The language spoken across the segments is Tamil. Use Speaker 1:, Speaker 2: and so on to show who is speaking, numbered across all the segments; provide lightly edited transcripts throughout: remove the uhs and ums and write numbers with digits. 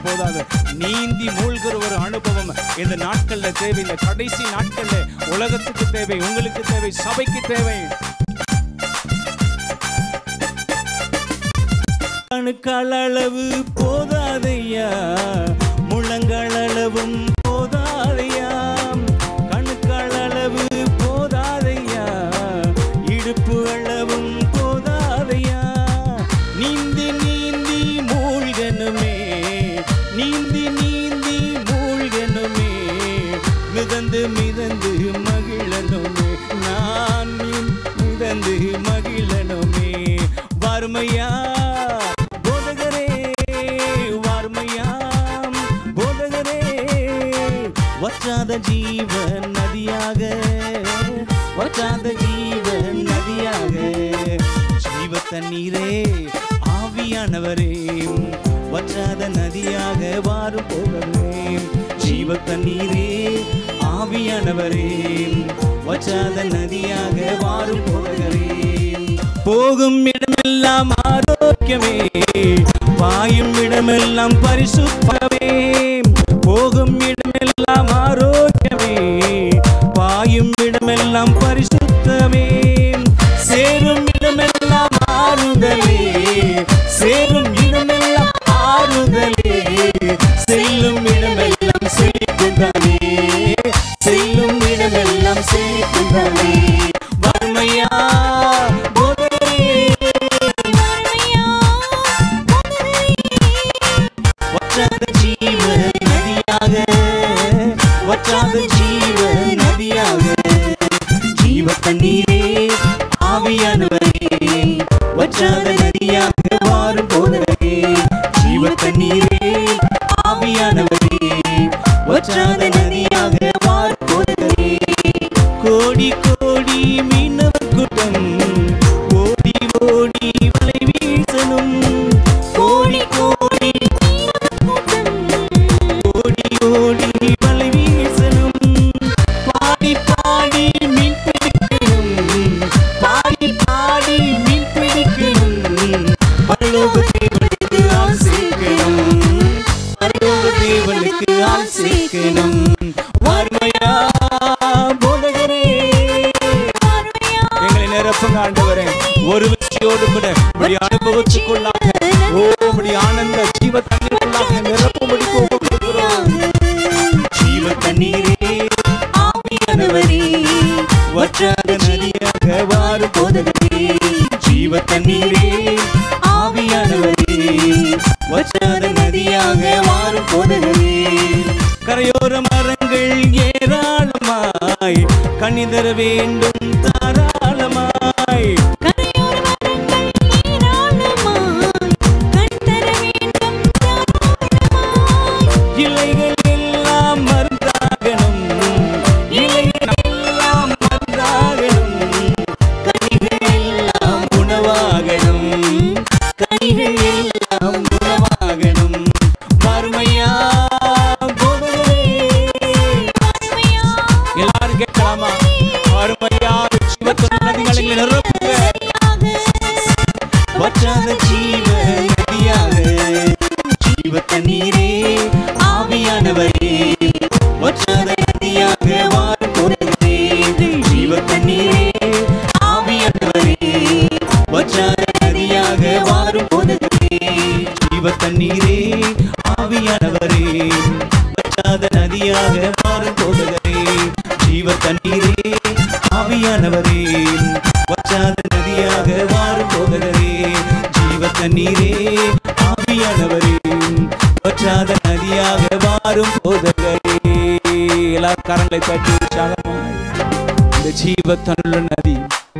Speaker 1: போதாது, நீந்தி மூழ்கிற ஒரு அனுபவம் இந்த நாட்கள்ல தேவை. இந்த கடைசி நாட்கள்ல உலகத்துக்கு தேவை, உங்களுக்கு தேவை, சபைக்கு தேவை. கணுக்களவு போதாதையா, முழங்களவும் போதாதையா, கணுக்களவு போதாதையா, இடுப்பு அளவும் போதாதையா. நீந்தி நீந்தி மூழ்கணுமே, நீந்தி நீந்தி மூழ்கணுமே, மிதந்து மிதந்து மகிழனுமே, நான் மிதந்து மகிழனுமே. வறுமையா போதகரே, வறுமையா போதகரே, வற்றாத ஜீவன் நதியாக, வற்றாத ஜீவன் நதியாக, ஜீவ தண்ணீரே ஆவியானவரே, வற்றாத நதியாக வாரும் போதகரே. ஜீவ தண்ணீரே ஆவியானவரே, வற்றாத நதியாக வாரும் போதகரே. போகும் இடமெல்லாம் ஆரோக்கியமே, பாயும் இடமெல்லாம் பரிசுத்தமே. போகும் இடமெல்லாம் ஆரோக்கியமே, பாயும் இடமெல்லாம் பரிசுத்தமே. சேரும் இடமெல்லாம் ஆறுதலே, சேரும் இடமெல்லாம் ஆறுதலே, செல்லும் இடமெல்லாம் செழிக்குந்தானே, செல்லும் இடமெல்லாம் செழிக்குந்தானே. வறுமையா வற்றாத ஜீவ நதியாக, ஜீவ தண்ணீரே ஆவியானவரே, வற்றாத நதியாக வாரும் போதகரே. ஜீவ தண்ணீரே ஆவியானவரே, வற்றாத நதியாக வாரும் போதகரே. கோடி கோடி மீனவர் கூட்டம் ஓடி ஓடி வலை வீசணும், கோடி கோடி ஓடி ஓடி வலை வீசணும். பாடி பாடி மீன் பிடிக்கணும், பாடி பாடி மீன் பிடிக்கணும். பரலோக தேவனுக்கு ஆள் சேர்க்கணும், பரலோக தேவனுக்கு ஆள் சேர்க்கணும். வறுமையா போதகரே, எங்களை நிரப்புங்க ஆண்டவரே. ஒரு விஷயோடு கூட உடைய அனுபவத்துக்குள்ளாக, உடைய ஆனந்த ஜீவ தண்ணீருக்குள்ளாக நிரப்பும்படி கோபப்படுகிறோம். ஜீவ தண்ணீரே ஆவியானவரே, வற்றாத நதியாக வாரும் போதகரே. ஜீவ தண்ணீரே ஆவியானவரே, வற்றாத நதியாக வாரும் போதகரே. கரையோர மரங்கள் ஏராளமாய் கனி தர வேண்டும் தாராளமாய், இலைகள் எல்லாம் மருந்தாகணும், இலைகள் எல்லாம் மருந்தாகணும், கனிகள் எல்லாம் உணவாகணும், கனிகள் எல்லாம் உணவாகணும். வறுமையா போதகரே, எல்லாரும் கேட்கலாமா? வறுமையா ஜீவத்தின் நதிகளை நிரப்புங்க, வற்றாத ஜீவ நதியாக, ஜீவ தண்ணீரே ஆவியானவரே, வற்றாத நதியாக வாரும் போதகரே. ஜீவ தண்ணீரே ஆவியானவரே, வற்றாத நதியாக வாரும் போதகரே. ஜீவ தண்ணீரே ஆவியானவரே, வற்றாத நதியாக வாரும் போதகரே. ஜீவ தண்ணீரே ஆவியானவரே, வற்றாத நதியாக வாரும் போதகரே. ஜீவ தண்ணீரே ஆவியானவரே, வற்றாத நதியாக வாரும் போதகரே. எல்லாரும் கரங்களை தட்டி உற்சாகமாய், இந்த ஜீவ தண்ணுள்ள நதி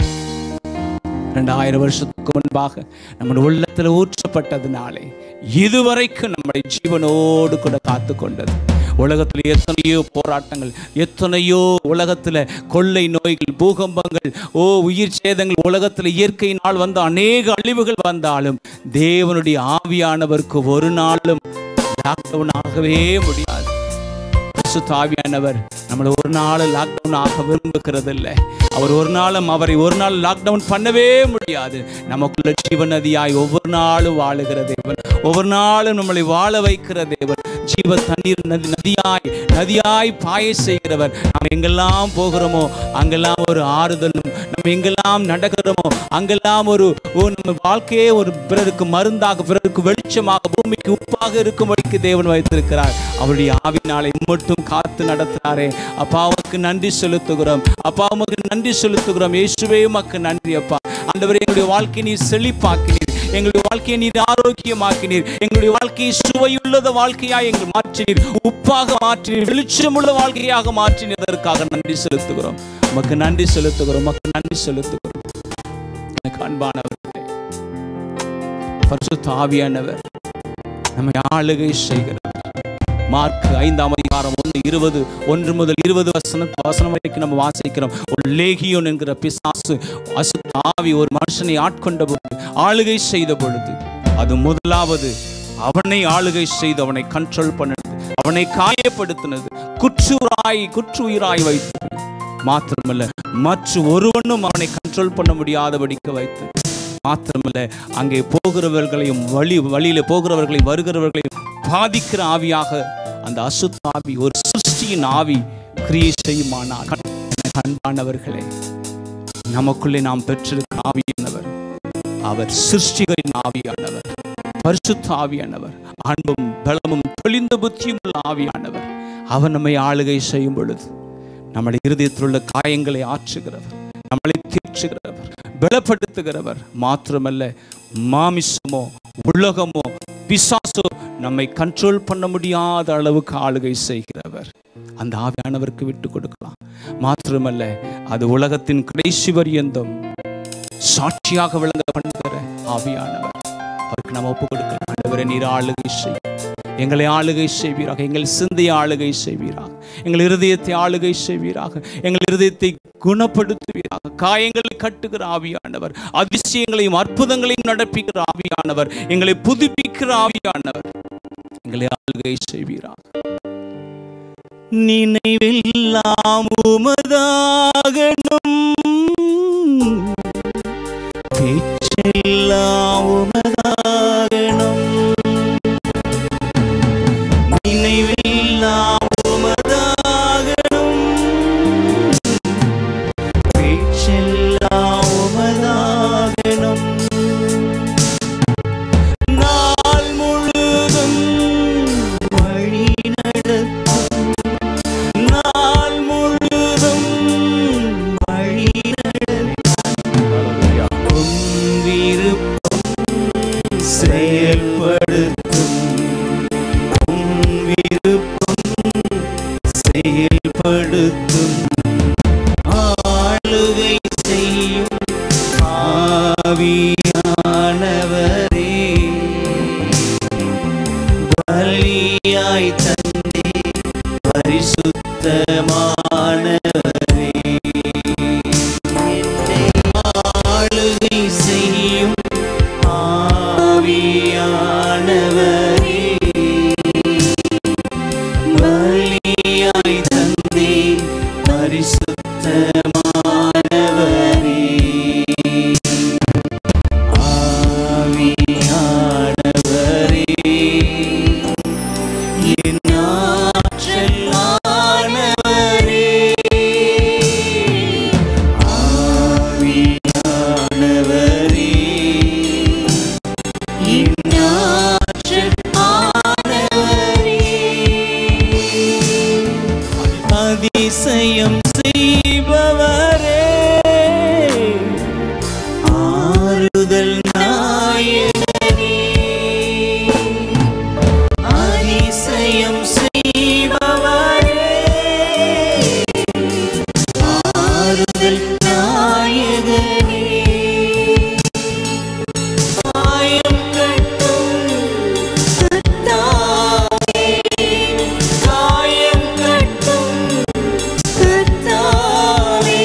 Speaker 1: 2000 வருஷத்துக்கு முன்பாக நம்முடைய உள்ளத்தில் ஊற்றப்பட்டதுனாலே இதுவரைக்கும் நம்முடைய ஜீவனோடு கூட காத்து கொண்டது. உலகத்தில் எத்தனையோ போராட்டங்கள், எத்தனையோ உலகத்தில் கொள்ளை நோய்கள், பூகம்பங்கள், உயிர் சேதங்கள், உலகத்தில் இயற்கையினால் வந்த அநேக அழிவுகள் வந்தாலும் தேவனுடைய ஆவியானவருக்கு ஒரு நாளும் லாக்டவுன் ஆகவே முடியாது. பரிசுத்த ஆவியானவர் நம்மளை ஒரு நாள் லாக்டவுன் ஆக விரும்புகிறது இல்லை. அவர் அவரை ஒரு நாள் லாக்டவுன் பண்ணவே முடியாது. நமக்குள்ள ஜீவ நதியாய் ஒவ்வொரு நாளும் வாழுகிற தேவன், ஒவ்வொரு நாளும் நம்மளை வாழ வைக்கிற தேவன், ஜீவ தண்ணீர் நதியாய் பாய செய்கிறவர். நாம் எங்கெல்லாம் போகிறோமோ அங்கெல்லாம் ஒரு ஆறுதலும், நம்ம எங்கெல்லாம் நடக்கிறோமோ அங்கெல்லாம் நம்ம வாழ்க்கையே ஒரு பிறருக்கு மருந்தாக, பிறருக்கு வெளிச்சமாக, பூமிக்கு உப்பாக இருக்கும்படிக்கு தேவன் வைத்திருக்கிறார். அவருடைய ஆவினாலே மட்டும் காத்து நடத்துகிறாரே. அப்பா உமக்கு நன்றி செலுத்துகிறோம். அப்பா உமக்கு நன்றி செலுத்துகிறோம். இயேசுவே உமக்கு நன்றி அப்பா. ஆண்டவரே, எங்களுடைய வாழ்க்கையை நீர் செழிப்பாக்கினீர், எங்களுடைய வாழ்க்கையை நீர் ஆரோக்கியமாக்கினீர், எங்களுடைய வாழ்க்கையை சுவையுள்ளத வாழ்க்கையாக எங்கள் மாற்றினீர், உப்பாக மாற்றினீர், வெளிச்சமுள்ள வாழ்க்கையாக மாற்றினதற்காக நன்றி செலுத்துகிறோம். உமக்கு நன்றி செலுத்துகிறோம். உமக்கு நன்றி செலுத்துகிறோம். எனக்கு அன்பானவர்களே, பரிசுத்த ஆவியானவர் நம்மை ஆளுகை செய்கிறார். மார்க் 5ஆம் அதிகாரம் 1 முதல் 20 வசனம் வரைக்கும் நம்ம வாசிக்கிறோம். ஒரு லேகியோன் என்கிற பிசாசு, அசுத்த ஆவி ஒரு மனுஷனை ஆட்கொண்ட பொழுது, ஆளுகை செய்த பொழுது, அது முதலாவது அவனை ஆளுகை செய்து அவனை கண்ட்ரோல் பண்ணது, அவனை காயப்படுத்தினது, குற்றுயிராய் வைத்தது. மாத்திரமல்ல, மற்ற ஒருவனும் அவனை கண்ட்ரோல் பண்ண முடியாதபடிக்க வைத்தது. மாத்திரமல்ல, அங்கே போகிறவர்களையும் வழியில போகிறவர்களையும் வருகிறவர்களையும் பாதிக்கிற ஆவியாக அந்த அசுத்த ஆவி, ஒரு சிருஷ்டியின் ஆவி கிரியை செய்யுமானால், அன்பானவர்களே, நமக்குள்ளே நாம் பெற்றிருக்கிற ஆவியானவர் அவர் சிருஷ்டிகரின் ஆவியானவர், பரிசுத்த ஆவியானவர், அன்பும் பலமும் தெளிந்த புத்தியும் உள்ள ஆவியானவர். அவர் நம்மை ஆளுகை செய்யும் பொழுது நம்முடைய இருதயத்தில் உள்ள காயங்களை ஆற்றுகிறவர், நம்மளை தீர்ச்சுகிறவர், பலப்படுத்துகிறவர். மாத்திரமல்ல, மாமிசமோ உலகமோ பிசாசோ நம்மை கண்ட்ரோல் பண்ண முடியாத அளவுக்கு ஆளுகை செய்கிறவர். அந்த ஆவியானவருக்கு விட்டு கொடுக்கலாம். மாத்திரமல்ல, அது உலகத்தின் கடைசி பரியந்தம் சாட்சியாக விளங்க பண்ணுகிற ஆவியானவர். அவருக்கு நம்ம ஒப்பு கொடுக்கலாம். ஆண்டவரே, நீர் ஆளுகை செய், எங்களை ஆளுகை செய்வீராக, எங்கள் சிந்தையை ஆளுகை செய்வீராக, எங்கள் இருதயத்தை ஆளுகை செய்வீராக, எங்கள் இருதயத்தை குணப்படுத்துவீராக. காயங்களை கட்டுகிற ஆவியானவர், அதிசயங்களையும் அற்புதங்களையும் நடப்பிக்கிற ஆவியானவர், எங்களை புதுப்பிக்கிற ஆவியானவர், எங்களை ஆளுகை செய்வீராக. நினைவெல்லாம் உமதாகணும், பேச்செல்லாம் உமதாகணும், நினைவெல்லாம் உமதாகணும், பேச்செல்லாம் உமதாகணும். நாள் முழுதும் வழி நடத்தும், நாள் முழுதும் வழி நடத்தும், விருப்பம் செயல்படுத்தும், விருப்பம் செயல்படுத்தும், ஆளுகை செய்யும் ஆவியானவரே, பலியாய் தந்தே பரிசுத்தமானவரே, ஆளுகை செய்யும் ஆவியானவரே, பலியாய் தந்தே பரிசுத்தமானவரே, ஆவியானவரே, என் ஆற்றலானவரே, ஆவியானவரே, என் ஆற்றலானவரே, அதிசயம் செய்பவரே, ஆறுதல் நாயகனே, அதிசயம் செய்பவரே, ஆறுதல் நாயகனே, காயம் கட்டும் கர்த்தாவே, காயம் கட்டும் கர்த்தாவே,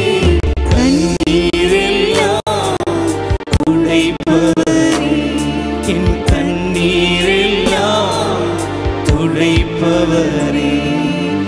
Speaker 1: கண்ணீரெல்லாம் துடைப்பவரே, என் கண்ணீரெல்லாம் துடைப்பவரே,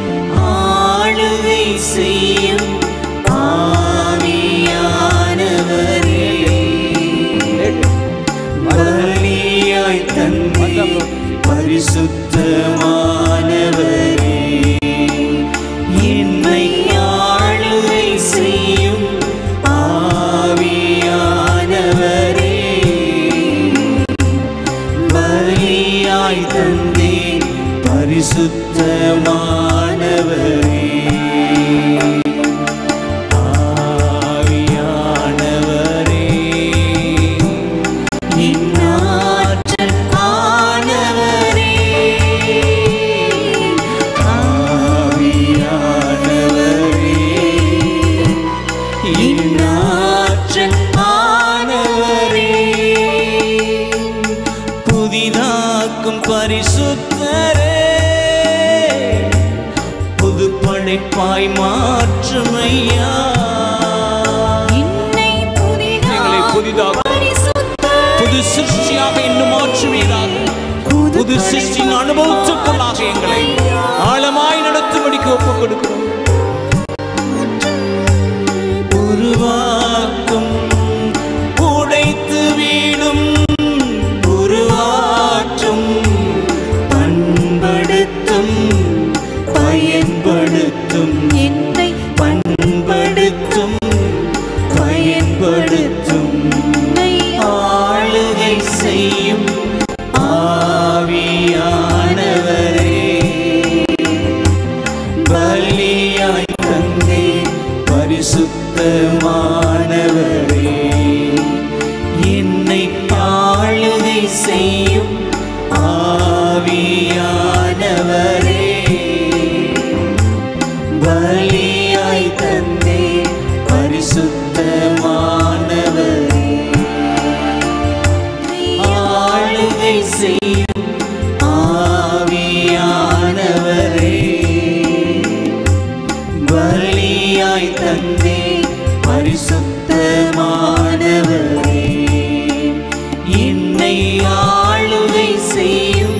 Speaker 1: பலியாய் தந்தேன் பரிசுத்தமானவரே. பரிசுத்தரே புது படைப்பாய் மாற்றுமையா, எங்களை புதிதாக புது சிருஷ்டியாக இன்னும் மாற்றுவீராக. புது சிருஷ்டியின் அனுபவத்துக்குள்ளாக எங்களை ஆழமாய் நடத்தும்படிக்கு ஒப்புக் கொடுக்கிறோம். உருவாக்கும் உடைத்து வீடும் உருவாற்றும் பண்படுத்தும் பயன்படுத்தும் என்னை பண்படுத்தும் பயன்படுத்தும் ஆளுகை செய்யும் ஆவியானவரே. பலியாய் தந்தே பரிசுத்தமானவரே, என்னை ஆளுகை செய்யும் ஆவியானவரே. பலியாய் தந்தே பரிசுத்தமானவரே, ஆளுகை செய்யும் ஆவியானவரே. பலியாய் தந்தே பரிசுத்தமானவரே, என்னை ஆளுகை செய்யும்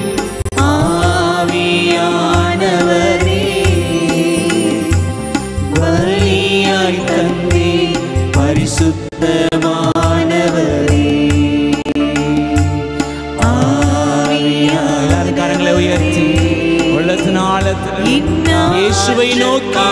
Speaker 1: ஆவியானவரே. பலியாய் தந்தே பரிசுத்தமானவரே. ஆவியானவரே, கரங்களை உயர்த்தி உள்ளத்தின் ஆழத்தில் இயேசுவை நோக்கி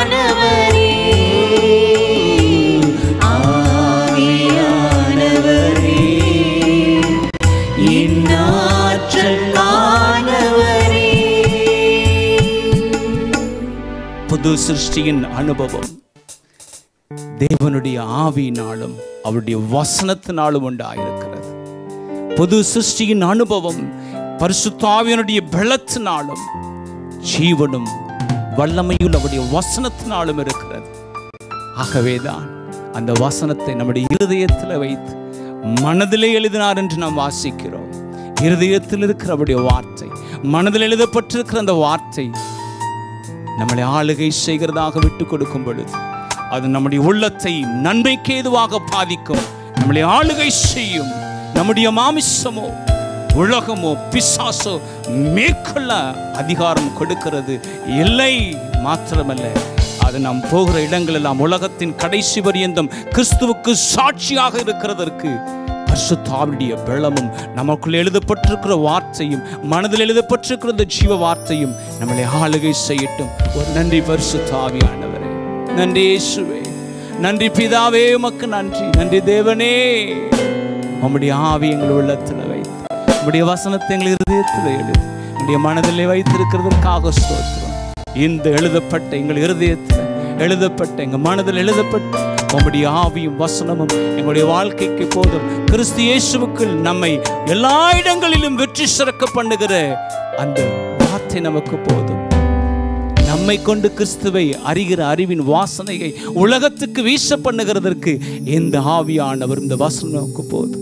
Speaker 1: புது சிருஷ்டியின் அனுபவம் தேவனுடைய ஆவியினாலும் அவருடைய வசனத்தினாலும் உண்டாயிருக்கிறது. புது சிருஷ்டியின் அனுபவம் பரிசுத்த ஆவியினுடைய பலத்தினாலும் ஜீவனும் வல்லமையும் அவருடைய வசனத்தினாலும் இருக்கிறது. ஆகவேதான் அந்த வசனத்தை நம்முடைய இருதயத்தில் வைத்து மனதிலே எழுதினார் என்று நாம் வாசிக்கிறோம். இருதயத்தில் இருக்கிற அவருடைய வார்த்தை, மனதில் எழுதப்பட்டிருக்கிற அந்த வார்த்தை நம்மளை ஆளுகை செய்கிறதாக விட்டு கொடுக்கும் பொழுது அது நம்முடைய உள்ளத்தை நன்மைக்கு ஏதுவாக பாதிக்கும். நம்மளை ஆளுகை செய்யும். நம்முடைய மாமிசமோ உலகமோ பிசாசோ மேற்கொள்ள அதிகாரம் கொடுக்கிறது இல்லை. மாத்திரமல்ல, அது நாம் போகிற இடங்களெல்லாம் உலகத்தின் கடைசி பரியந்தம் கிறிஸ்துவுக்கு சாட்சியாக இருக்கிறதற்கு பரிசுத்த ஆவியுடைய பலமும் நமக்குள் எழுதப்பட்டிருக்கிற வார்த்தையும் மனதில் எழுதப்பட்டிருக்கிற இந்த ஜீவ வார்த்தையும் நம்மளை ஆளுகை செய்யட்டும். ஒரு நன்றி பரிசுத்த ஆவியானவரே, நன்றி இயேசுவே, நன்றி பிதாவே, உமக்கு நன்றி. நன்றி தேவனே, உம்முடைய ஆவி எங்கள் உள்ளத்தில் வைத்து உம்முடைய வசனத்தை எங்கள் இருதயத்தில் எழுதி உம்முடைய மனதிலே வைத்திருக்கிறதற்காக ஸ்தோத்திரம். இந்த எழுதப்பட்ட எங்கள் இருதயத்தில் எழுதப்பட்ட எங்கள் மனதில் எழுதப்பட்ட உம்முடைய ஆவியும் வசனமும் எங்களுடைய வாழ்க்கைக்கு போதும். கிறிஸ்து இயேசுவுக்குள் நம்மை எல்லா இடங்களிலும் வெற்றி சிறக்க பண்ணுகிற அந்த வார்த்தை நமக்கு போதும். நம்மை கொண்டு கிறிஸ்துவை அறிகிற அறிவின் வாசனையை உலகத்துக்கு வீச பண்ணுகிறதற்கு இந்த ஆவியானவர் இந்த வசனம் நமக்கு போதும்.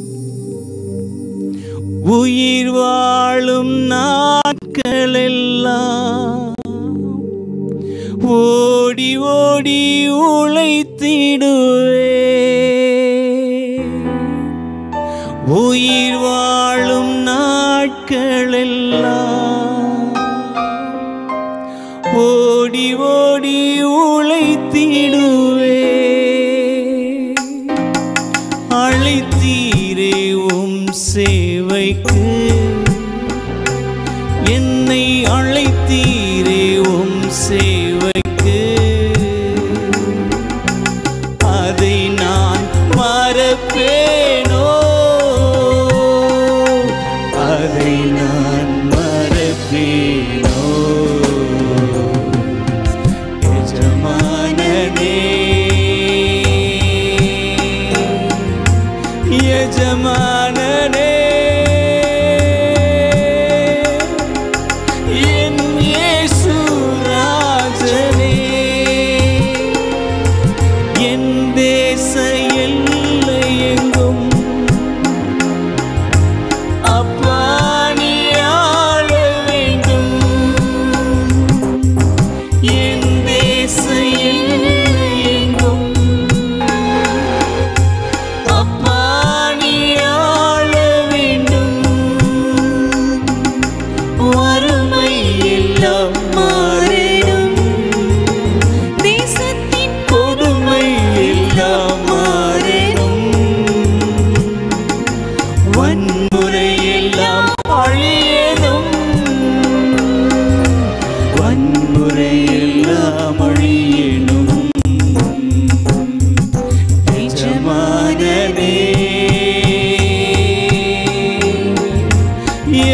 Speaker 1: உயிர் வாழும் நாட்கள் எல்லாம் ஓடி ஓடி உழைத்திடுவே, உயிர் வாழும் நாட்கள் எல்லாம் ஓடி ஓடி உழைத்திடுவே. அழைத்தீரே உம் சேவைக்கு, என்னை அழைத்தீரே உம் சேவைக்கு, அதை நான் மறப்பேனோ, அதை நான்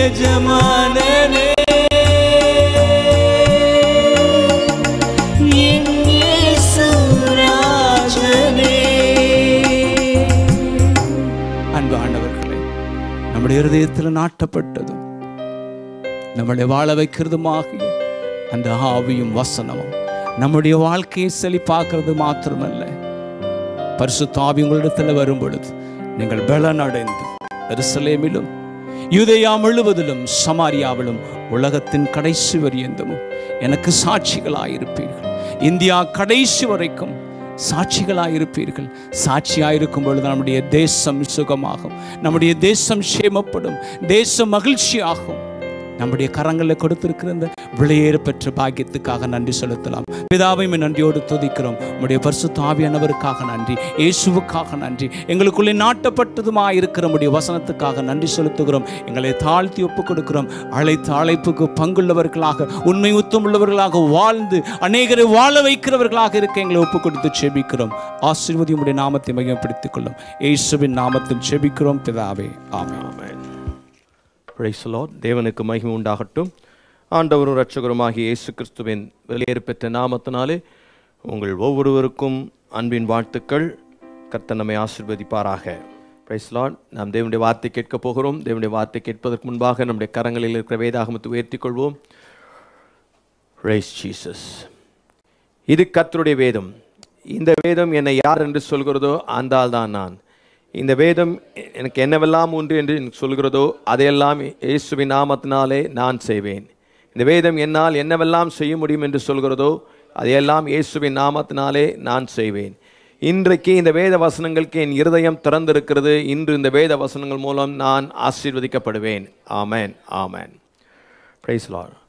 Speaker 1: எஜமானனே என் இயேசு ராஜனே. அன்பு ஆண்டவர்களே, நம்முடைய இருதயத்தில் நாட்டப்பட்டதும் நம்மளை வாழ வைக்கிறதுமாகிய அந்த ஆவியும் வசனமும் நம்முடைய வாழ்க்கையை செழிப்பாக்குறது மாத்திரமல்ல, பரிசுத்த ஆவி உங்களிடத்தில் வரும் பொழுது நீங்கள் பலன் அடைந்து எருசலேமிலும் யூதேயா முழுவதிலும் சமாரியாவிலும் உலகத்தின் கடைசி வரியந்தமும் எனக்கு சாட்சிகளாயிருப்பீர்கள். இந்தியா கடைசி வரைக்கும் சாட்சிகளாயிருப்பீர்கள். சாட்சியாயிருக்கும் பொழுது நம்முடைய தேசம் சுகமாகும், நம்முடைய தேசம் சேமப்படும், தேசம் மகிழ்ச்சியாகும். நம்முடைய கரங்களில் கொடுத்திருக்கிற இந்த விளையேற பெற்ற பாக்கியத்துக்காக நன்றி செலுத்தலாம். பிதாவையும் நன்றியோடு துதிக்கிறோம். நம்முடைய பரிசுத்த ஆவியானவருக்காக நன்றி, இயேசுவுக்காக நன்றி, எங்களுக்குள்ளே நாட்டப்பட்டதுமாயிருக்கிற நம்முடைய வசனத்துக்காக நன்றி செலுத்துகிறோம். எங்களை தாழ்த்தி ஒப்புக் கொடுக்கிறோம். அழைத்த அழைப்புக்கு பங்குள்ளவர்களாக, உண்மை உத்தமுள்ளவர்களாக வாழ்ந்து அநேகரை வாழ வைக்கிறவர்களாக இருக்க எங்களை ஒப்புக் கொடுத்து செபிக்கிறோம். ஆசீர்வதி உம்முடைய நாமத்தை மையப்படுத்திக் கொள்ளும். இயேசுவின் நாமத்தில் செபிக்கிறோம் பிதாவே, ஆமென்.
Speaker 2: Praise the Lord. தேவனுக்கு மகிமை உண்டாகட்டும். ஆண்டவரும் இரட்சகருமாகிய இயேசு கிறிஸ்துவின் வெளியேறு பெற்ற நாமத்தினாலே உங்கள் ஒவ்வொருவருக்கும் அன்பின் வாழ்த்துக்கள். கர்த்தர் நம்மை ஆசீர்வதிப்பாராக. Praise the Lord. நாம் தேவனுடைய வார்த்தை கேட்கப் போகிறோம். தேவனுடைய வார்த்தை கேட்பதற்கு முன்பாக நம்முடைய கரங்களில் இருக்கிற வேதாகமத்தை உயர்த்திக் கொள்வோம். Praise Jesus. இது கர்த்தருடைய வேதம். இந்த வேதம் என்னை யார் என்று சொல்கிறதோ அந்த ஆள் தான் நான். இந்த வேதம் எனக்கு என்னவெல்லாம் உண்டு என்று சொல்கிறதோ அதையெல்லாம் இயேசுவின் நாமத்தினாலே நான் செய்வேன். இந்த வேதம் என்னால் என்னவெல்லாம் செய்ய முடியும் என்று சொல்கிறதோ அதையெல்லாம் இயேசுவின் நாமத்தினாலே நான் செய்வேன். இன்றைக்கு இந்த வேத வசனங்களுக்கு என் இருதயம் திறந்திருக்கிறது. இன்று இந்த வேத வசனங்கள் மூலம் நான் ஆசீர்வதிக்கப்படுவேன். ஆமென், ஆமென். Praise the Lord.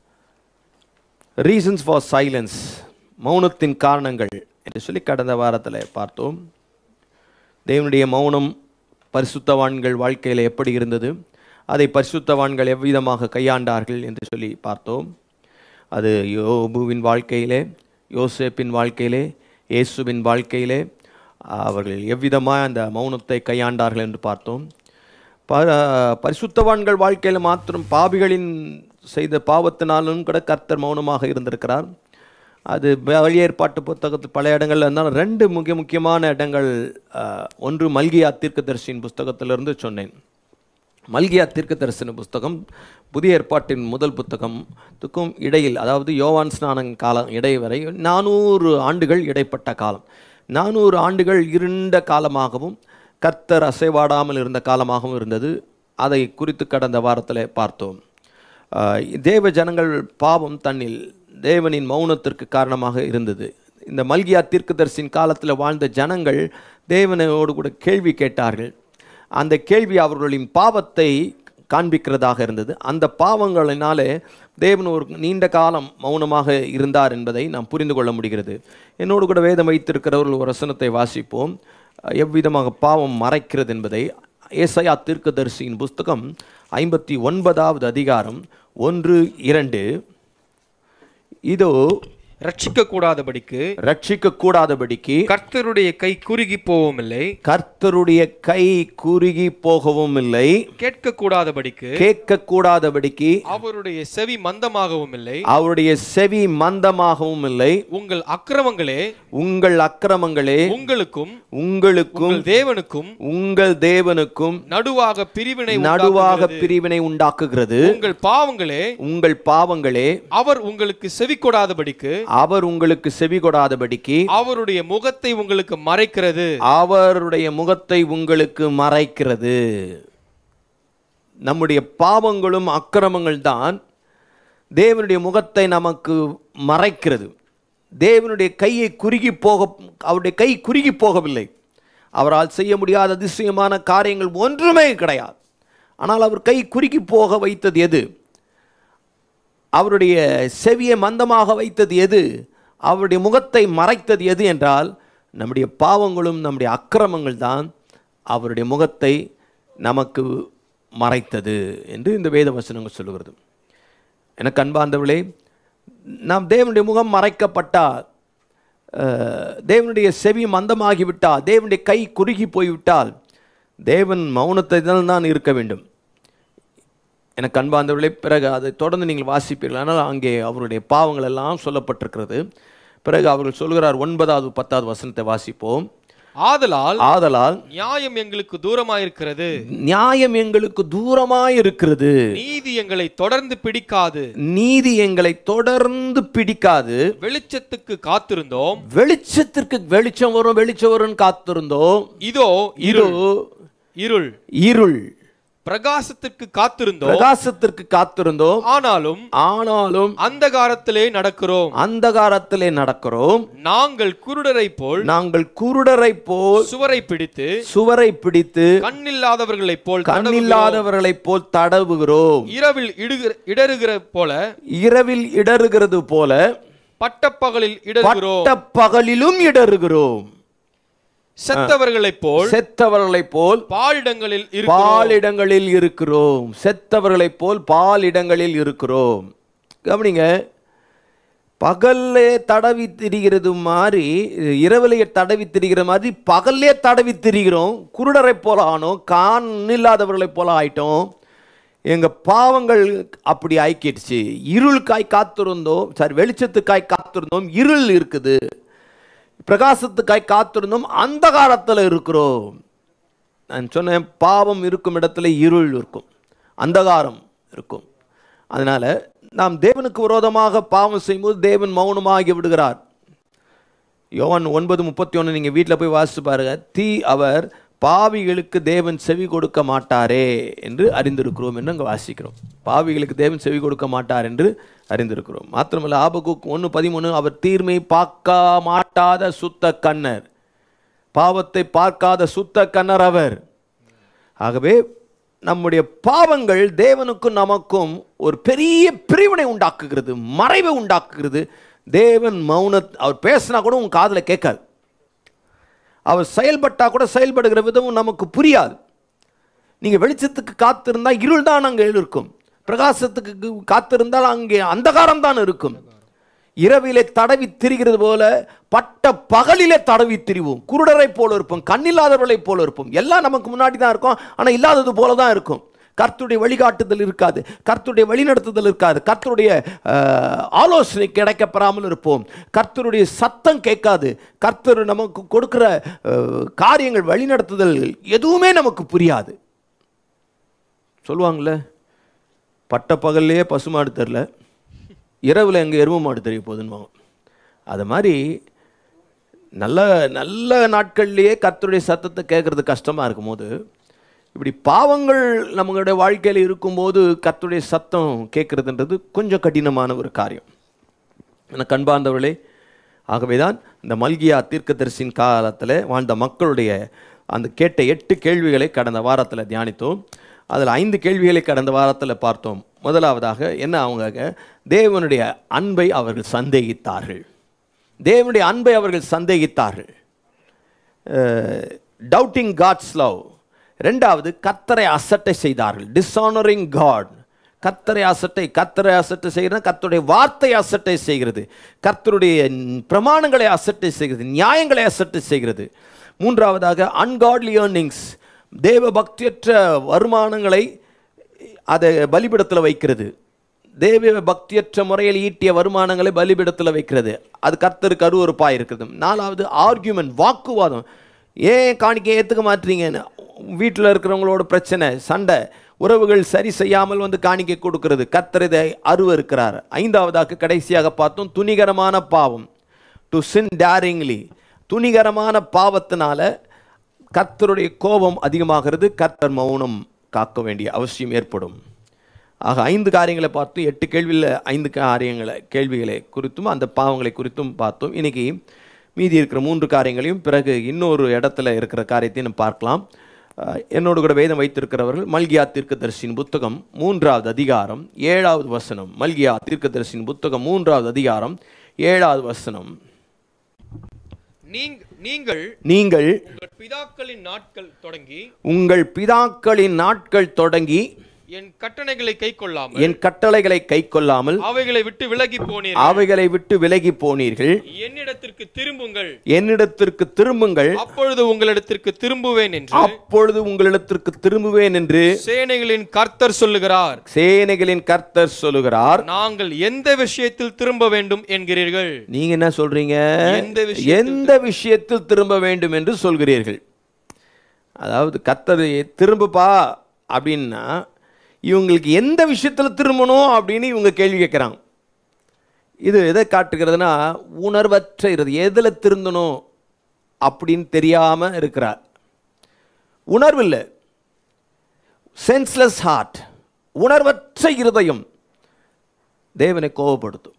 Speaker 2: Reasons for silence, மௌனத்தின் காரணங்கள் என்று சொல்லி கடந்த வாரத்தில் பார்த்தோம். தேவனுடைய மௌனம் பரிசுத்தவான்கள் வாழ்க்கையில் எப்படி இருந்தது, அதை பரிசுத்தவான்கள் எவ்விதமாக கையாண்டார்கள் என்று சொல்லி பார்த்தோம். அது யோபுவின் வாழ்க்கையிலே, யோசேப்பின் வாழ்க்கையிலே, இயேசுவின் வாழ்க்கையிலே அவர்கள் எவ்விதமாக அந்த மௌனத்தை கையாண்டார்கள் என்று பார்த்தோம். பரிசுத்தவான்கள் வாழ்க்கையில் மாத்திரம் பாவிகளின் செய்த பாவத்தினாலும் கூட கர்த்தர் மௌனமாக இருந்திருக்கிறார். அது பழைய ஏற்பாட்டு புத்தகத்தில் பல இடங்கள்ல இருந்தாலும் ரெண்டு முக்கியமான இடங்கள். ஒன்று மல்கியா தீர்க்கதரிசியின் புஸ்தகத்திலிருந்து சொன்னேன். மல்கியா தீர்க்கதரிசன புஸ்தகம் புதிய ஏற்பாட்டின் முதல் புத்தகத்துக்கும் இடையில், அதாவது யோவான் ஸ்நானன் காலம் இடைவரை 400 ஆண்டுகள் இடைப்பட்ட காலம். 400 ஆண்டுகள் இருண்ட காலமாகவும் கர்த்தர் அசைவாடாமல் இருந்த காலமாகவும் இருந்தது. அதை குறித்து கடந்த வாரத்தில் பார்த்தோம். தேவ ஜனங்கள் பாவம் தன்னில் தேவனின் மௌனத்திற்கு காரணமாக இருந்தது. இந்த மல்கியா தீர்க்கதரிசியின் காலத்தில் வாழ்ந்த ஜனங்கள் தேவனோடு கூட கேள்வி கேட்டார்கள். அந்த கேள்வி அவர்களின் பாவத்தை காண்பிக்கிறதாக இருந்தது. அந்த பாவங்களினாலே தேவன் ஒரு நீண்ட காலம் மௌனமாக இருந்தார் என்பதை நாம் புரிந்து கொள்ள முடிகிறது. என்னோடு கூட வேதம் வைத்திருக்கிறவர்கள் ஒரு வசனத்தை வாசிப்போம். எவ்விதமாக பாவம் மறைக்கிறது என்பதை. ஏசாயா தீர்க்கதரிசியின் புஸ்தகம் 59வது அதிகாரம் 1-2. இதோ
Speaker 3: ரட்சிக்க கூடாதபடிக்கு கர்த்தருடைய கை குறுகி போகவும் இல்லை,
Speaker 2: கர்த்தருடைய கை குறுகி போகவும் இல்லை,
Speaker 3: கேட்க கூடாதபடிக்கு
Speaker 2: அவருடைய செவி மந்தமாகவும் இல்லை,
Speaker 3: அவருடைய செவி மந்தமாகவும் இல்லை.
Speaker 2: உங்கள்
Speaker 3: அக்கிரமங்களே
Speaker 2: உங்களுக்கும்
Speaker 3: உங்கள் தேவனுக்கும்
Speaker 2: நடுவாக பிரிவினை உண்டாக்குகிறது.
Speaker 3: உங்கள் பாவங்களே
Speaker 2: அவர் உங்களுக்கு செவி கொடாதபடிக்கு
Speaker 3: அவருடைய முகத்தை உங்களுக்கு மறைக்கிறது. நம்முடைய பாவங்களும் அக்கிரமங்கள் தான் தேவனுடைய முகத்தை நமக்கு மறைக்கிறது. தேவனுடைய அவருடைய கை குறுகி போகவில்லை. அவரால் செய்ய முடியாத அதிசயமான காரியங்கள் ஒன்றுமே கிடையாது. ஆனால் அவர் கை குறுகி போக வைத்தது எது? அவருடைய செவியை மந்தமாக வைத்தது எது? அவருடைய முகத்தை மறைத்தது எது என்றால் நம்முடைய பாவங்களும் நம்முடைய அக்கிரமங்கள் தான் அவருடைய முகத்தை நமக்கு மறைத்தது என்று இந்த வேத வசனங்கள் சொல்லுகிறது. எனக்கு அன்பார்ந்தவர்களே, நாம் தேவனுடைய முகம் மறைக்கப்பட்டால், தேவனுடைய செவி மந்தமாகிவிட்டால், தேவனுடைய கை குறுகி போய்விட்டால் தேவன் மௌனத்தை தான் இருக்க வேண்டும். எனக்கு அன்பார்ந்தவர்களே, பிறகு அதை தொடர்ந்து நீங்கள் வாசிப்பீர்கள். ஆனால் அங்கே அவருடைய பாவங்கள் எல்லாம் சொல்லப்பட்டிருக்கிறது. பிறகு அவர்கள் சொல்கிறார், 9வது 10வது வசனத்தை வாசிப்போம்.
Speaker 4: ஆதலால் நியாயம் எங்களுக்கு தூரமாயிருக்கிறது,
Speaker 3: நியாயம் எங்களுக்கு தூரமாயிருக்கிறது,
Speaker 4: நீதி எங்களை தொடர்ந்து பிடிக்காது,
Speaker 3: நீதி எங்களை தொடர்ந்து பிடிக்காது,
Speaker 4: வெளிச்சத்துக்கு காத்திருந்தோம்,
Speaker 3: வெளிச்சத்திற்கு வெளிச்சம் வரும் காத்திருந்தோம்,
Speaker 4: இதோ இருள்
Speaker 3: இருள்,
Speaker 4: பிரகாசத்திற்கு காத்திருந்தோம், ஆனாலும் அந்தகாரத்திலே நடக்கிறோம், நாங்கள் குருடரை போல் சுவரை பிடித்து கண்ணில்லாதவர்களைப் போல் தடவுகிறோம், இரவில் இடறுகிறது போல பட்டப்பகலிலும் இடறுகிறோம், செத்தவர்களைப் போல் பாலிடங்களில் இருக்கிறோம், செத்தவர்களைப் போல் பாலிடங்களில் இருக்கிறோம். கவனிங்க, பகல்லே தடவி திரிகிறது மாதிரி, இரவிலேயே தடவி திரிகிற மாதிரி பகல்லே தடவி திரிகிறோம், குருடரை போல ஆனோம், கான் இல்லாதவர்களைப் போல ஆயிட்டோம். எங்க பாவங்கள் அப்படி ஆயிக்கிடுச்சு. இருளுக்காய் காத்திருந்தோம், வெளிச்சத்துக்காய் காத்திருந்தோம், இருள் இருக்குது. பிரகாசத்துக்காய் காத்திருந்தோம், அந்தகாரத்தில் இருக்கிறோம். நான் சொன்னேன், பாவம் இருக்கும் இடத்துல இருள் இருக்கும், அந்தகாரம் இருக்கும். அதனால நாம் தேவனுக்கு விரோதமாக பாவம் செய்யும்போது தேவன் மௌனமாகி விடுகிறார். யோவான் 9:31 நீங்கள் வீட்டில் போய் வாசித்து பாருங்க. அவர் பாவிகளுக்கு தேவன் செவி கொடுக்க மாட்டாரே என்று அறிந்திருக்கிறோம் என்று அங்கே வாசிக்கிறோம். பாவிகளுக்கு தேவன் செவி கொடுக்க மாட்டார் என்று அறிந்திருக்கிறோம். மாத்திரமல்ல, ஆபகுக் 1:13, அவர் தீர்மை பார்க்க மாட்டாத சுத்த கண்ணர், பாவத்தை பார்க்காத சுத்த கண்ணர் அவர். ஆகவே நம்முடைய பாவங்கள் தேவனுக்கும் நமக்கும் ஒரு பெரிய பிரிவினை உண்டாக்குகிறது, மறைவை உண்டாக்குகிறது. தேவன் அவர் பேசினா கூட உங்க காதில் கேட்காது, அவர் செயல்பட்டா கூட செயல்படுகிற விதமும் நமக்கு புரியாது. நீங்க வெளிச்சத்துக்கு காத்திருந்தால் இருள் தான் அங்கே இருக்கும், பிரகாசத்துக்கு காத்திருந்தால் அங்கே அந்தகாரம் தான் இருக்கும். இரவிலே தடவி திரிகிறது போல பட்ட பகலிலே தடவி திரிவோம், குருடரை போல இருப்போம், கண்ணில்லாதவர்களை போல இருப்போம். எல்லாம் நமக்கு முன்னாடி தான் இருக்கும், ஆனால் இல்லாதது போல தான் இருக்கும். கர்த்தருடைய வழிகாட்டுதல் இருக்காது, கர்த்தருடைய வழிநடத்துதல் இருக்காது, கர்த்தருடைய ஆலோசனை கிடைக்கப்பெறாமல் இருப்போம், கர்த்தருடைய சத்தம் கேட்காது, கர்த்தர் நமக்கு கொடுக்கிற காரியங்கள் வழிநடத்துதல் எதுவுமே நமக்கு புரியாது. சொல்லுவாங்கள்ல, பட்ட பகல்லையே பசுமாடு தெரில, இரவில் எங்கே எரும மாடு தெரிய போகுதுன்னு. அது மாதிரி நல்ல நல்ல நாட்கள்லேயே கர்த்தருடைய சத்தத்தை கேட்குறது கஷ்டமாக இருக்கும்போது, இப்படி பாவங்கள் நம்மளுடைய வாழ்க்கையில் இருக்கும்போது கர்த்தருடைய சத்தம் கேட்குறதுன்றது கொஞ்சம் கடினமான ஒரு காரியம். எனக்கு அன்பார்ந்தவர்களே, ஆகவே தான் இந்த மல்கியா தீர்க்கதரிசியின் காலத்தில் வாழ்ந்த மக்களுடைய அந்த கேட்ட 8 கேள்விகளை கடந்த வாரத்தில் தியானித்தோம். அதில் 5 கேள்விகளை கடந்த வாரத்தில் பார்த்தோம். முதலாவதாக என்ன, அவங்க தேவனுடைய அன்பை அவர்கள் சந்தேகித்தார்கள். தேவனுடைய அன்பை அவர்கள் சந்தேகித்தார்கள், டவுட்டிங் காட்ஸ் லவ். ரெண்டாவது, கர்த்தரை அசட்டை செய்தார்கள், டிஸ்ஆனரிங் காட். கர்த்தரை அசட்டை செய்கிறது, கர்த்தருடைய வார்த்தை அசட்டை செய்கிறது, கர்த்தருடைய பிரமாணங்களை அசட்டை செய்கிறது, நியாயங்களை அசட்டை செய்கிறது. மூன்றாவதாக, அன்காட்லி ஏர்னிங்ஸ், தேவ பக்தியற்ற வருமானங்களை அதை பலிபிடத்தில் வைக்கிறது, தேவ பக்தியற்ற முறையில் ஈட்டிய வருமானங்களை பலிபிடத்தில் வைக்கிறது, அது கர்த்தருக்கு அருவருப்பாக இருக்குது. நாலாவது, ஆர்கியூமெண்ட், வாக்குவாதம், ஏன் காணிக்கை ஏற்றுக்க மாட்டீங்கன்னு, வீட்டில் இருக்கிறவங்களோட பிரச்சனை, சண்டை, உறவுகள் சரி செய்யாமல் வந்து காணிக்கை கொடுக்கிறது, கர்த்தர் இதை அருவருக்கிறார். ஐந்தாவதாக கடைசியாக பார்த்தோம், துணிகரமான பாவம், டு சின் டேரிங்லி. துணிகரமான பாவத்தினால கர்த்தருடைய கோபம் அதிகமாகிறது, கர்த்தர் மௌனம் காக்க வேண்டிய அவசியம் ஏற்படும். ஆக 5 காரியங்களை பார்த்தோம். 8 கேள்வியில் 5 கேள்விகளை குறித்தும் அந்த பாவங்களை குறித்தும் பார்த்தோம். இன்னைக்கு மீதி இருக்கிற 3 காரியங்களையும் பிறகு இன்னொரு இடத்துல இருக்கிற காரியத்தையும் நம்ம பார்க்கலாம். என்னோடு கூட வேதம் வைத்திருக்கிறவர்கள் மல்கியா தீர்க்கதரிசியின் புத்தகம் 3வது அதிகாரம் 7வது வசனம். மல்கியா தீர்க்கதரிசியின் புத்தகம் 3வது அதிகாரம் 7வது வசனம். நீங்கள் உங்கள் பிதாக்களின் நாட்கள் தொடங்கி
Speaker 5: என் கட்டளைகளை கைக்கொள்ளாமல்
Speaker 3: என் கட்டளைகளை கைக்கொள்ளாமல்
Speaker 5: அவைகளை விட்டு விலகி போனீர்கள்.
Speaker 3: அவைகளை விட்டு விலகி போனீர்கள்.
Speaker 5: என்னிடத்திற்கு திரும்புங்கள்,
Speaker 3: என்னிடத்திற்கு திரும்புங்கள்,
Speaker 5: அப்பொழுது உங்களிடத்திற்கு திரும்புவேன் என்று
Speaker 3: அப்பொழுது உங்களிடத்திற்கு திரும்புவேன் என்று
Speaker 5: சேனைகளின் கர்த்தர் சொல்லுகிறார்.
Speaker 3: சேனைகளின் கர்த்தர் சொல்லுகிறார்.
Speaker 5: நாங்கள் எந்த விஷயத்தில் திரும்ப வேண்டும் என்கிறீர்கள்?
Speaker 3: நீங்க என்ன சொல்றீங்க? எந்த விஷயத்தில் திரும்ப வேண்டும் என்று சொல்கிறீர்கள். அதாவது கர்த்தர் திரும்புப்பா அப்படின்னா இவங்களுக்கு எந்த விஷயத்தில் திரும்பணும் அப்படின்னு இவங்க கேள்வி கேட்குறாங்க. இது எதை காட்டுகிறதுனா உணர்வற்ற இருது. எதில் திருந்தணும் அப்படின்னு தெரியாமல் இருக்கிறார். உணர்வு இல்லை, சென்ஸ்லெஸ் ஹார்ட், உணர்வற்ற இருதயம் தேவனை கோபப்படுத்தும்.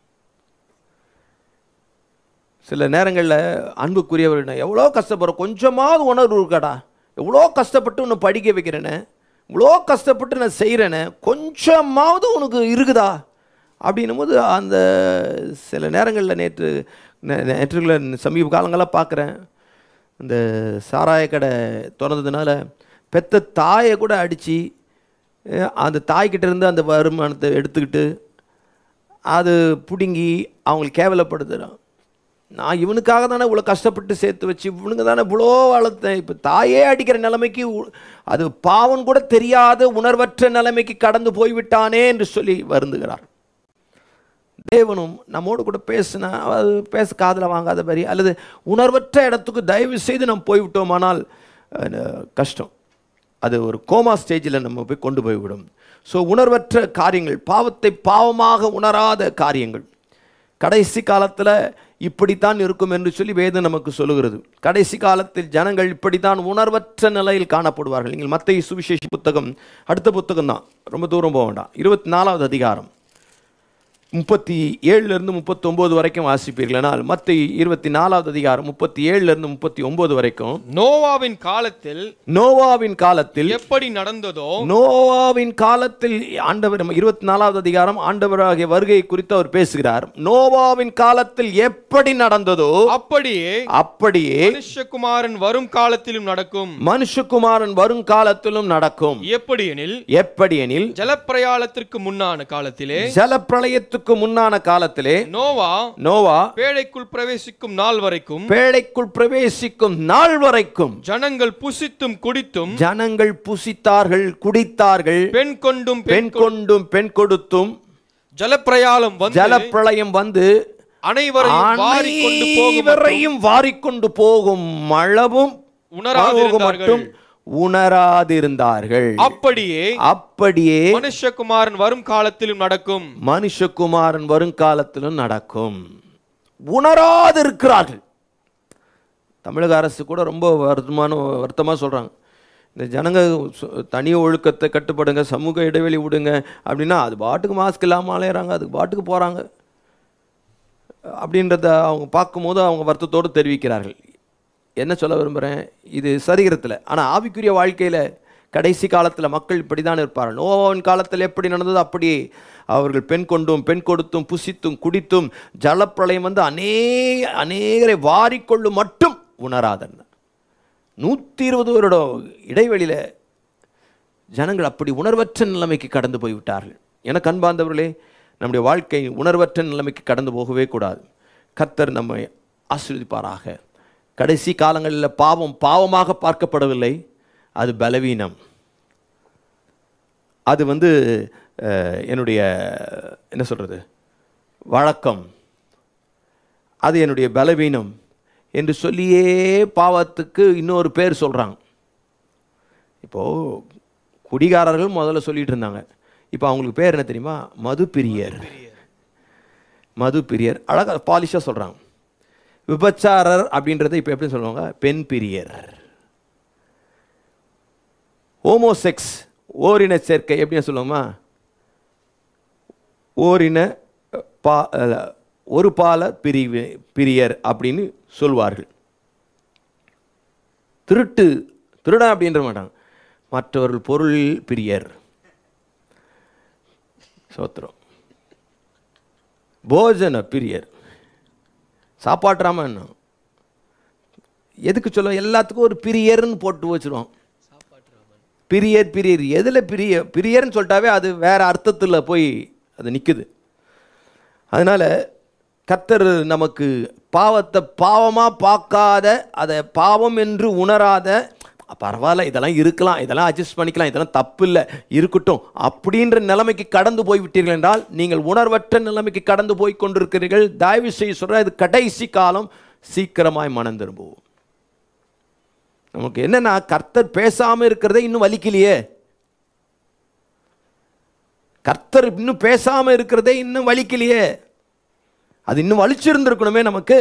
Speaker 3: சில நேரங்களில் அன்புக்குரியவர்கள் எவ்வளோ கஷ்டப்படுற, கொஞ்சமாவது உணர்வு இருக்காடா, எவ்வளோ கஷ்டப்பட்டு உன்னை படிக்க வைக்கிறேனே, இவ்வளோ கஷ்டப்பட்டு நான் செய்கிறேனே, கொஞ்சமாவது உனக்கு இருக்குதா அப்படின்னும் போது அந்த சில நேரங்களில் நேற்றுகளை சமீப காலங்களாக பார்க்குறேன். இந்த சாராய கடை திறந்ததுனால பெத்த தாயை கூட அடித்து அந்த தாய்கிட்ட இருந்து அந்த வருமானத்தை எடுத்துக்கிட்டு அது பிடுங்கி அவங்களுக்கு கேவலப்படுத்துகிறான். நான் இவனுக்காக தானே இவ்வளோ கஷ்டப்பட்டு சேர்த்து வச்சு இவனுங்க தானே இவ்வளோ வளர்த்தேன், இப்போ தாயே அடிக்கிற நிலைமைக்கு, அது பாவம் கூட தெரியாத உணர்வற்ற நிலைமைக்கு கடந்து போய்விட்டானே என்று சொல்லி வருந்துகிறார். தேவனும் நம்மோடு கூட பேசினா அது பேச காதில் வாங்காத மாதிரி, அல்லது உணர்வற்ற இடத்துக்கு தயவு செய்து நம்ம போய்விட்டோமானால் கஷ்டம். அது ஒரு கோமா ஸ்டேஜில் நம்ம போய் கொண்டு போய்விடும். ஸோ உணர்வற்ற காரியங்கள், பாவத்தை பாவமாக உணராத காரியங்கள் கடைசி காலத்தில் இப்படித்தான் இருக்கும் என்று சொல்லி வேதம் நமக்கு சொல்லுகிறது. கடைசி காலத்தில் ஜனங்கள் இப்படித்தான் உணர்வற்ற நிலையில் காணப்படுவார்கள். நீங்கள் மத்தேயு சுவிசேஷ புத்தகம், அடுத்த புத்தகம் தான், ரொம்ப தூரம் போக வேண்டாம், 24வது அதிகாரம் 37 39 வரைக்கும் வாசிப்பீர்களானால், மத்தேயு 24வது அதிகாரம் 37 39 வரைக்கும்
Speaker 5: நோவாவின் காலத்தில் எப்படி நடந்ததோ,
Speaker 3: நோவாவின் காலத்தில் ஆண்டவர், 24வது அதிகாரம் ஆண்டவராகிய வருகை குறித்து அவர் பேசுகிறார். நோவாவின் காலத்தில் எப்படி நடந்ததோ அப்படியே
Speaker 5: மனுஷகுமாரன் வரும் காலத்திலும் நடக்கும்.
Speaker 3: மனுஷகுமாரன் வரும் காலத்திலும் நடக்கும். எப்படியெனில்
Speaker 5: ஜலப்பிரளயத்திற்கு முன்னான காலத்திலே,
Speaker 3: ஜலப்பிரளயத்துக்கு முன்னான காலத்திலே நோவா
Speaker 5: பேழைக்குள் பிரவேசிக்கும் நாள்
Speaker 3: நாள் வரைக்கும்
Speaker 5: ஜனங்கள் புசித்தும் குடித்தும்,
Speaker 3: ஜனங்கள் புசித்தார்கள், குடித்தார்கள்,
Speaker 5: பெண் கொண்டும்
Speaker 3: பெண் கொடுத்தும்,
Speaker 5: ஜலப்பிரளயம் வந்து
Speaker 3: அனைவரையும் வாரிக்கொண்டு போகும் அளவும் மட்டும் உணராதிருந்தார்கள். அப்படியே
Speaker 5: மனுஷகுமாரன் வரும் காலத்திலும் நடக்கும்.
Speaker 3: மனுஷகுமாரன் வரும் காலத்திலும் நடக்கும். உணராதிருக்கிறார்கள். தமிழக அரசு கூட ரொம்ப வருத்தமாக சொல்றாங்க, இந்த ஜனங்க தனி ஒழுக்கத்தை கட்டுப்படுங்க, சமூக இடைவெளி விடுங்க அப்படின்னா அது பாட்டுக்கு மாஸ்க் இல்லாமல் அலையிறாங்க, அதுக்கு பாட்டுக்கு போறாங்க அப்படின்றத அவங்க பார்க்கும்போது அவங்க வருத்தத்தோடு தெரிவிக்கிறார்கள். என்ன சொல்ல விரும்புகிறேன், இது சரீரத்தில், ஆனால் ஆவிக்குரிய வாழ்க்கையில் கடைசி காலத்தில் மக்கள் இப்படி தான் இருப்பார்கள். நோவாவின் காலத்தில் எப்படி நடந்தது அப்படியே அவர்கள் பெண் கொண்டும் பெண் கொடுத்தும் புசித்தும் குடித்தும் ஜலப்பிரளயம் வந்து அநேகரை வாரிக்கொள்ளும் மட்டும் உணராதன். 120 வருடம் இடைவெளியில் ஜனங்கள் அப்படி உணர்வற்ற நிலைமைக்கு கடந்து போய்விட்டார்கள். எனக்கு அன்பார்ந்தவர்களே, நம்முடைய வாழ்க்கை உணர்வற்ற நிலைமைக்கு கடந்து போகவே கூடாது. கர்த்தர் நம்மை ஆசீர்வதிப்பாராக. கடைசி காலங்களில் பாவமாக பார்க்கப்படவில்லை, அது பலவீனம். அது என்னுடைய என்ன சொல்கிறது வழக்கம், அது என்னுடைய பலவீனம் என்று சொல்லியே பாவத்துக்கு இன்னொரு பேர் சொல்கிறாங்க. இப்போது குடிகாரர்கள் முதல்ல சொல்லிட்டு இருந்தாங்க, இப்போ அவங்களுக்கு பேர் என்ன தெரியுமா? மதுப்பிரியர். அழகாக பாலிஷாக சொல்கிறாங்க. விபச்சாரர் அப்படின்றத இப்போ எப்படி சொல்லுவாங்க? பெண் பிரியர். ஹோமோசெக்ஸ், ஓரின சேர்க்கை எப்படின்னு சொல்லுவோமா? ஒரு பால பிரியர் அப்படின்னு சொல்வார்கள். திருட அப்படின்ற மாட்டாங்க, மற்றவர்கள் பொருள் பிரியர். சோத்திரம். போஜன பிரியர், சாப்பாட்டுறாம என்ன எதுக்கு சொல்ல, எல்லாத்துக்கும் ஒரு பிரியர்னு போட்டு வச்சிருவோம்.
Speaker 4: பிரியர் பிரியர் எதில் பிரியர்னு சொல்லிட்டாவே அது வேற அர்த்தத்தில் போய் அது நிற்குது. அதனால் கர்த்தர் நமக்கு பாவத்தை பாவமாக பார்க்காத, அதை பாவம் என்று உணராத, பரவாயில்ல இதெல்லாம் இருக்கலாம், இதெல்லாம் அட்ஜஸ்ட் பண்ணிக்கலாம், இதெல்லாம் தப்பு இல்லை இருக்கட்டும் அப்படின்ற நிலைமைக்கு கடந்து போய்விட்டீர்கள் என்றால் நீங்கள் உணர்வற்ற நிலைமைக்கு கடந்து போய் கொண்டிருக்கிறீர்கள். தயவு செய்து சொல்கிற இது கடைசி காலம், சீக்கிரமாய் மனம் திரும்புவோம். நமக்கு என்னன்னா கர்த்தர் பேசாமல் இருக்கிறதே இன்னும் வலிக்கலையே, கர்த்தர் இன்னும் பேசாமல் இருக்கிறதே இன்னும் வலிக்கலையே, அது இன்னும் வலிச்சிருந்திருக்கணுமே நமக்கு.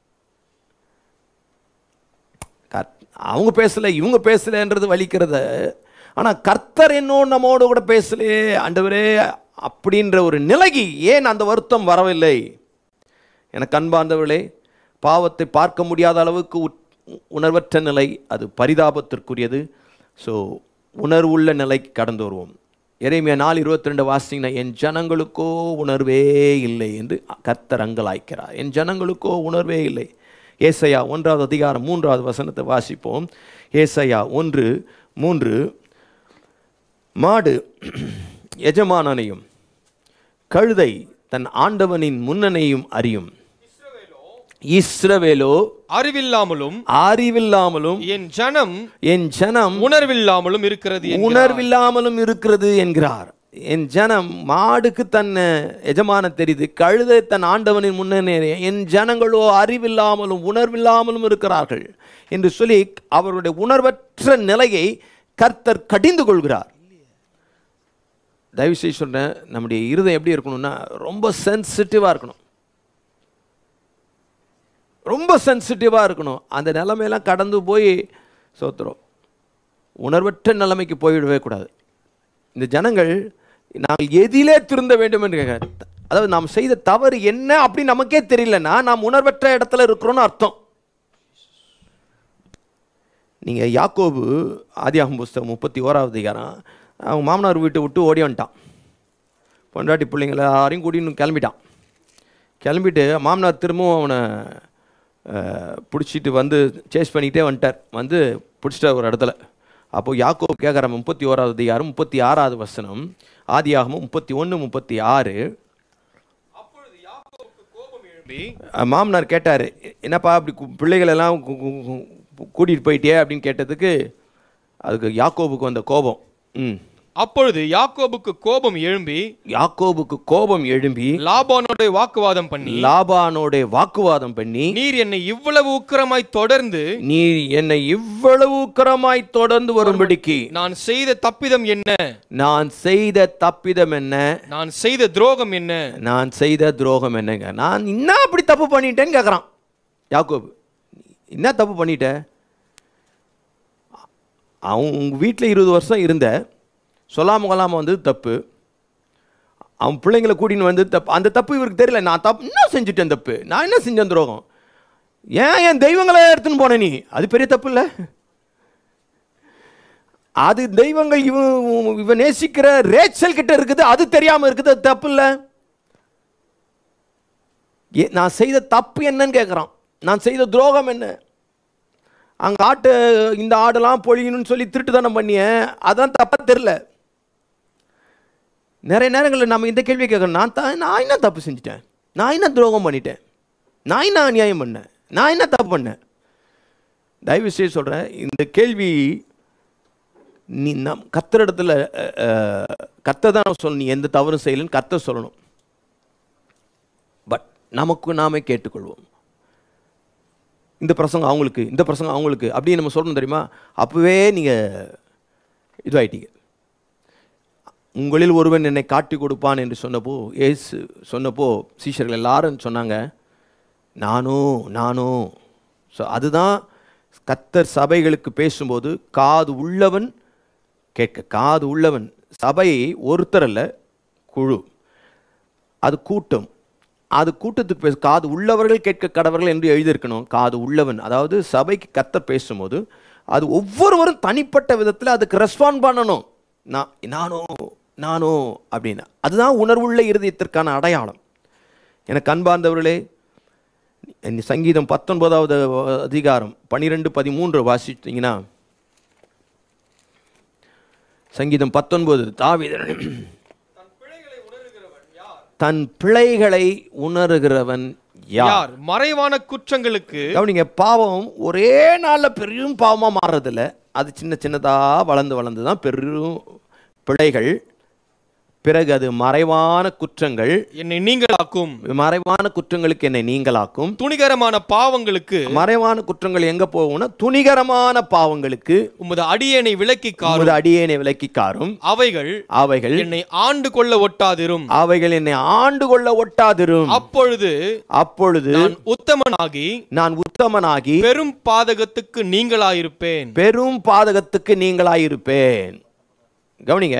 Speaker 4: அவங்க பேசலை இவங்க பேசலைன்றது வலிக்கிறது. ஆனால் கர்த்தர் என்னோடு நம்மோடு கூட பேசலையே ஆண்டவரே அப்படின்ற ஒரு நிலைக்கு ஏன் அந்த வருத்தம் வரவில்லை? எனக்கு அன்பார்ந்தவர்களே, பாவத்தை பார்க்க முடியாத அளவுக்கு உணர்வற்ற நிலை அது பரிதாபத்திற்குரியது. ஸோ உணர்வுள்ள நிலைக்கு கடந்து வருவோம். எரேமியா 4:22 வாசிங்கன்னா, என் ஜனங்களுக்கோ உணர்வே இல்லை என்று கர்த்தர் அங்கலாய்க்கிறார். என் ஜனங்களுக்கோ உணர்வே இல்லை. ஏசாயா 1:3 வாசிப்போம். ஏசாயா 1:3, மாடு எஜமானனையும் கழுதை தன் ஆண்டவனின் முன்னனையும் அறியும். இஸ்ரவேலோ அறிவில்லாமலும் என் ஜனம்
Speaker 5: உணர்வில்லாமலும்
Speaker 4: இருக்கிறது என்கிறார். என் ஜனம், மாடுக்கு தன் எஜமான தெரியுது, கழுதை தன் ஆண்டவனின் முன்னே, என் ஜனங்களோ அறிவில்லாமலும் உணர்வில்லாமலும் இருக்கிறார்கள் என்று சொல்லி அவருடைய உணர்வற்ற நிலையை கர்த்தர் கடிந்து கொள்கிறார். தயவு செய்து சொல்றேன், நம்முடைய இருதயம் எப்படி இருக்கணும்னா ரொம்ப சென்சிட்டிவாக இருக்கணும், ரொம்ப சென்சிட்டிவாக இருக்கணும். அந்த நிலைமையெல்லாம் கடந்து போய் சோத்துறோம், உணர்வற்ற நிலைமைக்கு போய்விடவே கூடாது. இந்த ஜனங்கள் நாங்கள் எதிலே திருந்த வேண்டும் என்று கேட்க, அதாவது நாம் செய்த தவறு என்ன அப்படின்னு நமக்கே தெரியலன்னா நாம் உணர்வற்ற இடத்துல இருக்கிறோன்னு அர்த்தம். நீங்கள் யாக்கோபு ஆதியாகமம் புஸ்தகம் 31வது அதிகாரம், அவன் மாமனார் வீட்டை விட்டு ஓடி வந்துட்டான், பொண்டாட்டி பிள்ளைங்களை யாரையும் கூட்டின்னு கிளம்பிட்டு மாமனார் திரும்பவும் அவனை பிடிச்சிட்டு வந்து சேஸ் பண்ணிக்கிட்டே வந்துட்டார். வந்து பிடிச்சிட்டார் ஒரு இடத்துல. அப்போது யாக்கோபு கேட்குற 31வது அதிகாரம் 36வது வசனம், ஆதியாகமம் 31:36. மாமனார் கேட்டார், என்னப்பா அப்படி பிள்ளைகளெல்லாம் கூட்டிகிட்டு போயிட்டே அப்படின்னு கேட்டதுக்கு அதுக்கு யாக்கோபுக்கு வந்த கோபம்.
Speaker 5: அப்பொழுது யாக்கோபுக்கு கோபம் எழும்பி லாபானோட வாக்குவாதம் பண்ணி நீர் என்னை இவ்வளவு உக்கிரமாய் தொடர்ந்து வரும்படிக்கு நான் செய்த தப்பிதம் என்ன,
Speaker 4: நான் செய்த துரோகம் என்னங்க, நான் என்ன அப்படி தப்பு பண்ணிட்டேன்னு கேட்குறான் யாக்கோபு. என்ன தப்பு பண்ணிட்ட? அவங்க வீட்டில் 20 வருஷம் இருந்த, சொல்லாம கொள்ளாமல் வந்தது தப்பு, அவன் பிள்ளைங்களை கூட்டின்னு வந்து தப்பு. அந்த தப்பு இவருக்கு தெரியல, நான் தப்பு என்ன செஞ்சுட்டேன், தப்பு நான் என்ன செஞ்சேன் துரோகம், என் தெய்வங்களை எடுத்துன்னு போன நீ, அது பெரிய தப்பு இல்லை. அது தெய்வங்கள் இவன் நேசிக்கிற ரேச்சல் கிட்ட இருக்குது, அது தெரியாம இருக்குது, அது தப்பு இல்லை. நான் செய்த தப்பு என்னன்னு கேட்குறான், நான் செய்த துரோகம் என்ன? அங்கே இந்த ஆடெல்லாம் பொழியணும்னு சொல்லி திருட்டுத்தனம் பண்ணிய, அதான் தப்பா தெரியல. நிறைய நேரங்களில் நம்ம இந்த கேள்வியை கேட்குறோம், நான் என்ன தப்பு செஞ்சுட்டேன், நான் என்ன துரோகம் பண்ணிட்டேன், நான் என்ன அநியாயம் பண்ணேன், நான் என்ன தப்பு பண்ணேன்? தயவு செய்து சொல்கிறேன், இந்த கேள்வி நீ கர்த்தர் இடத்துல கர்த்தர் தான் சொல்லணும், நீ எந்த தவறும் செய்யலன்னு கர்த்தர் சொல்லணும். பட் நமக்கு நாமே கேட்டுக்கொள்வோம், இந்த பிரசங்கம் அவங்களுக்கு, இந்த பிரசங்கம் அவங்களுக்கு அப்படின்னு நம்ம சொல்லணும் தெரியுமா? அப்போவே நீங்கள் இதுவாயிட்டீங்க. உங்களில் ஒருவன் என்னை காட்டி கொடுப்பான் என்று சொன்னப்போ சீஷர்கள் எல்லாரும் சொன்னாங்க, நானும். ஸோ அதுதான் கர்த்தர் சபைகளுக்கு பேசும்போது காது உள்ளவன் கேட்க. காது உள்ளவன், சபை ஒருத்தர் அல்ல, குழு, அது கூட்டம், அது கூட்டத்துக்கு பேச காது உள்ளவர்கள் கேட்க கடவர்கள் என்று எழுதியிருக்கணும். காது உள்ளவன், அதாவது சபைக்கு கர்த்தர் பேசும்போது அது ஒவ்வொருவரும் தனிப்பட்ட விதத்தில் அதுக்கு ரெஸ்பாண்ட் பண்ணணும். நானோ அப்படின்னு, அதுதான் உணர்வுள்ள இருதயத்திற்கான அடையாளம். எனக்கு அன்பார்ந்தவர்களே, சங்கீதம் 19வது அதிகாரம் 12-13 வாசித்தீங்கன்னா,
Speaker 3: சங்கீதம் 19 தாவீது தன் பிழைகளை உணர்கிறவன் யார்?
Speaker 5: மறைவான குற்றங்களுக்கு
Speaker 3: கவனிங்க, பாவம் ஒரே நாள்ல பெரும் பாவமா மாறுறதில்ல. அது சின்ன சின்னதா வளர்ந்து வளர்ந்து தான் பெரும் பிழைகள். பிறகு அது மறைவான குற்றங்கள்,
Speaker 5: என்னை நீங்களாக்கும்.
Speaker 3: மறைவான குற்றங்களுக்கு என்னை நீங்களாக்கும்.
Speaker 5: துணிகரமான பாவங்களுக்கு,
Speaker 3: மறைவான குற்றங்கள் எங்க போகும்னா துணிகரமான பாவங்களுக்கு
Speaker 5: உமது அடியேனை விலக்கி காரும்.
Speaker 3: உமது அடியேனை விலக்கி காரும். அவைகள்
Speaker 5: என்னை ஆண்டு கொள்ள ஒட்டாதிரும்.
Speaker 3: அவைகள் என்னை ஆண்டு கொள்ள ஒட்டாதிரும்.
Speaker 5: அப்பொழுது நான் உத்தமனாகி பெரும் பாதகத்துக்கு நீங்களாயிருப்பேன்.
Speaker 3: பெரும் பாதகத்துக்கு நீங்களாயிருப்பேன். கவனிங்க,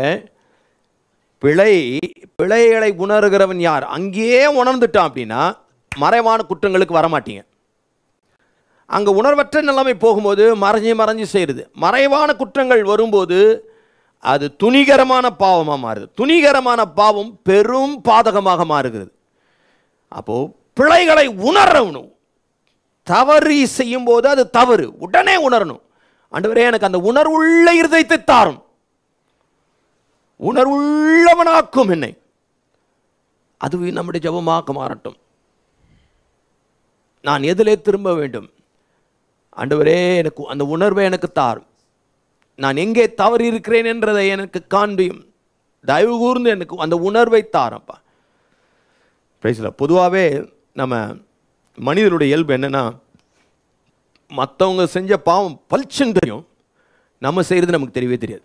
Speaker 3: பிழைகளை உணர்கிறவன் யார்? அங்கேயே உணர்ந்துட்டான் அப்படின்னா மறைவான குற்றங்களுக்கு வரமாட்டீங்க. அங்க உணர்வற்ற நிலைமை போகும்போது மறைஞ்சு செய்யுது. மறைவான குற்றங்கள் வரும்போது அது துணிகரமான பாவமாக மாறுது. துணிகரமான பாவம் பெரும் பாதகமாக மாறுகிறது. அப்போ பிழைகளை உணரணும். தவறு செய்யும் போது அது தவறு உடனே உணரணும். ஆண்டவரே, எனக்கு அந்த உணர்வுள்ள இருதயத்தை தாரும், உணர்வுள்ளவனாக்கும் என்னை. அதுவே நம்முடைய ஜெபமாக மாறட்டும். நான் எதிலே திரும்ப வேண்டும்? ஆண்டவரே, எனக்கு அந்த உணர்வை எனக்கு தாரும். நான் எங்கே தவறு இருக்கிறேன் என்றதை எனக்கு காண்பியும். தயவு கூர்ந்து எனக்கு அந்த உணர்வை தாரப்பா. பொதுவாகவே நம்ம மனிதனுடைய இயல்பு என்னன்னா, மற்றவங்க செஞ்ச பாவம் பளிச்சுன்னு தெரியும், நம்ம செய்கிறது நமக்கு தெரியவே தெரியாது.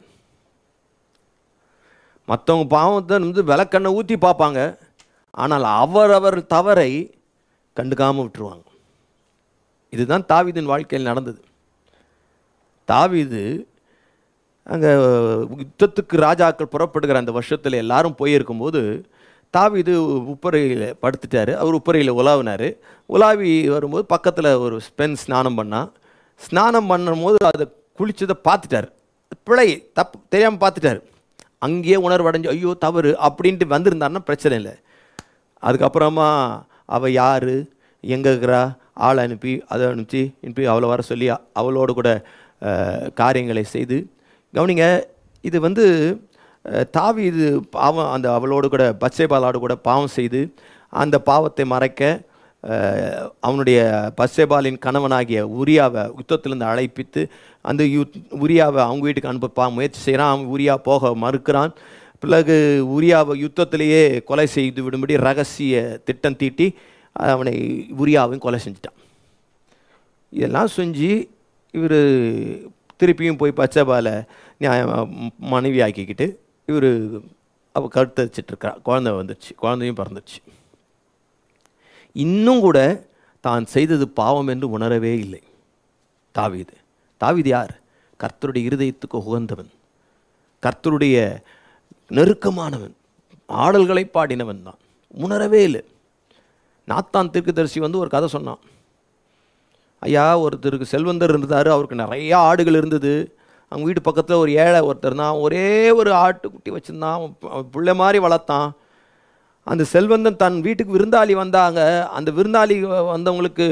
Speaker 3: மற்றவங்க பாவத்தை விளக்கண்ணை ஊற்றி பார்ப்பாங்க, ஆனால் அவர் தவறை கண்டுக்காமல் விட்டுருவாங்க. இதுதான் தாவீதின் வாழ்க்கையில் நடந்தது. தாவீது அங்கே யுத்தத்துக்கு ராஜாக்கள் புறப்படுகிற அந்த வருஷத்தில் எல்லாரும் போயிருக்கும்போது தாவீது உப்பரையில் படுத்துட்டார். அவர் உப்பரையில் உலாவினார். உலாவி வரும்போது பக்கத்தில் ஒரு பெண் ஸ்நானம் பண்ணான். ஸ்நானம் பண்ணும்போது அதை குளிச்சதை பார்த்துட்டார். பிழை தப்பு தெரியாமல் பார்த்துட்டார். அங்கேயே உணர்வடைஞ்சு ஐயோ தவறு அப்படின்ட்டு வந்திருந்தாருன்னா பிரச்சனை இல்லை. அதுக்கப்புறமா அவள் யார், எங்கே இருக்கிறா, ஆளை அனுப்பி அதை அனுப்பி அவளை வர சொல்லி அவளோடு கூட காரியங்களை செய்து. கவனிங்க, இது தாவீது பாவம் அந்த அவளோடு கூட பத்சேபாளோடு கூட பாவம் செய்து அந்த பாவத்தை மறைக்க அவனுடைய பத்சேபாலின் கணவனாகிய உரியாவை யுத்தத்திலிருந்து அழைப்பித்து அந்த உரியாவை அவங்க வீட்டுக்கு அனுப்ப முயற்சி செய்கிறான். அவன் உரியா போக மறுக்கிறான். பிறகு உரியாவை யுத்தத்திலேயே கொலை செய்து விடும்படி ரகசிய திட்டம் தீட்டி அவனை உரியாவையும் கொலை செஞ்சிட்டான். இதெல்லாம் செஞ்சு இவர் திருப்பியும் போய் பச்சைபாலை மனைவி ஆக்கிக்கிட்டு இவர் அவள் கருத்தரிச்சிட்ருக்கிறா. குழந்தை வந்துடுச்சு, குழந்தையும் பிறந்துச்சு. இன்னும் கூட தான் செய்தது பாவம் என்று உணரவே இல்லை தாவீது. தாவீது யார்? கர்த்தருடைய இருதயத்துக்கு உகந்தவன், கர்த்தருடைய நெருக்கமானவன், ஆடல்களை பாடினவன் தான். உணரவே இல்லை. நாத்தான் தீர்க்கதரிசி ஒரு கதை சொன்னான். ஐயா, ஒருத்தருக்கு செல்வந்தர் இருந்தார், அவருக்கு நிறையா ஆடுகள் இருந்தது. அவங்க வீட்டு பக்கத்தில் ஒரு ஏழை ஒருத்தர் தான், ஒரே ஒரு ஆட்டுக்குட்டி வச்சுருந்தான், பிள்ளை மாதிரி வளர்த்தான். அந்த செல்வந்தன் தன் வீட்டுக்கு விருந்தாளி வந்தாங்க. அந்த விருந்தாளி வந்தவங்களுக்கு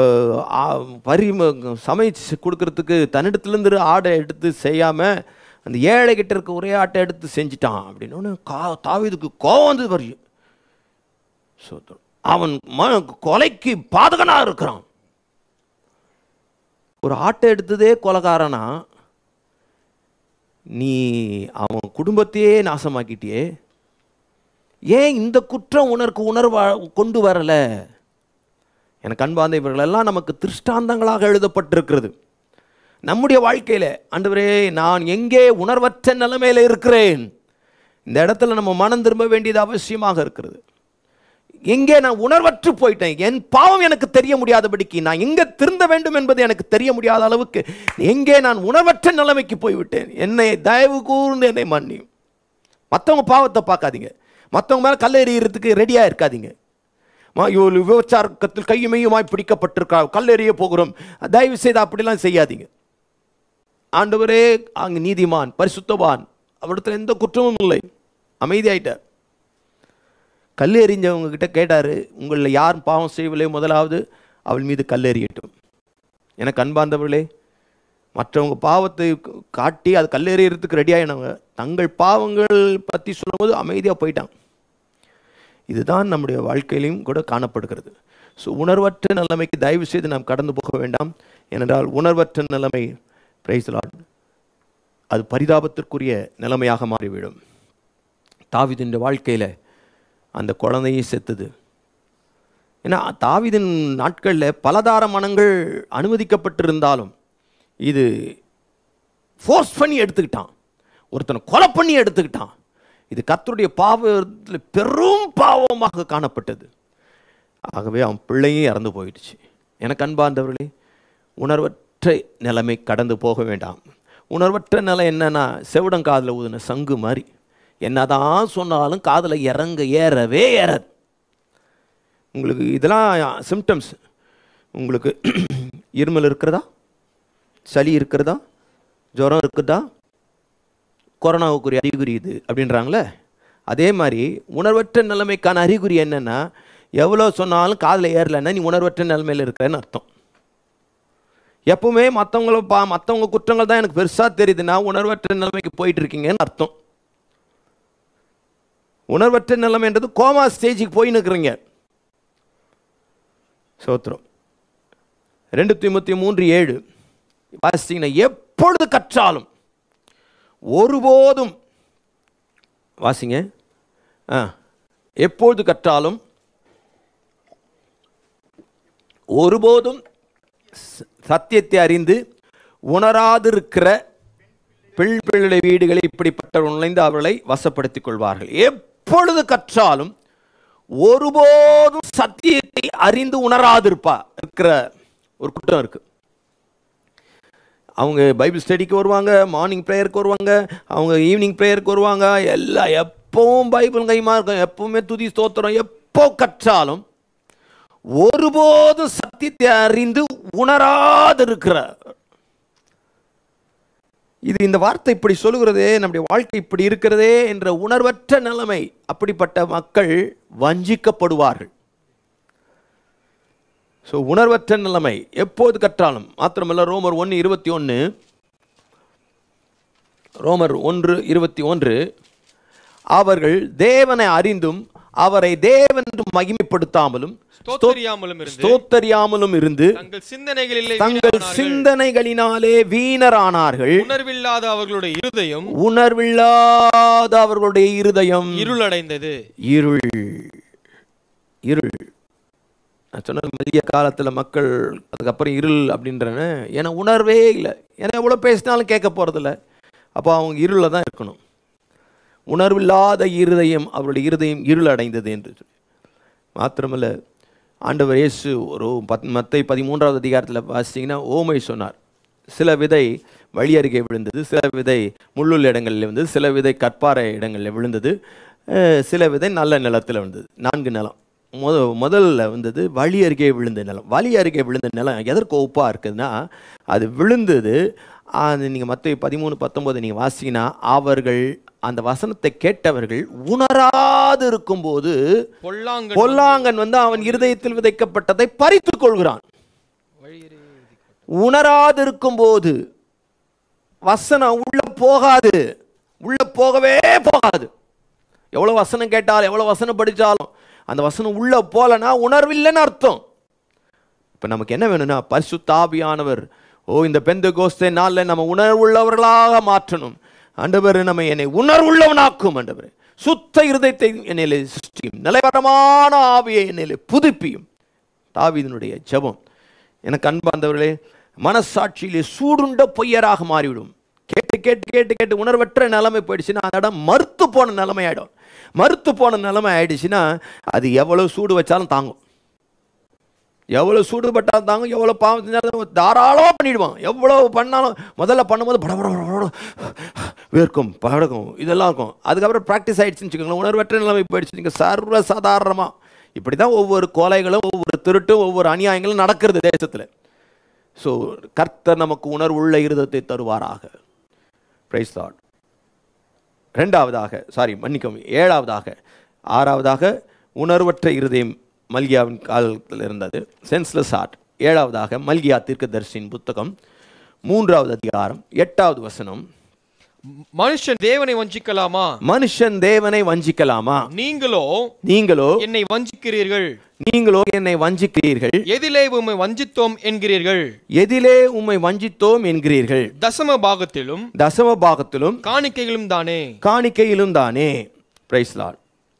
Speaker 3: சமைச்சு கொடுக்கறதுக்கு தன்னிடத்துலேருந்து ஆடை எடுத்து செய்யாமல் அந்த ஏழை கிட்ட இருக்க ஒரே ஆட்டை எடுத்து செஞ்சிட்டான் அப்படின்னு தாவீதுக்கு கோவம் வந்து வருது. அவன் கொலைக்கு பாதகனாக இருக்கிறான். ஒரு ஆட்டை எடுத்ததே கொலைகாரனா, நீ அவன் குடும்பத்தையே நாசமாக்கிட்டியே, ஏன் இந்த குற்றம் உனக்கு கொண்டு வரல? எனக்கு அன்பார்ந்த இவர்களெல்லாம் நமக்கு திருஷ்டாந்தங்களாக எழுதப்பட்டிருக்கிறது. நம்முடைய வாழ்க்கையில் ஆண்டவரே, நான் எங்கே உணர்வற்ற நிலைமையில் இருக்கிறேன், இந்த இடத்துல நம்ம மனம் திரும்ப வேண்டியது அவசியமாக இருக்கிறது. எங்கே நான் உணர்வற்று போயிட்டேன், என் பாவம் எனக்கு தெரிய முடியாதபடிக்கு, நான் எங்கே திருந்த வேண்டும் என்பது எனக்கு தெரிய முடியாத அளவுக்கு எங்கே நான் உணர்வற்ற நிலைமைக்கு போய்விட்டேன், என்னை தயவு கூர்ந்து என்னை மன்னியும். மற்றவங்க பாவத்தை பார்க்காதீங்க, மற்றவங்க மேலே கல்லெறியறதுக்கு ரெடியாக இருக்காதீங்க. விபச்சாரத்தில் கையுமையுமாய் பிடிக்கப்பட்டிருக்கா, கல்லெறிய போகிறோம், தயவு செய்து அப்படிலாம் செய்யாதீங்க. ஆண்டவரே அங்கே நீதிமான், பரிசுத்தவான், அவரிடத்தில் எந்த குற்றமும் இல்லை, அமைதியாயிட்டார். கல் எறிஞ்சவங்க கிட்ட கேட்டார், உங்களில் யார் பாவம் செய்யவில்லை, முதலாவது அவள் மீது கல் எறியட்டும். எனக்கு அன்பார்ந்தவர்களே, மற்றவங்க பாவத்தை காட்டி அது கல்லெறியறதுக்கு ரெடியாகினவங்க தங்கள் பாவங்கள் பற்றி சொல்லும்போது அமைதியாக போயிட்டாங்க. இதுதான் நம்முடைய வாழ்க்கையிலையும் கூட காணப்படுகிறது. ஸோ உணர்வற்ற நிலைமைக்கு தயவு செய்து நாம் கடந்து போக வேண்டாம். ஏனென்றால் உணர்வற்ற நிலைமை, பிரைஸ் தி லார்ட், அது பரிதாபத்திற்குரிய நிலைமையாக மாறிவிடும். தாவீதின் வாழ்க்கையில் அந்த குழந்தையை செத்துது. ஏன்னா தாவீதின் நாட்களில் பலதார மனங்கள் அனுமதிக்கப்பட்டிருந்தாலும் இது ஃபோர்ஸ் பண்ணி எடுத்துக்கிட்டான், ஒருத்தனை கொலை பண்ணி எடுத்துக்கிட்டான். இது கர்த்தருடைய பாவத்தில் பெரும் பாவமாக காணப்பட்டது. ஆகவே அவன் பிள்ளையே இறந்து போயிடுச்சு. எனக்கு அன்பார்ந்தவர்களே, உணர்வற்ற நிலைமை கடந்து போக வேண்டாம். உணர்வற்ற நிலை என்னன்னா, செவிடங்காதில் ஊதின சங்கு மாதிரி, என்னதான் சொன்னாலும் காதில் ஏறவே ஏறாது. உங்களுக்கு இதெல்லாம் சிம்டம்ஸ். உங்களுக்கு இருமல் இருக்கிறதா, சளி இருக்கிறதா, ஜுரம் இருக்குதா, கொரோனாவுக்குரிய அறிகுறி இது அப்படின்றாங்களே, அதே மாதிரி உணர்வற்ற நிலைமைக்கான அறிகுறி என்னென்னா, எவ்வளோ சொன்னாலும் காதில் ஏறலைன்னா நீ உணர்வற்ற நிலைமையில் இருக்கிறேன்னு அர்த்தம். எப்பவுமே மற்றவங்க குற்றங்கள் தான் எனக்கு பெருசாக தெரியுதுன்னா உணர்வற்ற நிலைமைக்கு போயிட்டு இருக்கீங்கன்னு அர்த்தம். உணர்வற்ற நிலைமைன்றது கோமா ஸ்டேஜுக்கு போயின்னு இருக்கிறீங்க. சோத்திரம். 2 தீமோத்தேயு 3:7 வாசிங்கன்னா, எப்பொழுது கற்றாலும் ஒருபோதும், வாசிங்க, எப்பொழுது கற்றாலும் ஒருபோதும் சத்தியத்தை அறிந்து உணராதிருக்கிற பிள்ளை வீடுகளில் இப்படிப்பட்ட நுழைந்து அவர்களை வசப்படுத்திக் கொள்வார்கள். எப்பொழுது கற்றாலும் ஒருபோதும் சத்தியத்தை அறிந்து இருக்கிற ஒரு கூட்டம் இருக்கு. அவங்க பைபிள் ஸ்டடிக்கு வருவாங்க, மார்னிங் ப்ரேயருக்கு வருவாங்க, அவங்க ஈவினிங் ப்ரேயருக்கு வருவாங்க, எல்லாம் எப்பவும் பைபிள் கைமா இருக்கும், எப்பவுமே துதி ஸ்தோத்திரம், எப்போ கற்றாலும் ஒருபோதும் சத்தியத்தை அறிந்து உணராதிருக்கிற. இது இந்த வார்த்தை இப்படி சொல்லுகிறதே, நம்முடைய வாழ்க்கை இப்படி இருக்கிறதே என்ற உணர்வற்ற நிலைமை. அப்படிப்பட்ட மக்கள் வஞ்சிக்கப்படுவார்கள். ஸோ உணர்வற்ற நிலைமை எப்போது கற்றாலும் மாத்திரமல்ல. ரோமர் 1:21 அவர்கள் தேவனை அறிந்தும் அவரை தேவன் என்று மகிமைப்படுத்தாமலும் ஸ்தோத்தரியாமலும் இருந்து தங்கள் சிந்தனைகளினாலே வீணரானார்கள்.
Speaker 5: உணர்வில்லாத அவர்களுடைய இருதயம் இருளடைந்தது. இருள். நான் சொன்ன மதிய காலத்தில் மக்கள் அதுக்கப்புறம் இருள் அப்படின்றன, ஏன்னா உணர்வே இல்லை. ஏன்னா எவ்வளோ பேசினாலும் கேட்க போகிறதில்ல. அப்போ அவங்க இருளில் தான் இருக்கணும். உணர்வில்லாத இருதயம், அவருடைய இருதயம் இருள் அடைந்தது என்று சொல்லி. மாத்திரமல்ல, ஆண்டவர் இயேசு ஒரு மத்தேயு 13வது அதிகாரத்தில் வாசித்தீங்கன்னா ஓமை சொன்னார். சில விதை வழி அருகே விழுந்தது, சில விதை முள்ளுள்ள இடங்களில் விழுந்தது, சில விதை கற்பாறை இடங்களில் விழுந்தது, சில விதை நல்ல நிலத்தில் விழுந்தது. 4 நிலம். முதல்ல வந்தது வழி அருகே விழுந்த நிலம். வழி அருகே விழுந்த நிலம் எதற்கு ஒப்பாக இருக்குதுன்னா, அது விழுந்தது. அது நீங்கள் மத்தேயு 13:19 நீங்கள் வாசிங்கன்னா, அவர்கள் அந்த வசனத்தை கேட்டவர்கள் உணராது இருக்கும்போது பொல்லாங்கன் வந்து அவன் இருதயத்தில் விதைக்கப்பட்டதை பறித்துக் கொள்கிறான். உணராது இருக்கும்போது வசனம் உள்ள போகவே போகாது. எவ்வளவு வசனம் கேட்டாலும் எவ்வளவு வசனம் படித்தாலும் அந்த வசனம் உள்ள போலனா உணர்வில்லைன்னு அர்த்தம். இப்ப நமக்கு என்ன வேணும்னா, பரிசுத்த ஆவியானவர் இந்த பெந்தெகோஸ்தே நாளில் நம்ம உணர்வுள்ளவர்களாக மாற்றணும். ஆண்டவர் நம்ம என்னை உணர்வுள்ளவனாக்கும். ஆண்டவர் சுத்த இருதயத்தை என்னிலே சிருஷ்டியும், நிலைவரமான ஆவியை என்னிலே புதுப்பியும். தாவீதினுடைய ஜெபம். எனக்கு அன்பார்ந்தவர்களே, மனசாட்சியிலே சூடுண்ட பொய்யராக மாறிவிடும். கேட்டு கேட்டு கேட்டு கேட்டு உணர்வற்ற நிலைமை போயிடுச்சுன்னா அந்த இடம் மறுத்து போன நிலைமை ஆகிடும். மறுத்து போன நிலைமை ஆயிடுச்சுன்னா அது எவ்வளவு சூடு வச்சாலும் தாங்கும். எவ்வளவு சூடுபட்டாலும் தாங்கும். எவ்வளவு பாவம் செஞ்சாலும் தாராளமாக பண்ணிடுவான். எவ்வளவு பண்ணாலும் முதல்ல பண்ணும்போது பட வேர்க்கும் படக்கும் இதெல்லாம் இருக்கும். அதுக்கப்புறம் ப்ராக்டிஸ் ஆகிடுச்சுன்னு வச்சுக்கோங்களேன். உணர்வற்ற நிலைமை போயிடுச்சு. நீங்கள் சர்வசாதாரணமாக இப்படி தான் ஒவ்வொரு கொலைகளும், ஒவ்வொரு திருட்டும், ஒவ்வொரு அநியாயங்களும் நடக்கிறது தேசத்தில். ஸோ கர்த்தர் நமக்கு உணர்வுள்ள இருதயத்தை தருவாராக. Praise Lord. 6வது உணர்வற்ற இருதயம் மல்கியாவின் காலத்தில் இருந்தது, சென்ஸ்லெஸ் ஹார்ட். 7வது மல்கியா தீர்க்கதரிசியின் புத்தகம்
Speaker 3: 3வது அதிகாரம் 8வது வசனம்.
Speaker 2: மனுஷன் தேவனை வஞ்சிக்கலாமா?
Speaker 3: மனுஷன் தேவனை வஞ்சிக்கலாமா?
Speaker 2: நீங்களோ என்னை வஞ்சிக்கிறீர்கள்.
Speaker 3: என்னை வஞ்சிக்கிறீர்கள்.
Speaker 2: எதிலே உம்மை வஞ்சித்தோம் என்கிறீர்கள்.
Speaker 3: எதிலே உம்மை வஞ்சித்தோம் என்கிறீர்கள்.
Speaker 2: தசம பாகத்திலும் காணிக்கையிலும் தானே. Praise Lord.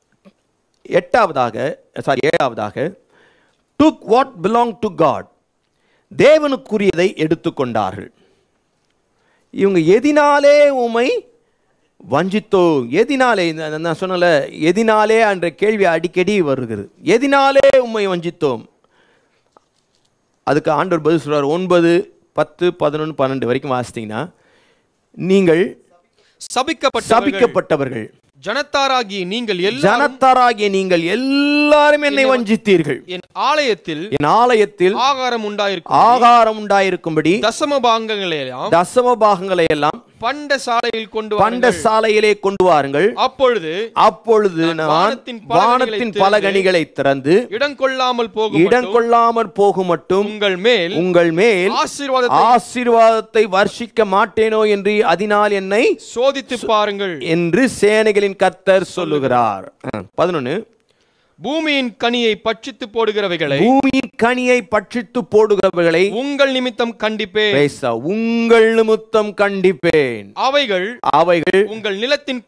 Speaker 3: 7வதாக took what belonged to God. தேவனுக்குரியதை எடுத்துக்கொண்டார்கள். இவங்க எதினாலே உம்மை வஞ்சித்தோம், எதினாலே, நான் சொன்னல எதினாலே என்ற கேள்வி அடிக்கடி வருகிறது. எதினாலே உம்மை வஞ்சித்தோம். அதுக்கு ஆண்டவர் பதில் சொல்றார். 9, 10, 11, 12 வரைக்கும் வாசித்தீங்கன்னா, நீங்கள் சபிக்கப்பட்டவர்கள்,
Speaker 2: ஜனத்தாராகிய நீங்கள் எல்லாரும் என்னை வஞ்சித்தீர்கள். என் ஆலயத்தில் ஆகாரம்
Speaker 3: உண்டாயிருக்கும்படி தசம பாகங்களை எல்லாம் பண்டசாலையிலே கொண்டு வாருங்கள். அப்பொழுது நான் வானத்தின் பலகணிகளை திறந்து இடங்கொள்ளாமல் போகும் மட்டும் உங்கள் மேல் ஆசீர்வாதத்தை வர்ஷிக்க மாட்டேனோ என்று அதனால் என்னை
Speaker 2: சோதித்து பாருங்கள்
Speaker 3: என்று சேனைகளின் கர்த்தர் சொல்லுகிறார். 11.
Speaker 2: பூமியின் கனியை பட்சித்து
Speaker 3: போடுகிறவைகளை
Speaker 2: உங்கள் நிமித்தம் கண்டிப்பேன். அவைகள் உங்கள் நிலத்தின்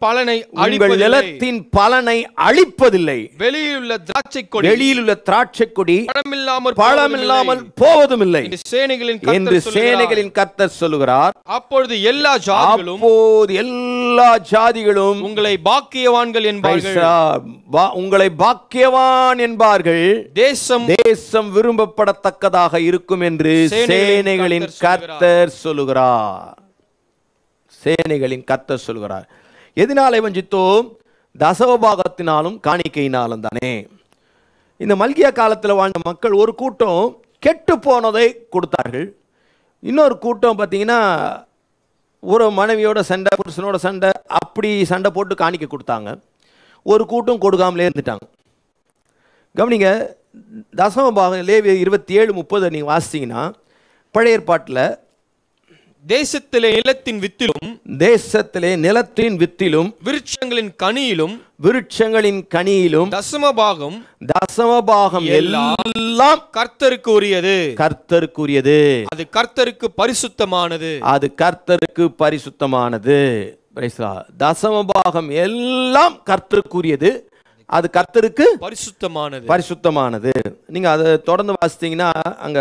Speaker 3: பலனை அழிப்பதில்லை.
Speaker 2: வெளியிலுள்ள
Speaker 3: திராட்சை கொடி பழமில்லாமல் போவதும் இல்லை என்று சேனைகளின் கர்த்தர் சொல்லுகிறார்.
Speaker 2: அப்பொழுது எல்லா ஜாதிகளும்
Speaker 3: உங்களை பாக்கியவான்கள் என்பார்கள். தேசம் விரும்பப்படத்தக்கதாக இருக்கும் என்று சேனைகளின் கர்த்தர் சொல்லுகிறார். எதனாலே வஞ்சித்தோம்? தசமபாகத்தினாலும் காணிக்கையினாலும் தானே. இந்த மல்கியா காலத்தில் வாழ்ந்த மக்கள் ஒரு கூட்டம் கெட்டு போனதை கொடுத்தார்கள். இன்னொரு கூட்டம் பார்த்தீங்கன்னா, ஒரு மனைவியோட சண்டை, புருஷனோட சண்டை, அப்படி சண்டை போட்டு காணிக்கை கொடுத்தாங்க. ஒரு கூட்டம் கொடுக்காமலே இருந்துட்டாங்க. கவனிங்க, தசம பாகம் லேவியர் 27:30 நீங்கள் வாசித்தீங்கன்னா, பழைய ஏற்பாட்டில்
Speaker 2: தேசத்திலே
Speaker 3: நிலத்தின் வித்திலும் விருட்சங்களின் கனியிலும் தசம பாகம் எல்லாம்
Speaker 2: கர்த்தருக்கு
Speaker 3: உரியது.
Speaker 2: அது கர்த்தருக்கு
Speaker 3: பரிசுத்தமானது. தசம பாகம் எல்லாம் கர்த்தருக்குரியது. அது கர்த்தருக்கு பரிசுத்தமானது. நீங்க அதை தொடர்ந்து வாசித்தீங்கன்னா, அங்க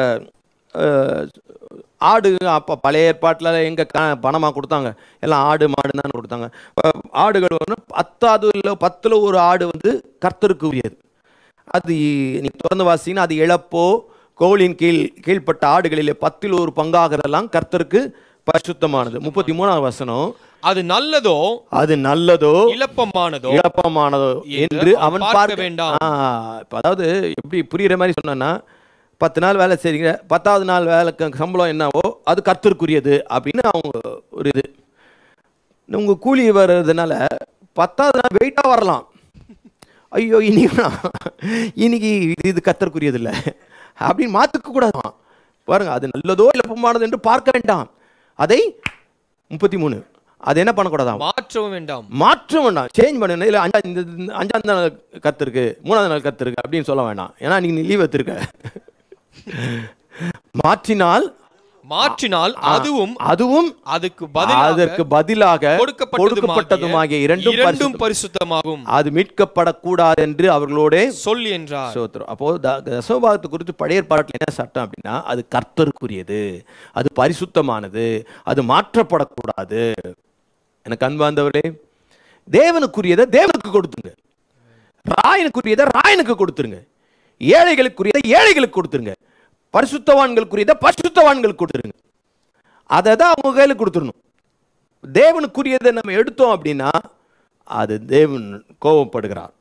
Speaker 3: ஆடு, அப்போ பழைய ஏற்பாட்டில் எங்க பணமா கொடுத்தாங்க? எல்லாம் ஆடு மாடு தான் கொடுத்தாங்க. ஆடுகள் 10 ஒரு ஆடு கர்த்தருக்கு உரியது. அது நீங்க தொடர்ந்து வாசித்தீங்கன்னா, அது இழப்போ கோலின் கீழ்ப்பட்ட ஆடுகளிலே 10 ஒரு பங்காகிறதெல்லாம் கர்த்தருக்கு பரிசுத்தமானது. 33வது வசனம்.
Speaker 2: அது நல்லதோ இளப்பமானதோ என்று அவன் பார்க்க வேண்டாம்.
Speaker 3: அதாவது எப்படி புரியுற மாதிரி சொன்னா, 10 நாள் வேலை செய்றீங்க, 10வது நாள் வேலைக்கு சம்பளம் என்னவோ அது கர்த்தருக்குரியது அப்படின்னு அவங்க ஒரு இது. உங்க கூலி வர்றதுனால 10வது நாள் வெயிட்டா வரலாம். ஐயோ இன்னைக்கு இது கர்த்தருக்குரியது இல்லை அப்படின்னு மாத்துக்க கூடாது. பாருங்க, அது நல்லதோ இளப்பமானது என்று பார்க்க வேண்டாம். அதை 33 அது என்ன பண்ணக்கூடாதான்? மாற்றம் வேண்டாம், சேஞ்ச் பண்ணணும். இல்லை 5ஆம் நாள் கர்த்தருக்கு, 3வது நாள் கர்த்தருக்கு அப்படின்னு சொல்ல வேண்டாம். ஏன்னா நீங்க நீ லீவ் எடுத்திருக்க. மாற்றினால் அதுவும் அதற்கு பதிலாக கொடுக்கப்பட்டதுமாகிய இரண்டும் பரிசுத்தமாகும். அது மீட்கப்படக்கூடாது என்று அவர்களோட
Speaker 2: சொல்லி என்றார்.
Speaker 3: அப்போ தசமபாகத்தை குறித்து பழைய ஏற்பாட்டில் என்ன சட்டம் அப்படின்னா, அது கர்த்தருக்குரியது, அது பரிசுத்தமானது, அது மாற்றப்படக்கூடாது. எனக்கு அன்பார்ந்தவர்களே, தேவனுக்குரியதை தேவனுக்கு கொடுத்துருங்க, ராயனுக்குரியதை ராயனுக்கு கொடுத்துருங்க, ஏழைகளுக்குரியதை ஏழைகளுக்கு கொடுத்துருங்க, பரிசுத்தவான்களுக்குரியதை பரிசுத்தவான்களுக்கு கொடுத்துருங்க. அதை தான் அவங்க கையில் கொடுத்துடணும். தேவனுக்குரியதை நம்ம எடுத்தோம் அப்படின்னா அது தேவன் கோபப்படுகிறார்.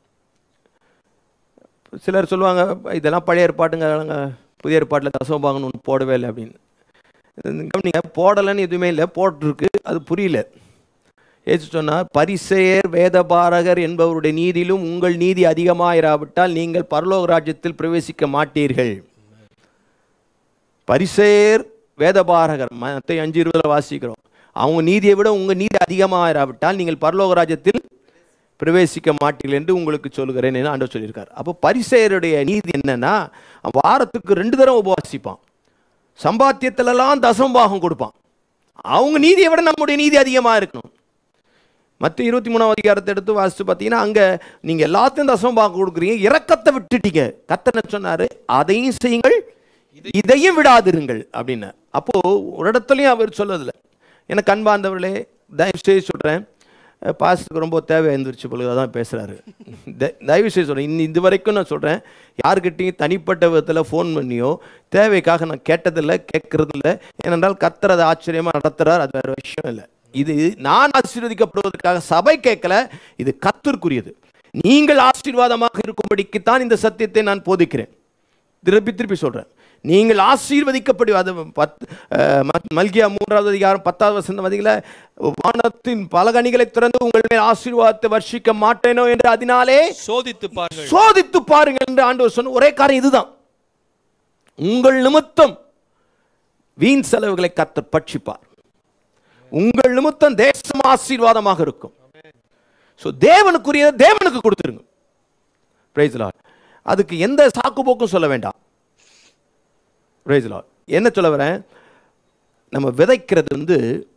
Speaker 3: சிலர் சொல்லுவாங்க, இதெல்லாம் பழைய ஏற்பாட்டுங்க, புதிய ஏற்பாட்டில் தசமபாகம்னு ஒன்று போடவே இல்லை அப்படின்னு. நீங்கள் போடலைன்னு எதுவுமே இல்லை, போட்டிருக்கு, அது புரியல. ஏசு சொன்னார், பரிசேயர் வேதபாரகர் என்பவருடைய நீதியிலும் உங்கள் நீதி அதிகமாயிராவிட்டால் நீங்கள் பரலோக ராஜ்யத்தில் பிரவேசிக்க மாட்டீர்கள். பரிசேயர் வேதபாரகர், மத்தேயு 5:20 வாசிக்கிறோம், அவங்க நீதியை விட உங்கள் நீதி அதிகமாகிராவிட்டால் நீங்கள் பரலோக ராஜ்யத்தில் பிரவேசிக்க மாட்டீர்கள் என்று உங்களுக்கு சொல்கிறேன் என்று ஆண்டவர் சொல்லியிருக்கார். அப்போ பரிசேயருடைய நீதி என்னன்னா, வாரத்துக்கு 2 தடவை உபவாசிப்பான், சம்பாத்தியத்திலெல்லாம் தசமபாகம் கொடுப்பான். அவங்க நீதியை விட நம்முடைய நீதி அதிகமாக இருக்கணும். மத்திய 23ஆம் அதிகாரத்தை எடுத்து வாசித்து பார்த்தீங்கன்னா, அங்கே நீங்கள் எல்லாத்தையும் தசமபாகம் கொடுக்குறீங்க, இரக்கத்தை விட்டுட்டீங்க. கர்த்தர் என்ன சொன்னார்? அதையும் செய்யுங்கள், இதையும் விடாதிருங்கள் அப்படின்னு. அப்போது ஒரு இடத்துலையும் அவர் சொல்லதில்லை. எனக்கு அன்பார்ந்தவர்களே, தயவு செய்து சொல்கிறேன், பாஸ்டருக்கு ரொம்ப தேவை எழுந்திரிச்சு பொழுது அதான் பேசுகிறாரு. தயவு செய்து சொல்கிறேன், இது வரைக்கும் நான் சொல்கிறேன், யாருக்கிட்டையும் தனிப்பட்ட விதத்தில் ஃபோன் பண்ணியோ தேவைக்காக நான் கேட்டதில்லை, கேட்கறதில்ல. ஏனென்றால் கர்த்தர் அதை ஆச்சரியமாக நடத்துகிறார், அது வேறு விஷயம் இல்லை. இது நான் ஆசீர்வதிக்கப்படுவதற்காக சபை கேட்கல, இது கர்த்தருக்குரியது. நீங்கள் ஆசீர்வாதமாக இருக்கும்படிக்குத்தான் இந்த சத்தியத்தை நான் போதிக்கிறேன். திருப்பி சொல்கிறேன், நீங்கள் ஆசீர்வதிக்கப்படி. அது மல்கியா 3ஆவது அதிகாரம் 10வது வசனம் வந்தீங்களா, வானத்தின் பல கனிகளை திறந்து உங்கள் மேல் ஆசீர்வாதத்தை வர்ஷிக்க மாட்டேனோ என்று அதனாலே சோதித்து பாருங்கள் என்று ஆண்டவர் சொன்ன ஒரே காரியம் இதுதான். உங்கள் நிமித்தம் வீண் செலவுகளை கர்த்தர் பட்சிப்பார். உங்கள் நிமித்தம் தேசம் ஆசீர்வாதமாக இருக்கும். தேவனுக்குரியதை தேவனுக்கு கொடுத்துருங்க. Praise the Lord. அதுக்கு எந்த சாக்கு போக்கும் சொல்ல வேண்டாம். Praise the Lord. என்ன சொல்ல வரேன், நம்ம விதைக்கிறது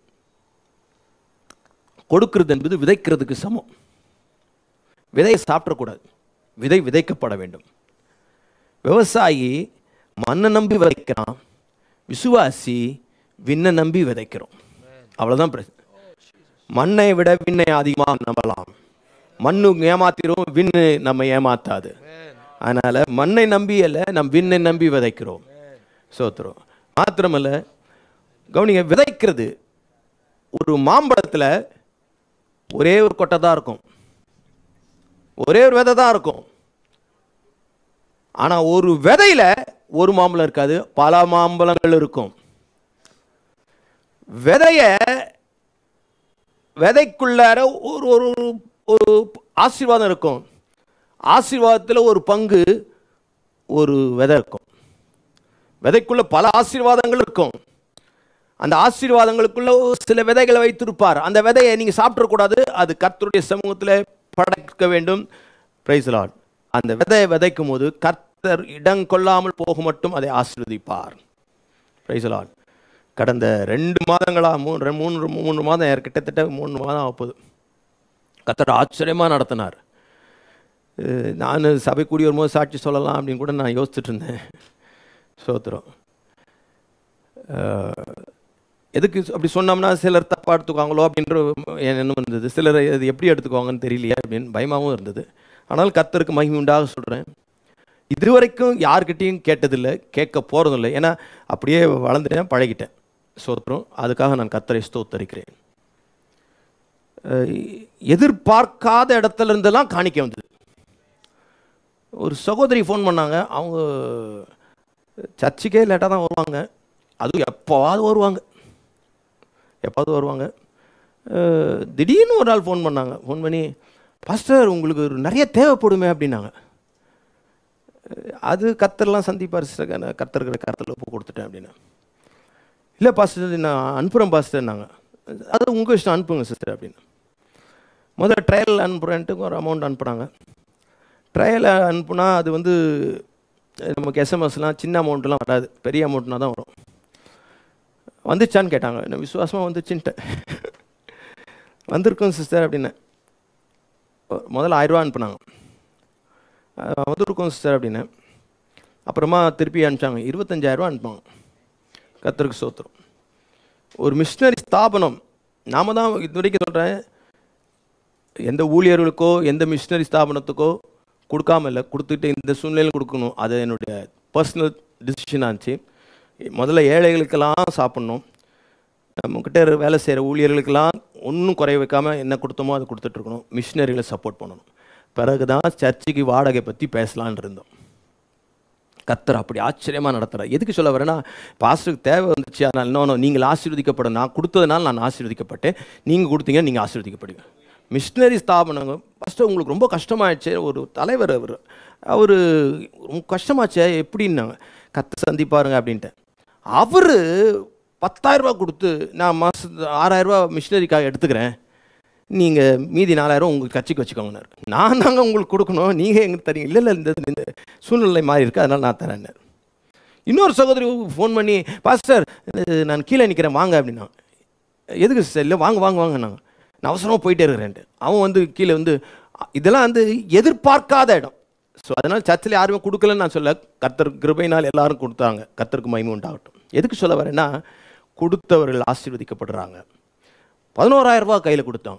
Speaker 3: கொடுக்கிறது என்பது விதைக்கிறதுக்கு சமம். விதையை சாப்பிடக்கூடாது, விதை விதைக்கப்பட வேண்டும். விவசாயி மண்ணை நம்பி விதைக்கிறான், விசுவாசி விண்ணை நம்பி விதைக்கிறோம். அவ்வளோதான் பிரச்சனை. மண்ணை விட விண்ணை அதிகமாக நம்பலாம். மண்ணு ஏமாத்திரும், விண்ணு நம்ம ஏமாத்தாது. அதனால மண்ணை நம்பி அல்ல, நம் விண்ணை நம்பி விதைக்கிறோம். சோத்திரம். மாத்திரமல்ல, கவனிங்க, விதைக்கிறது ஒரு மாம்பழத்தில் ஒரே ஒரு கொட்டை தான் இருக்கும், ஒரே ஒரு விதை தான் இருக்கும். ஆனால் ஒரு விதையில ஒரு மாம்பழம் இருக்காது, பல மாம்பழங்கள் இருக்கும். விதைக்குள்ளார ஒரு ஒரு ஆசீர்வாதம் இருக்கும். ஆசீர்வாதத்தில் ஒரு பங்கு ஒரு விதை இருக்கும். விதைக்குள்ள பல ஆசீர்வாதங்கள் இருக்கும். அந்த ஆசீர்வாதங்களுக்குள்ள சில விதைகளை வைத்திருப்பார். அந்த விதையை நீங்க சாப்பிடக்கூடாது, அது கர்த்தருடைய சமூகத்தில் படைக்க வேண்டும். Praise the Lord. அந்த விதையை விதைக்கும் போது கர்த்தர் இடம் கொள்ளாமல் போக மட்டும் அதை ஆசீர்வதிப்பார். Praise the Lord. கடந்த 2 மாதங்களா 3 மாதம், கிட்டத்தட்ட 3 மாதம் ஆகுது, கர்த்தர் ஆச்சரியமாக நடத்தினார். நான் சபை கூடி வரும்போது சாட்சி சொல்லலாம் அப்படின்னு கூட நான் யோசிச்சுட்டு இருந்தேன். சோத்திரம். எதுக்கு அப்படி சொன்னோம்னா சிலர் தப்பாக எடுத்துக்குவாங்களோ அப்படின்ற எண்ணம் இருந்தது. சிலர் இது எப்படி எடுத்துக்குவாங்கன்னு தெரியலையே அப்படின்னு பயமாகவும் இருந்தது. ஆனால் கர்த்தருக்கு மகிமை உண்டாக சொல்கிறேன், இதுவரைக்கும் யார்கிட்டையும் கேட்டதில்லை, கேட்க போகிறதில்லை. ஏன்னா அப்படியே வளர்ந்துட்டேன், பழகிட்டேன். சோத்திரம். அதுக்காக நான் கர்த்தரை ஸ்தோத்தரிக்கிறேன். எதிர்பார்க்காத இடத்துல இருந்தெல்லாம் காணிக்க வந்தது. ஒரு சகோதரி ஃபோன் பண்ணாங்க. அவங்க சர்ச்சுக்கே லேட்டாக தான் வருவாங்க, அதுவும் எப்போவாவது வருவாங்க. திடீர்னு ஒரு நாள் ஃபோன் பண்ணாங்க. ஃபோன் பண்ணி, பாஸ்டர் உங்களுக்கு நிறைய தேவைப்படுமே அப்படின்னாங்க. அது கர்த்தர்லாம் சந்திப்பார், கர்த்தருக்கிற கர்த்தரில் ஒப்பு கொடுத்துட்டேன் அப்படின்னு. இல்லை பாஸ்டர், நான் அனுப்புகிறேன் பாஸ்டர்னாங்க. அது உங்கள் இஷ்டம், அனுப்புங்க சிஸ்டர் அப்படின்னு. முதல்ல ட்ரையல் அனுப்புகிறேன்ட்டு ஒரு அமௌண்ட் அனுப்புகிறாங்க. ட்ரையலை அனுப்புனா அது நமக்கு எஸ்எம்எஸ்லாம் சின்ன அமௌண்ட்லாம் வராது, பெரிய அமௌண்ட்னா தான் வரும். வந்துச்சான்னு கேட்டாங்க. என்ன விசுவாசமாக வந்துச்சுன்ட்டு வந்திருக்கோம் சிஸ்டர் அப்படின்னு. முதல்ல 1000 ரூபா அனுப்புனாங்க. வந்திருக்கோம் சிஸ்டர் அப்படின்னு. அப்புறமா திருப்பி அனுப்பிச்சாங்க, 25,000 ரூபா அனுப்புவாங்க. கர்த்தருக்கு ஸ்தோத்திரம். ஒரு மிஷினரி ஸ்தாபனம், நாம தான் இது வரைக்கும் சொல்கிறேன், எந்த ஊழியர்களுக்கோ எந்த மிஷினரி ஸ்தாபனத்துக்கோ கொடுக்காம இல்லை, கொடுத்துட்டு இந்த சூழ்நிலையில் கொடுக்கணும். அது என்னுடைய பர்சனல் டிசிஷனாக இருந்துச்சு. முதல்ல ஏழைகளுக்கெல்லாம் சாப்பிட்ணும், நம்மக்கிட்ட வேலை செய்கிற ஊழியர்களுக்கெல்லாம் ஒன்றும் குறை வைக்காமல் என்ன கொடுத்தோமோ அதை கொடுத்துட்ருக்கணும், மிஷினரிகளை சப்போர்ட் பண்ணணும். பிறகு தான் சர்ச்சுக்கு வாடகை பற்றி பேசலான் இருந்தோம். கர்த்தர் அப்படி ஆச்சரியமாக நடத்துகிறார். எதுக்கு சொல்ல வரேன்னா, பாஸ்டருக்கு தேவை வந்துச்சு, அதனால் இன்னொன்று நீங்கள் ஆசீர்வதிக்கப்படும். நான் கொடுத்ததுனால நான் ஆசீர்வதிக்கப்பட்டேன், நீங்கள் கொடுத்தீங்க, நீங்கள் ஆசீர்வதிக்கப்படுங்க. மிஷினரி ஸ்தாபனங்க ஃபஸ்ட்டு உங்களுக்கு ரொம்ப கஷ்டமாயிடுச்சு. ஒரு தலைவர் அவர் ரொம்ப கஷ்டமாச்சே எப்படின்னாங்க. கர்த்தர் சந்திப்பாருங்க அப்படின்ட்டு.
Speaker 5: அவர் 10,000 ரூபா கொடுத்து நான் மாதம் 6,000 ரூபா மிஷினரிக்காக எடுத்துக்கிறேன், நீங்கள் மீதி 4,000 உங்களுக்கு கட்சிக்கு வச்சுக்கோங்கன்னாரு. நான் தாங்க உங்களுக்கு கொடுக்கணும், நீங்கள் எங்களுக்கு தரீங்க. இல்லை இந்த சூழ்நிலை மாறி இருக்குது, அதனால் நான் தரேன்னாரு. இன்னொரு சகோதரி ஃபோன் பண்ணி, பாஸ்டர் நான் கீழே நிற்கிறேன் வாங்க அப்படின்னா. எதுக்கு சார்? இல்லை வாங்க வாங்க வாங்க, நான் அவசரமாக போயிட்டே இருக்கிறேன்ட்டு. அவன் கீழே இதெல்லாம் எதிர்பார்க்காத இடம். ஸோ அதனால் சர்ச்சில் யாருமே கொடுக்கலன்னு நான் சொல்ல, கர்த்தர் கிருபையினால் எல்லாரும் கொடுத்தாங்க. கர்த்தருக்கு மகிமை உண்டாகட்டும். எதுக்கு சொல்ல வரேன்னா, கொடுத்தவர்கள் ஆசீர்வதிக்கப்படுறாங்க. 11,000 ரூபா கையில் கொடுத்தான்.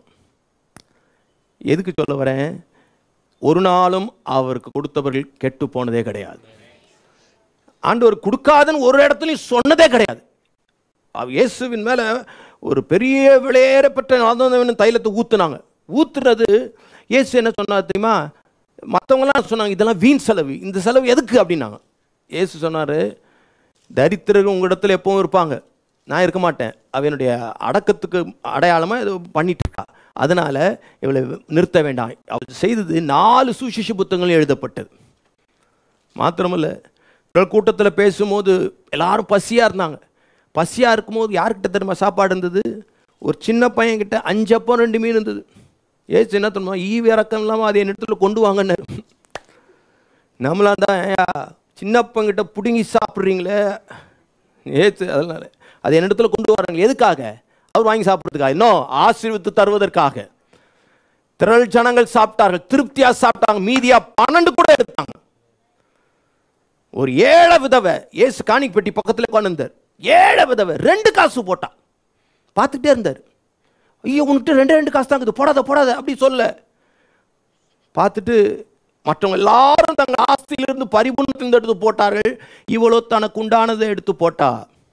Speaker 5: எதுக்கு சொல்ல வரேன்? ஒரு நாளும் அவருக்கு கொடுத்தவர்கள் கெட்டு போனதே கிடையாது. ஆண்டவர் கொடுக்காதுன்னு ஒரு இடத்துலையும் சொன்னதே கிடையாது. இயேசுவின் மேலே ஒரு பெரிய விலையேறப்பட்ட தைலத்தை ஊற்றுனாங்க. ஊற்றுறது இயேசு என்ன சொன்னார் தெரியுமா? மற்றவங்களாம் சொன்னாங்க இதெல்லாம் வீண் செலவு, இந்த செலவு எதுக்கு அப்படின்னாங்க. இயேசு சொன்னார், தரித்திரர்கள் உங்களிடத்தில் எப்பவும் இருப்பாங்க, நான் இருக்க மாட்டேன். அவனுடைய அடக்கத்துக்கு அடையாளமாக இது பண்ணிட்டு இருக்கா, அதனால் இவளை நிறுத்த வேண்டாம். அவள் செய்தது 4 சுவிசேஷ புத்தகங்கள் எழுதப்பட்டது. மாத்திரமல்ல, கூட்டத்தில் பேசும்போது எல்லாரும் பசியாக இருந்தாங்க. பசியாக இருக்கும்போது யார்கிட்ட தெரியுமா சாப்பாடு இருந்தது? ஒரு சின்ன பையன்கிட்ட 5 அப்பம் 2 மீன் இருந்தது. ஏசு என்ன தெரியுமா? இறக்கம் இல்லாமல் அதே நேரத்தில் கொண்டு வாங்கன்னு. நம்மளாம் தான் சின்னப்பங்கிட்ட பிடுங்கி சாப்பிட்றீங்களே ஏசு, அதனால அது என்னிடத்துல கொண்டு வராங்க. எதுக்காக? அவர் வாங்கி சாப்பிட்றதுக்காக? இன்னும் ஆசீர்வித்து தருவதற்காக. திரள் ஜனங்கள் சாப்பிட்டார்கள், திருப்தியாக சாப்பிட்டாங்க, மீதியா 12 கூட எடுத்தாங்க. ஒரு 7 விதவை ஏசு காணிக்கு பெட்டி பக்கத்தில் கொண்டு வந்தார். 7 விதவை 2 காசு போட்டா. பார்த்துக்கிட்டே இருந்தார். ஐயோ உன்கிட்ட 2 காசு தாங்குது, போடாத போடாத அப்படி சொல்ல. பார்த்துட்டு மற்றவங்க எல்லாரும் தங்கள் ஆஸ்தியிலிருந்து பரிபூர்ணத்திலிருந்து எடுத்து போட்டார்கள். இவ்வளோ தனக்கு உண்டானதை எடுத்து போட்டா.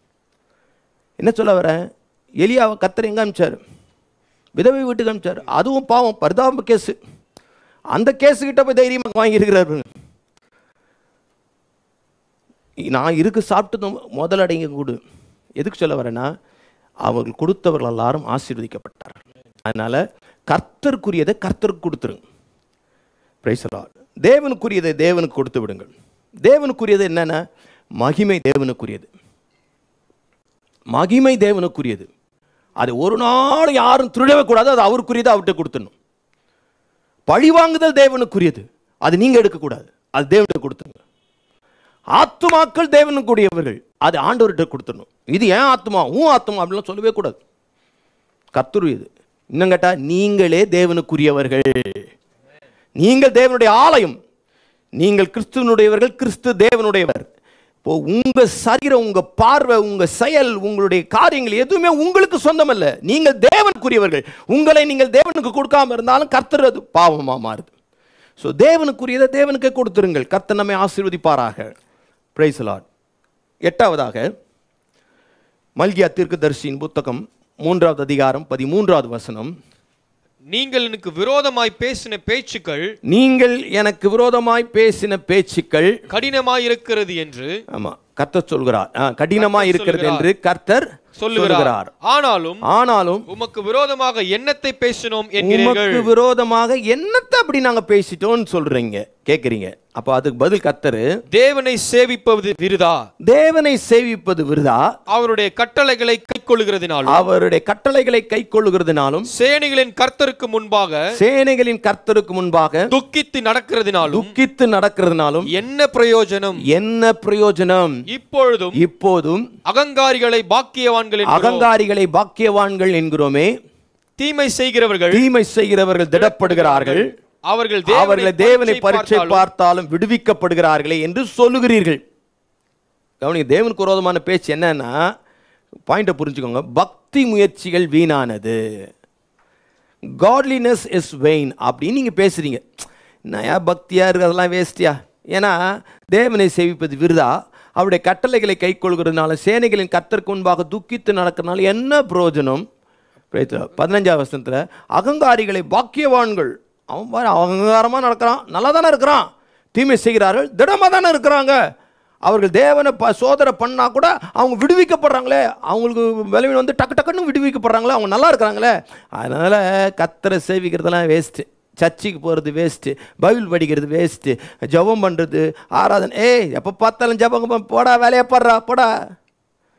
Speaker 5: என்ன சொல்ல வரேன்? எலியாவை கர்த்தர் எங்கே அனுப்பிச்சார்? விதவை வீட்டுக்கு அனுப்பிச்சார். அதுவும் பாவம் பரிதாப கேஸு. அந்த கேஸுக்கிட்ட போய் தைரியமாக வாங்கியிருக்கிறாரு. நான் இருக்கு சாப்பிட்டு முதலடைங்க கூடு. எதுக்கு சொல்ல வரேன்னா, அவர்கள் கொடுத்தவர்கள் எல்லாரும் ஆசீர்வதிக்கப்பட்டார்கள். அதனால கர்த்தருக்குரியதை கர்த்தருக்கு கொடுத்துருங்க. Praise the Lord. தேவனுக்குரியதை தேவனுக்கு கொடுத்து விடுங்கள். தேவனுக்குரியது என்னன்னா, மகிமை தேவனுக்குரியது. மகிமை தேவனுக்குரியது. அது ஒரு நாள் யாரும் திருடவே கூடாது. அது அவருக்குரியதை அவர்கிட்ட கொடுத்துடணும். பழி வாங்குதல் தேவனுக்குரியது, அது நீங்க எடுக்கக்கூடாது, அது தேவனுக்கு கொடுத்துருங்க. ஆத்துமாக்கள் தேவனுக்குரியவர்கள், அது ஆண்டவர்கிட்ட கொடுத்துடணும். இது ஏன் ஆத்மா உன் ஆத்மா அப்படிலாம் சொல்லவே கூடாது, கர்த்தருடையது. இன்னும் கேட்டா, நீங்களே தேவனுக்குரியவர்கள், நீங்கள் தேவனுடைய ஆலயம், நீங்கள் கிறிஸ்துவனுடையவர்கள், கிறிஸ்து தேவனுடையவர். இப்போ உங்க சரீரம், உங்க பார்வை, உங்க செயல், உங்களுடைய காரியங்கள் எதுவுமே உங்களுக்கு சொந்தம் அல்ல. நீங்கள் தேவனுக்குரியவர்கள். உங்களை நீங்கள் தேவனுக்கு கொடுக்காம இருந்தாலும் கர்த்தர் அது பாவமா மாறுது. ஸோ தேவனுக்குரியதை தேவனுக்கே கொடுத்துருங்கள். கர்த்தர் நம்மை ஆசீர்வதிப்பாராக. Praise the Lord. 8வதாக மல்கியா தீர்க்கதரிசியின் புத்தகம் 3வது அதிகாரம் 13வது வசனம்.
Speaker 6: நீங்கள் எனக்கு விரோதமாய் பேசின பேச்சுக்கள்,
Speaker 5: நீங்கள் எனக்கு விரோதமாய் பேசின பேச்சுக்கள்
Speaker 6: கடினமாயிருக்கிறது என்று,
Speaker 5: ஆமா கர்த்தர் சொல்கிறார், கடினமாய் இருக்கிறது என்று கர்த்தர் சொல்லுகிறார். ஆனாலும்
Speaker 6: உமக்கு விரோதமாக என்னத்தை பேசினோம் என்கிறீர்கள்.
Speaker 5: உமக்கு விரோதமாக என்னத்தை அப்படி நாங்க பேசிட்டோம்னு சொல்றீங்க, கேக்குறீங்க. அப்ப அதுக்கு பதில் கர்த்தர்,
Speaker 6: தேவனை சேவிப்பது விருதா,
Speaker 5: தேவனை சேவிப்பது விருதா,
Speaker 6: அவருடைய கட்டளைகளை கைக்கொள்ளுகிறதினாலும்,
Speaker 5: அவருடைய கட்டளைகளை கைக்கொள்ளுகிறதினாலும்,
Speaker 6: சேனைகளின் கர்த்தருக்கு முன்பாக,
Speaker 5: சேனைகளின் கர்த்தருக்கு முன்பாக
Speaker 6: துக்கித்து நடக்கிறதினாலும்,
Speaker 5: துக்கித்து நடக்கிறதினாலும்
Speaker 6: என்ன பிரயோஜனம்,
Speaker 5: என்ன பிரயோஜனம்? இப்போதும்
Speaker 6: அகங்காரிகளை
Speaker 5: பாக்கியவான்கள் என்கிறோமே,
Speaker 6: தீமை செய்கிறவர்கள்
Speaker 5: திடப்படுகிறார்கள், அவர்களை தேவனை பரீட்சை பார்த்தாலும் விடுவிக்கப்படுகிறார்களே என்று சொல்லுகிறீர்கள். கவனிங்க, தேவனுக்கு விரோதமான பேச்சு என்னன்னா, பாயிண்ட புரிஞ்சுக்கோங்க. பக்தி முயற்சிகள் வீணானது. காட்லினஸ் இஸ் வெயின் அப்படின்னு நீங்க பேசுறீங்க. நான் பக்தியா இருக்கிறதெல்லாம் வேஸ்டியா? ஏன்னா தேவனை சேவிப்பது விருதா, அவருடைய கட்டளைகளை கை கொள்கிறதுனால, சேனைகளின் கர்த்தருக்கு முன்பாக துக்கித்து நடக்கிறதுனால என்ன பிரயோஜனம்? 15வது வசனத்தில் அகங்காரிகளை பாக்கியவான்கள், அவன் பாரு அகங்காரமாக நடக்கிறான், நல்லா தானே இருக்கிறான். தீமை செய்கிறார்கள், திடமாக தானே இருக்கிறாங்க. அவர்கள் தேவனை சோதனை பண்ணா கூட அவங்க விடுவிக்கப்படுறாங்களே, அவங்களுக்கு விளைவின் வந்து டக்கு டக்குன்னு விடுவிக்கப்படுறாங்களே, அவங்க நல்லா இருக்கிறாங்களே. அதனால் கர்த்தரை சேவிக்கிறதெல்லாம் வேஸ்ட்டு, சர்ச்சுக்கு போகிறது வேஸ்ட்டு, பைபிள் படிக்கிறது வேஸ்ட்டு, ஜபம் பண்ணுறது, ஆராதனை, எப்போ பார்த்தாலும் ஜபம், போடா வேலையை போடுறா போடா.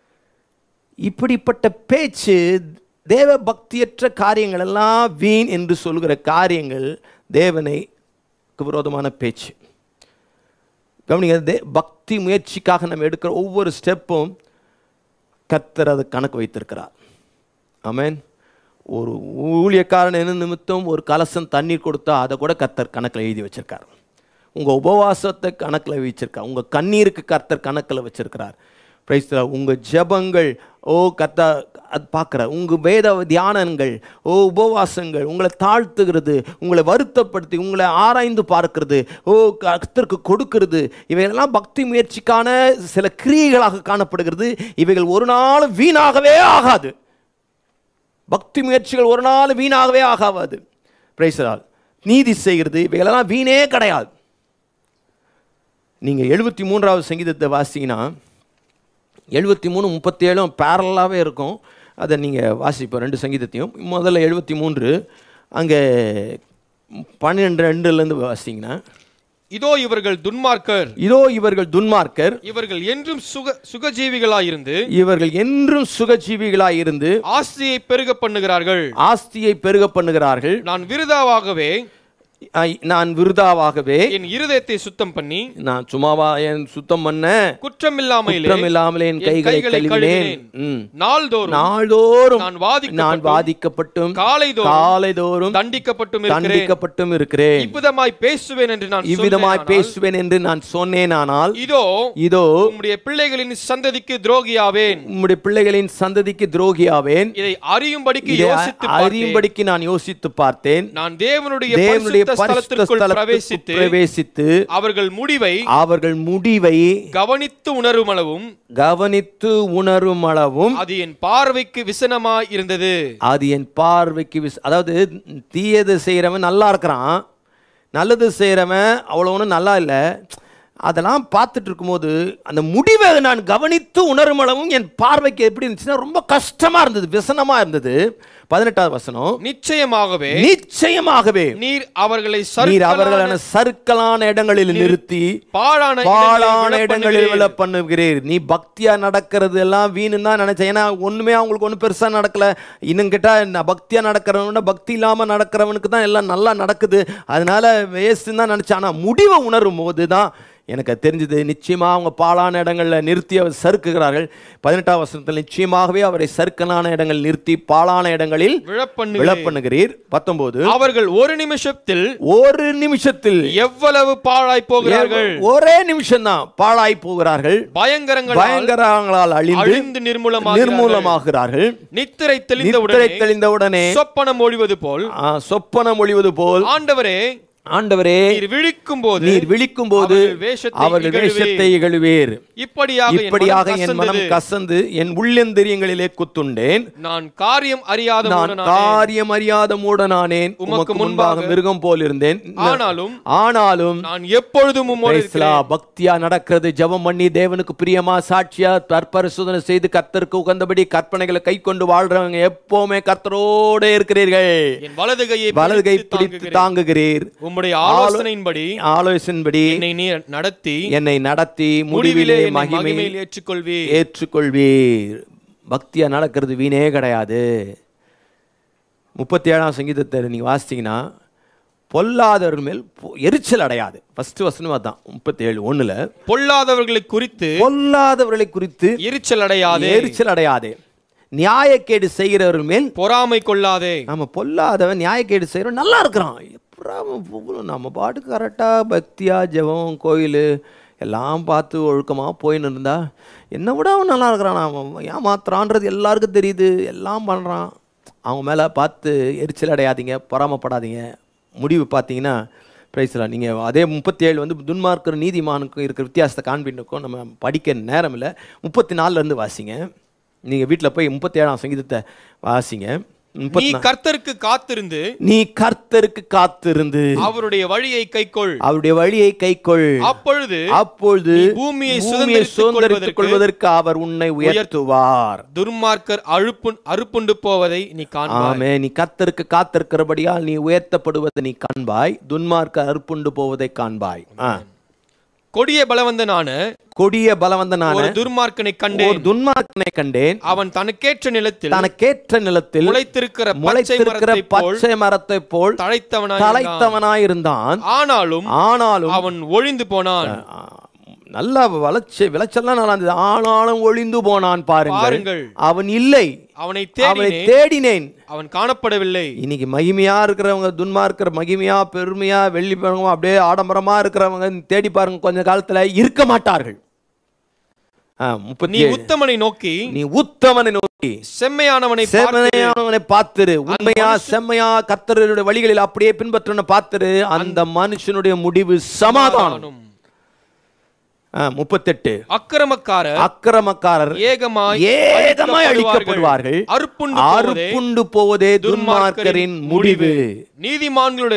Speaker 3: இப்படிப்பட்ட பேச்சு, தேவ பக்தியற்ற காரியங்கள் எல்லாம் வீண் என்று சொல்கிற காரியங்கள் தேவனுக்கு விரோதமான பேச்சு. கவனிங்க, பக்தி முயற்சிக்காக நம்ம எடுக்கிற ஒவ்வொரு ஸ்டெப்பும் கர்த்தர் அது கணக்கு வைத்திருக்கிறார். ஆமென். ஒரு ஊழியக்காரன் என்ன நிமித்தம் ஒரு கலசம் தண்ணீர் கொடுத்தா அதை கூட கர்த்தர் கணக்கில் எழுதி வச்சிருக்கார். உங்கள் உபவாசத்தை கணக்கில் வச்சிருக்கார். உங்கள் கண்ணீருக்கு கர்த்தர் கணக்கில் வச்சிருக்கிறார். Praise the Lord. உங்கள் ஜெபங்கள், கர்த்தர் அது பார்க்குறார். உங்கள் வேத தியானங்கள், உபவாசங்கள், உங்களை தாழ்த்துகிறது, உங்களை வருத்தப்படுத்தி, உங்களை ஆராய்ந்து பார்க்கிறது, கர்த்தருக்கு கொடுக்கிறது, இவைகளெல்லாம் பக்தி முயற்சிக்கான சில கிரியைகளாக காணப்படுகிறது. இவைகள் ஒரு நாள் வீணாகவே ஆகாது. பக்தி முயற்சிகள் ஒரு நாள் வீணாகவே ஆகாது. Praise the Lord. நீதி செய்கிறது, இவைகளெல்லாம் வீணே கிடையாது. நீங்கள் 73வது சங்கீதத்தை வாசிங்கன்னா 73, 37 பேரலாகவே இருக்கும். அதை நீங்கள் வாசிப்போம் 2 சங்கீதத்தையும். முதல்ல 73 அங்கே 12:2 வாசிங்கன்னா,
Speaker 6: இதோ இவர்கள் துன்மார்க்கர்,
Speaker 3: இதோ இவர்கள் துன்மார்க்கர்,
Speaker 6: இவர்கள் என்றும் சுகஜீவிகளாயிருந்து,
Speaker 3: இவர்கள் என்றும் சுகஜீவிகளாயிருந்து
Speaker 6: ஆஸ்தியை பெருக பண்ணுகிறார்கள்,
Speaker 3: ஆஸ்தியை பெருக பண்ணுகிறார்கள்.
Speaker 6: நான் விருதாவாகவே
Speaker 3: என்
Speaker 6: இருதயத்தை சுத்தம் பண்ணி,
Speaker 3: நான் சும்மாவா என் சுத்தம் பண்ண,
Speaker 6: குற்றமில்லாமலே
Speaker 3: என் கைகளை கழுவினேன்.
Speaker 6: நாள்தோறும்
Speaker 3: நான் வாதிக்கப்பட்டும் காலைதோறும் தண்டிக்கப்பட்டும் இருக்கிறேன்.
Speaker 6: இவ்விதமாய் பேசுவேன் என்று நான்
Speaker 3: சொன்னேனானால்,
Speaker 6: இதோ உம்முடைய பிள்ளைகளின் சந்ததிக்கு துரோகியாவேன்,
Speaker 3: உம்முடைய பிள்ளைகளின் சந்ததிக்கு துரோகியாவேன்.
Speaker 6: இதை அறியும்படிக்கு
Speaker 3: நான் யோசித்து பார்த்தேன்.
Speaker 6: நான் தேவனுடைய பரிசுத்த ஸ்தலத்திற்குள் பிரவேசித்து அவர்கள் முடிவை கவனித்து உணரும் அளவும் அது என் பார்வைக்கு விசனமாய் இருந்தது.
Speaker 3: அதாவது தீயது செய்யறவன் நல்லா இருக்கிறான், நல்லது செய்யறவன் அவ்வளவு ஒன்றும் நல்லா இல்லை. அதெல்லாம் பார்த்துட்டு இருக்கும்போது அந்த முடிவை நான் கவனித்து உணரும் அளவும் என் பார்வைக்கு எப்படி இருந்துச்சுன்னா ரொம்ப கஷ்டமா இருந்தது, விசனமா இருந்தது. 18வது வசனம், நிச்சயமாகவே நீர் அவர்களை சறுக்கலான இடங்களில் நிறுத்தி பாழான இடங்களில் விழ பண்ணுகிறீர். நீ பக்தியா நடக்கிறது எல்லாம் வீணு தான் நினைச்சேன். ஏன்னா ஒண்ணுமே அவங்களுக்கு ஒன்றும் பெருசா நடக்கல. இன்னும் கேட்டா பக்தியா நடக்கிறவன பக்தி இல்லாம நடக்கிறவனுக்கு தான் எல்லாம் நல்லா நடக்குது, அதனால வேஸ்ட் தான் நினைச்சேன். ஆனா முடிவை உணரும் போது தான் எனக்கு தெரிஞ்சது, நிச்சயமா அவங்க பாழான இடங்களில் நிறுத்தி அவர் சறுக்குகிறார்கள். 18வது வசனத்தில் நிச்சயமாகவே அவரை சறுக்கலான இடங்கள் நிறுத்தி பாழான இடங்களில் விழப்பண்ணுகிறீர். 19,
Speaker 6: அவர்கள் ஒரு நிமிஷத்தில் எவ்வளவு பாழாய் போகிறார்கள்,
Speaker 3: ஒரே நிமிஷம் தான் பாழாய் போகிறார்கள். பயங்கரங்களால் அழிந்து நிர்மூலமாகிறார்கள்.
Speaker 6: நித்திரை தெளிந்தவுடனே சொப்பனம் ஒழிவது போல் ஆண்டவரே நீர் விழிக்கும் போது அவர்கள் வேஷத்தை இகழுவீர். இப்படியாக என் மனம் கசந்து என் உள்ளந்தரியங்களிலே குத்துண்டேன். நான் காரியம் அறியாத மூடனானேன். உமக்கு முன்பாக மிருகம் போல் இருந்தேன். ஆனாலும் நான் எப்பொழுதும் பக்தியா நடக்கிறது, ஜெபம் பண்ணி தேவனுக்கு பிரியமா சாட்சியா தற்பரிசோதனை செய்து கர்த்தருக்கு உகந்தபடி கற்பனைகளை கை கொண்டு வாழ்றவங்க எப்பவுமே கர்த்தரோட இருக்கிறீர்கள். வலது கை பிடித்து தாங்குகிறீர். ஆலோசனையின்படி என்னை நடத்தி முடிவிலே மகிமையில் ஏற்றுக்கொள்வீர். பக்தியா நடக்கிறது வீணே கிடையாது. 37ஆம் சங்கீதத்தை நீங்க வாசிச்சீங்கன்னா, பொல்லாதவர்கள் மேல் எரிச்சல் அடையாது. ஃபர்ஸ்ட் வசனம் அதான் 37:1. பொல்லாதவர்களை குறித்து எரிச்சல்
Speaker 3: அடையாதே. நியாயக்கேடு செய்கிறவர்கள் மேல்
Speaker 6: பொறாமை கொள்ளாதே.
Speaker 3: நம்ம பொல்லாதவன் நியாயக்கேடு செய்கிறவன் நல்லா இருக்கிறான், நம்ம பாட்டுக்கு கரெக்டாக பக்தியாக ஜெபம் கோயில் எல்லாம் பார்த்து ஒழுக்கமாக போயின்னு இருந்தா என்னை விட அவன் நல்லா இருக்கிறான், அவன் ஏமாத்துறான்றது எல்லாருக்கும் தெரியுது, எல்லாம் பண்ணுறான். அவங்க மேலே பார்த்து எரிச்சல் அடையாதீங்க, பொறாமப்படாதீங்க. முடிவு பார்த்தீங்கன்னா பிரைஸ்லாம் நீங்கள் அதே 37 துன்மார்க்கர் நீதிமானுக்கும் இருக்கிற வித்தியாசத்தை காண்பின்னுக்கும் நம்ம படிக்க நேரம் இல்லை. 34 வாசிங்க. நீங்கள் வீட்டில் போய் 37ஆம் சங்கீதத்தை வாசிங்க.
Speaker 6: நீ கர்த்தருக்கு காத்திருந்து அவருடைய வழியை கைக்கொள். அப்பொழுது பூமியை சுதந்தரித்துக் கொள்வதற்கு அவர் உன்னை உயர்த்துவார். துன்மார்க்கர் அறுப்புண்டு போவதை நீ காண்பாய்.
Speaker 3: நீ கர்த்தருக்கு காத்திருக்கிறபடியால் நீ உயர்த்தப்படுவதை நீ காண்பாய். துன்மார்க்கர் அறுப்புண்டு போவதை காண்பாய்.
Speaker 6: கொடிய பலவந்தனான
Speaker 5: ஒரு
Speaker 6: துன்மார்க்கனை கண்டேன். அவன் தனக்கேற்ற நிலத்தில் முளைத்திருக்கிற
Speaker 5: பச்சை மரத்தை போல் தழைத்தவனாயிருந்தான்.
Speaker 6: ஆனாலும் அவன் ஒழிந்து போனான்.
Speaker 5: நல்ல விளைச்சல்லாம் நல்லா இருந்தது, ஆனாலும் ஒளிந்து போனான். பாருங்கள், அவன் இல்லை, அவனை தேடினேன்,
Speaker 6: அவன் காணப்படவில்லை.
Speaker 5: இன்னைக்கு மகிமையா இருக்கிறவங்க, துன்மார்க்கர், மகிமையா பெருமையா வெள்ளி பழமா அப்படியே ஆடம்பரமா இருக்கிறவங்க தேடி பாருங்க, கொஞ்ச காலத்துல இருக்க மாட்டார்கள்.
Speaker 6: நீ உத்தமனை நோக்கி
Speaker 5: செம்மையானவனை பார்த்துரு, உண்மையா செம்மையா கர்த்தருடைய வழிகளில் அப்படியே பின்பற்றன பார்த்துரு, அந்த மனுஷனுடைய முடிவு சமாதானம். 38
Speaker 6: அக்கிரமக்காரர் ஏகமாய்
Speaker 5: அழிக்கப்படுவார்கள், அறுப்புண்டு போவதே துன்மார்க்கரின் முடிவு.
Speaker 6: நீதிமான்களுடைய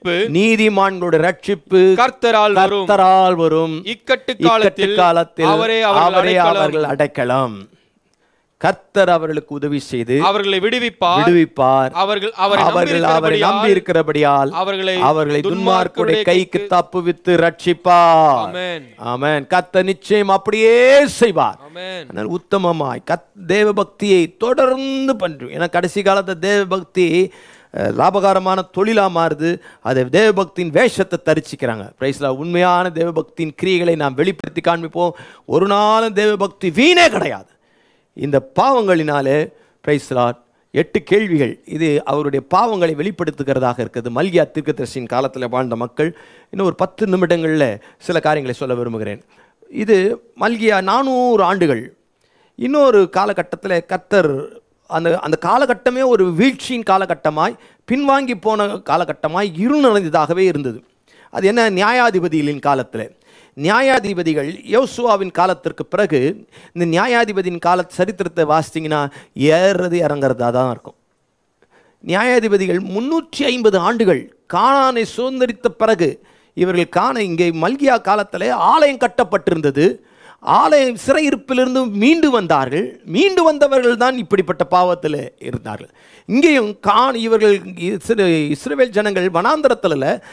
Speaker 5: ரட்சிப்பு கர்த்தரால் வரும். இக்கட்டு காலத்தில் அவரே அவர்கள் அடைக்கலம். கர்த்தர் அவர்களுக்கு உதவி செய்து
Speaker 6: அவர்களை விடுவிப்பார். அவர்கள்
Speaker 5: அவரை நம்பி இருக்கிறபடியால் அவர்களை துன்மார்க்கருடைய கைக்கு தப்புவித்து ரட்சிப்பார். ஆமென். கர்த்தர் நிச்சயம் அப்படியே செய்வார். அதனால் உத்தமமாய் தேவ பக்தியை தொடர்ந்து பண்றோம். ஏன்னா கடைசி காலத்தை தேவ பக்தி லாபகரமான தொழிலா மாறுது. அதை தேவ பக்தியின் வேஷத்தை தரிசிக்கிறாங்க. பிரைஸ்ல உண்மையான தேவ பக்தியின் கிரியைகளை நாம் வெளிப்படுத்தி காண்பிப்போம். ஒரு நாளும் தேவ பக்தி வீணே கிடையாது. இந்த பாவங்களினாலே பிரைஸ் லார்ட் 8 கேள்விகள், இது அவருடைய பாவங்களை வெளிப்படுத்துகிறதாக இருக்குது. மல்கியா தீர்க்கதரிசியின் காலத்தில் வாழ்ந்த மக்கள். இன்னும் ஒரு 10 நிமிடங்களில் சில காரியங்களை சொல்ல விரும்புகிறேன். இது மல்கியா 400 ஆண்டுகள். இன்னொரு காலகட்டத்தில் கர்த்தர் அந்த காலகட்டமே ஒரு வீழ்ச்சியின் காலகட்டமாய், பின்வாங்கி போன காலகட்டமாய், இருள் நிறைந்ததாகவே இருந்தது. அது என்ன? நியாயாதிபதிகளின் காலத்தில். நியாயாதிபதிகள் யோசுவாவின் காலத்திற்கு பிறகு இந்த நியாயாதிபதியின் கால சரித்திரத்தை வாசித்தீங்கன்னா ஏறுறது இறங்குறதா தான் இருக்கும். நியாயாதிபதிகள் 350 ஆண்டுகள் கானானை சுதந்திரித்த பிறகு இவர்கள் இங்கே மல்கியா காலத்தில் ஆலயம் கட்டப்பட்டிருந்தது. ஆலயம் சிறையிருப்பிலிருந்து மீண்டு வந்தார்கள். மீண்டு வந்தவர்கள் தான் இப்படிப்பட்ட பாவத்தில் இருந்தார்கள். இங்கேயும் இவர்கள் இஸ்ரவேல் ஜனங்கள் வனாந்தரத்தில்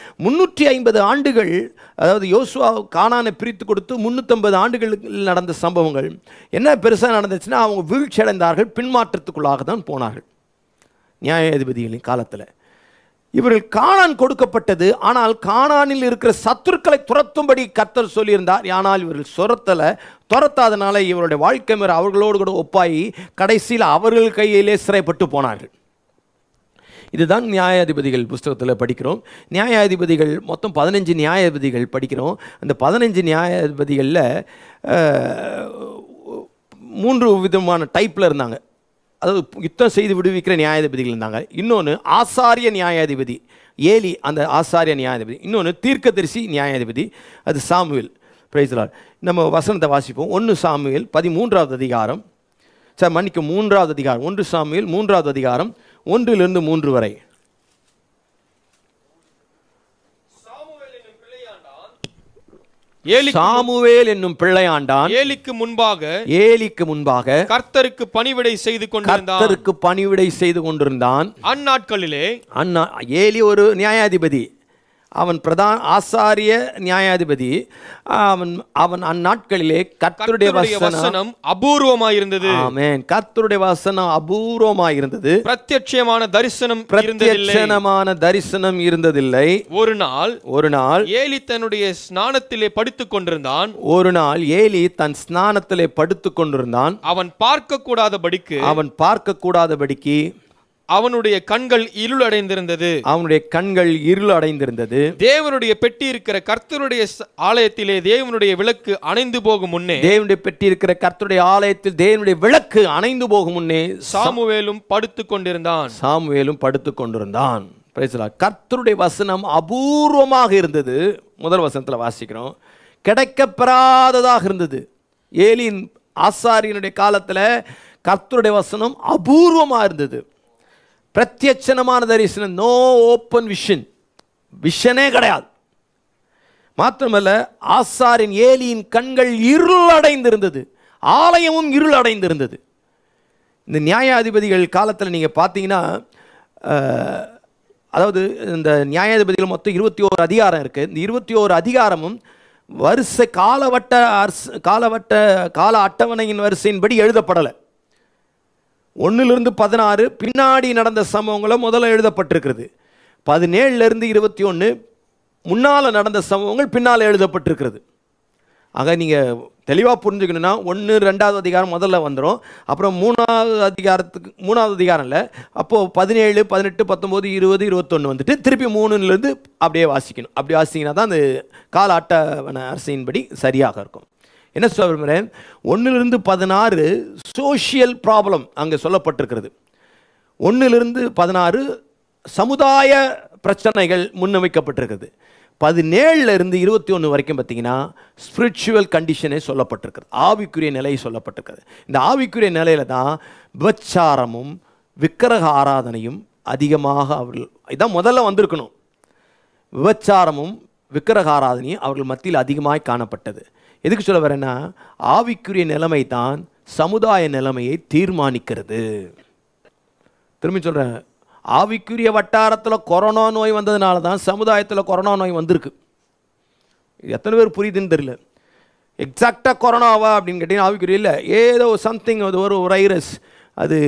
Speaker 5: 350 ஆண்டுகள், அதாவது யோசுவா கானானை பிரித்து கொடுத்து 350 ஆண்டுகளில் நடந்த சம்பவங்கள் என்ன பெருசாக நடந்துச்சுன்னா, அவங்க வீழ்ச்சி அடைந்தார்கள், பின்மாற்றத்துக்குள்ளாக தான் போனார்கள். நியாயாதிபதிகளின் காலத்தில் இவர்கள் கானான் கொடுக்கப்பட்டது. ஆனால் கானானில் இருக்கிற சத்துருக்களை துரத்தும்படி கர்த்தர் சொல்லியிருந்தார். ஆனால் இவர்கள் துரத்தாதனால இவருடைய வாழ்க்கை முறை அவர்களோடு கூட ஒப்பாயி கடைசியில் அவர்கள் கையிலே சிறைப்பட்டு போனார்கள். இதுதான் நியாயாதிபதிகள் புஸ்தகத்தில் படிக்கிறோம். நியாயாதிபதிகள் மொத்தம் 15 நியாயாதிபதிகள் படிக்கிறோம். அந்த 15 நியாயாதிபதிகளில் 3 விதமான டைப்பில் இருந்தாங்க. அதாவது யுத்தம் செய்து விடுவிக்கிற நியாயாதிபதிகள் இருந்தாங்க. இன்னொன்று ஆசாரிய நியாயாதிபதி, ஏலி அந்த ஆசாரிய நியாயாதிபதி. இன்னொன்று தீர்க்கதரிசி நியாயாதிபதி, அது சாமுவேல். Price the Lord. நம்ம வசனத்தை வாசிப்போம். 1 சாமுவேல் 13வது அதிகாரம், 3வது அதிகாரம், 1 சாமுவேல் 3வது அதிகாரம் 1 to 3 வரை. சாமுவேல் என்னும் பிள்ளையாண்டான்
Speaker 6: ஏலிக்கு முன்பாக
Speaker 5: கர்த்தருக்கு பணிவிடை செய்து கொண்டிருந்தான்.
Speaker 6: அந்நாட்களிலே
Speaker 5: ஏலி ஒரு நியாயாதிபதி, அவன் பிரதான ஆசாரிய நியாயாதிபதி. அவன் அந்நாட்களிலே கர்த்தருடைய வசனம்
Speaker 6: அபூர்வமாயிருந்தது.
Speaker 5: ஆமென். கர்த்தருடைய வசனம் அபூர்வமாயிருந்தது.
Speaker 6: பிரத்யட்சமான
Speaker 5: தரிசனம் இருந்ததில்லை.
Speaker 6: ஒரு நாள் ஏலி தன்னுடைய ஸ்நானத்திலே படுத்துக் கொண்டிருந்தான். அவன் பார்க்க கூடாதபடிக்கு அவனுடைய கண்கள் இருள் அடைந்திருந்தது. தேவனுடைய பெட்டி இருக்கிற கர்த்தருடைய ஆலயத்திலே தேவனுடைய விளக்கு அணைந்து போகும் முன்னே சாமுவேலும் படுத்துக் கொண்டிருந்தான்.
Speaker 5: கர்த்தருடைய வசனம் அபூர்வமாக இருந்தது. முதல் வசனத்தில் வாசிக்கிறோம், கிடைக்கப்பெறாததாக இருந்தது. ஏலியின் ஆசாரியனுடைய காலத்தில் கர்த்தருடைய வசனம் அபூர்வமாக இருந்தது. பிரத்யட்சணமான தரிசனம், நோ ஓப்பன் விஷனே கிடையாது. மாத்திரமல்ல, ஆசாரின் ஏலியின் கண்கள் இருள் அடைந்திருந்தது, ஆலயமும் இருள் அடைந்திருந்தது. இந்த நியாயாதிபதிகள் காலத்தில் நீங்கள் பார்த்தீங்கன்னா, அதாவது இந்த நியாயாதிபதிகள் மொத்தம் 21 அதிகாரம் இருக்குது. இந்த 21 அதிகாரமும்
Speaker 3: வரிசை கால அட்டவணையின் வரிசையின்படி எழுதப்படலை. 1 to 16 பின்னாடி நடந்த சம்பவங்களும் முதல்ல எழுதப்பட்டிருக்கிறது. 17 to 21 முன்னால் நடந்த சம்பவங்கள் பின்னால் எழுதப்பட்டிருக்கிறது. ஆக நீங்கள் தெளிவாக புரிஞ்சுக்கணுன்னா 1, 2வது அதிகாரம் முதல்ல வந்துடும். அப்புறம் 3வது அதிகாரம் இல்லை, அப்போது 17, 18, 19, 20, 21 வந்துட்டு திருப்பி 3லேருந்து அப்படியே வாசிக்கணும். அப்படி வாசிங்கன்னா தான் அந்த கால அட்டவணை அரசின்படி சரியாக இருக்கும். என்ன சொல்கிறேன், 1 to 16 சோஷியல் ப்ராப்ளம் அங்கே சொல்லப்பட்டிருக்கிறது. 1 to 16 சமுதாய பிரச்சனைகள் முன்வைக்கப்பட்டிருக்கிறது. 17 to 21 வரைக்கும் பார்த்தீங்கன்னா ஸ்பிரிச்சுவல் கண்டிஷனே சொல்லப்பட்டிருக்கிறது, ஆவிக்குரிய நிலை சொல்லப்பட்டிருக்கிறது. இந்த ஆவிக்குரிய நிலையில தான் விபச்சாரமும் விக்கிரக ஆராதனையும் அதிகமாக அவர்கள் இதான் முதல்ல வந்திருக்கணும். விபச்சாரமும் விக்கிரக ஆராதனையும் அவர்கள் மத்தியில் அதிகமாக காணப்பட்டது. எதுக்கு சொல்ல வரேன்னா, ஆவிக்குரிய நிலைமை தான் சமுதாய நிலைமையை தீர்மானிக்கிறது. திரும்பி சொல்கிறேன், ஆவிக்குரிய வட்டாரத்தில் கொரோனா நோய் வந்ததுனால தான் சமுதாயத்தில் கொரோனா நோய் வந்திருக்கு. எத்தனை பேர் புரியுதுன்னு தெரியல. எக்ஸாக்டாக கொரோனாவா அப்படின்னு கேட்டிங்கன்னா ஆவிக்குரிய இல்லை, ஏதோ சம்திங், அது ஒரு வைரஸ் அது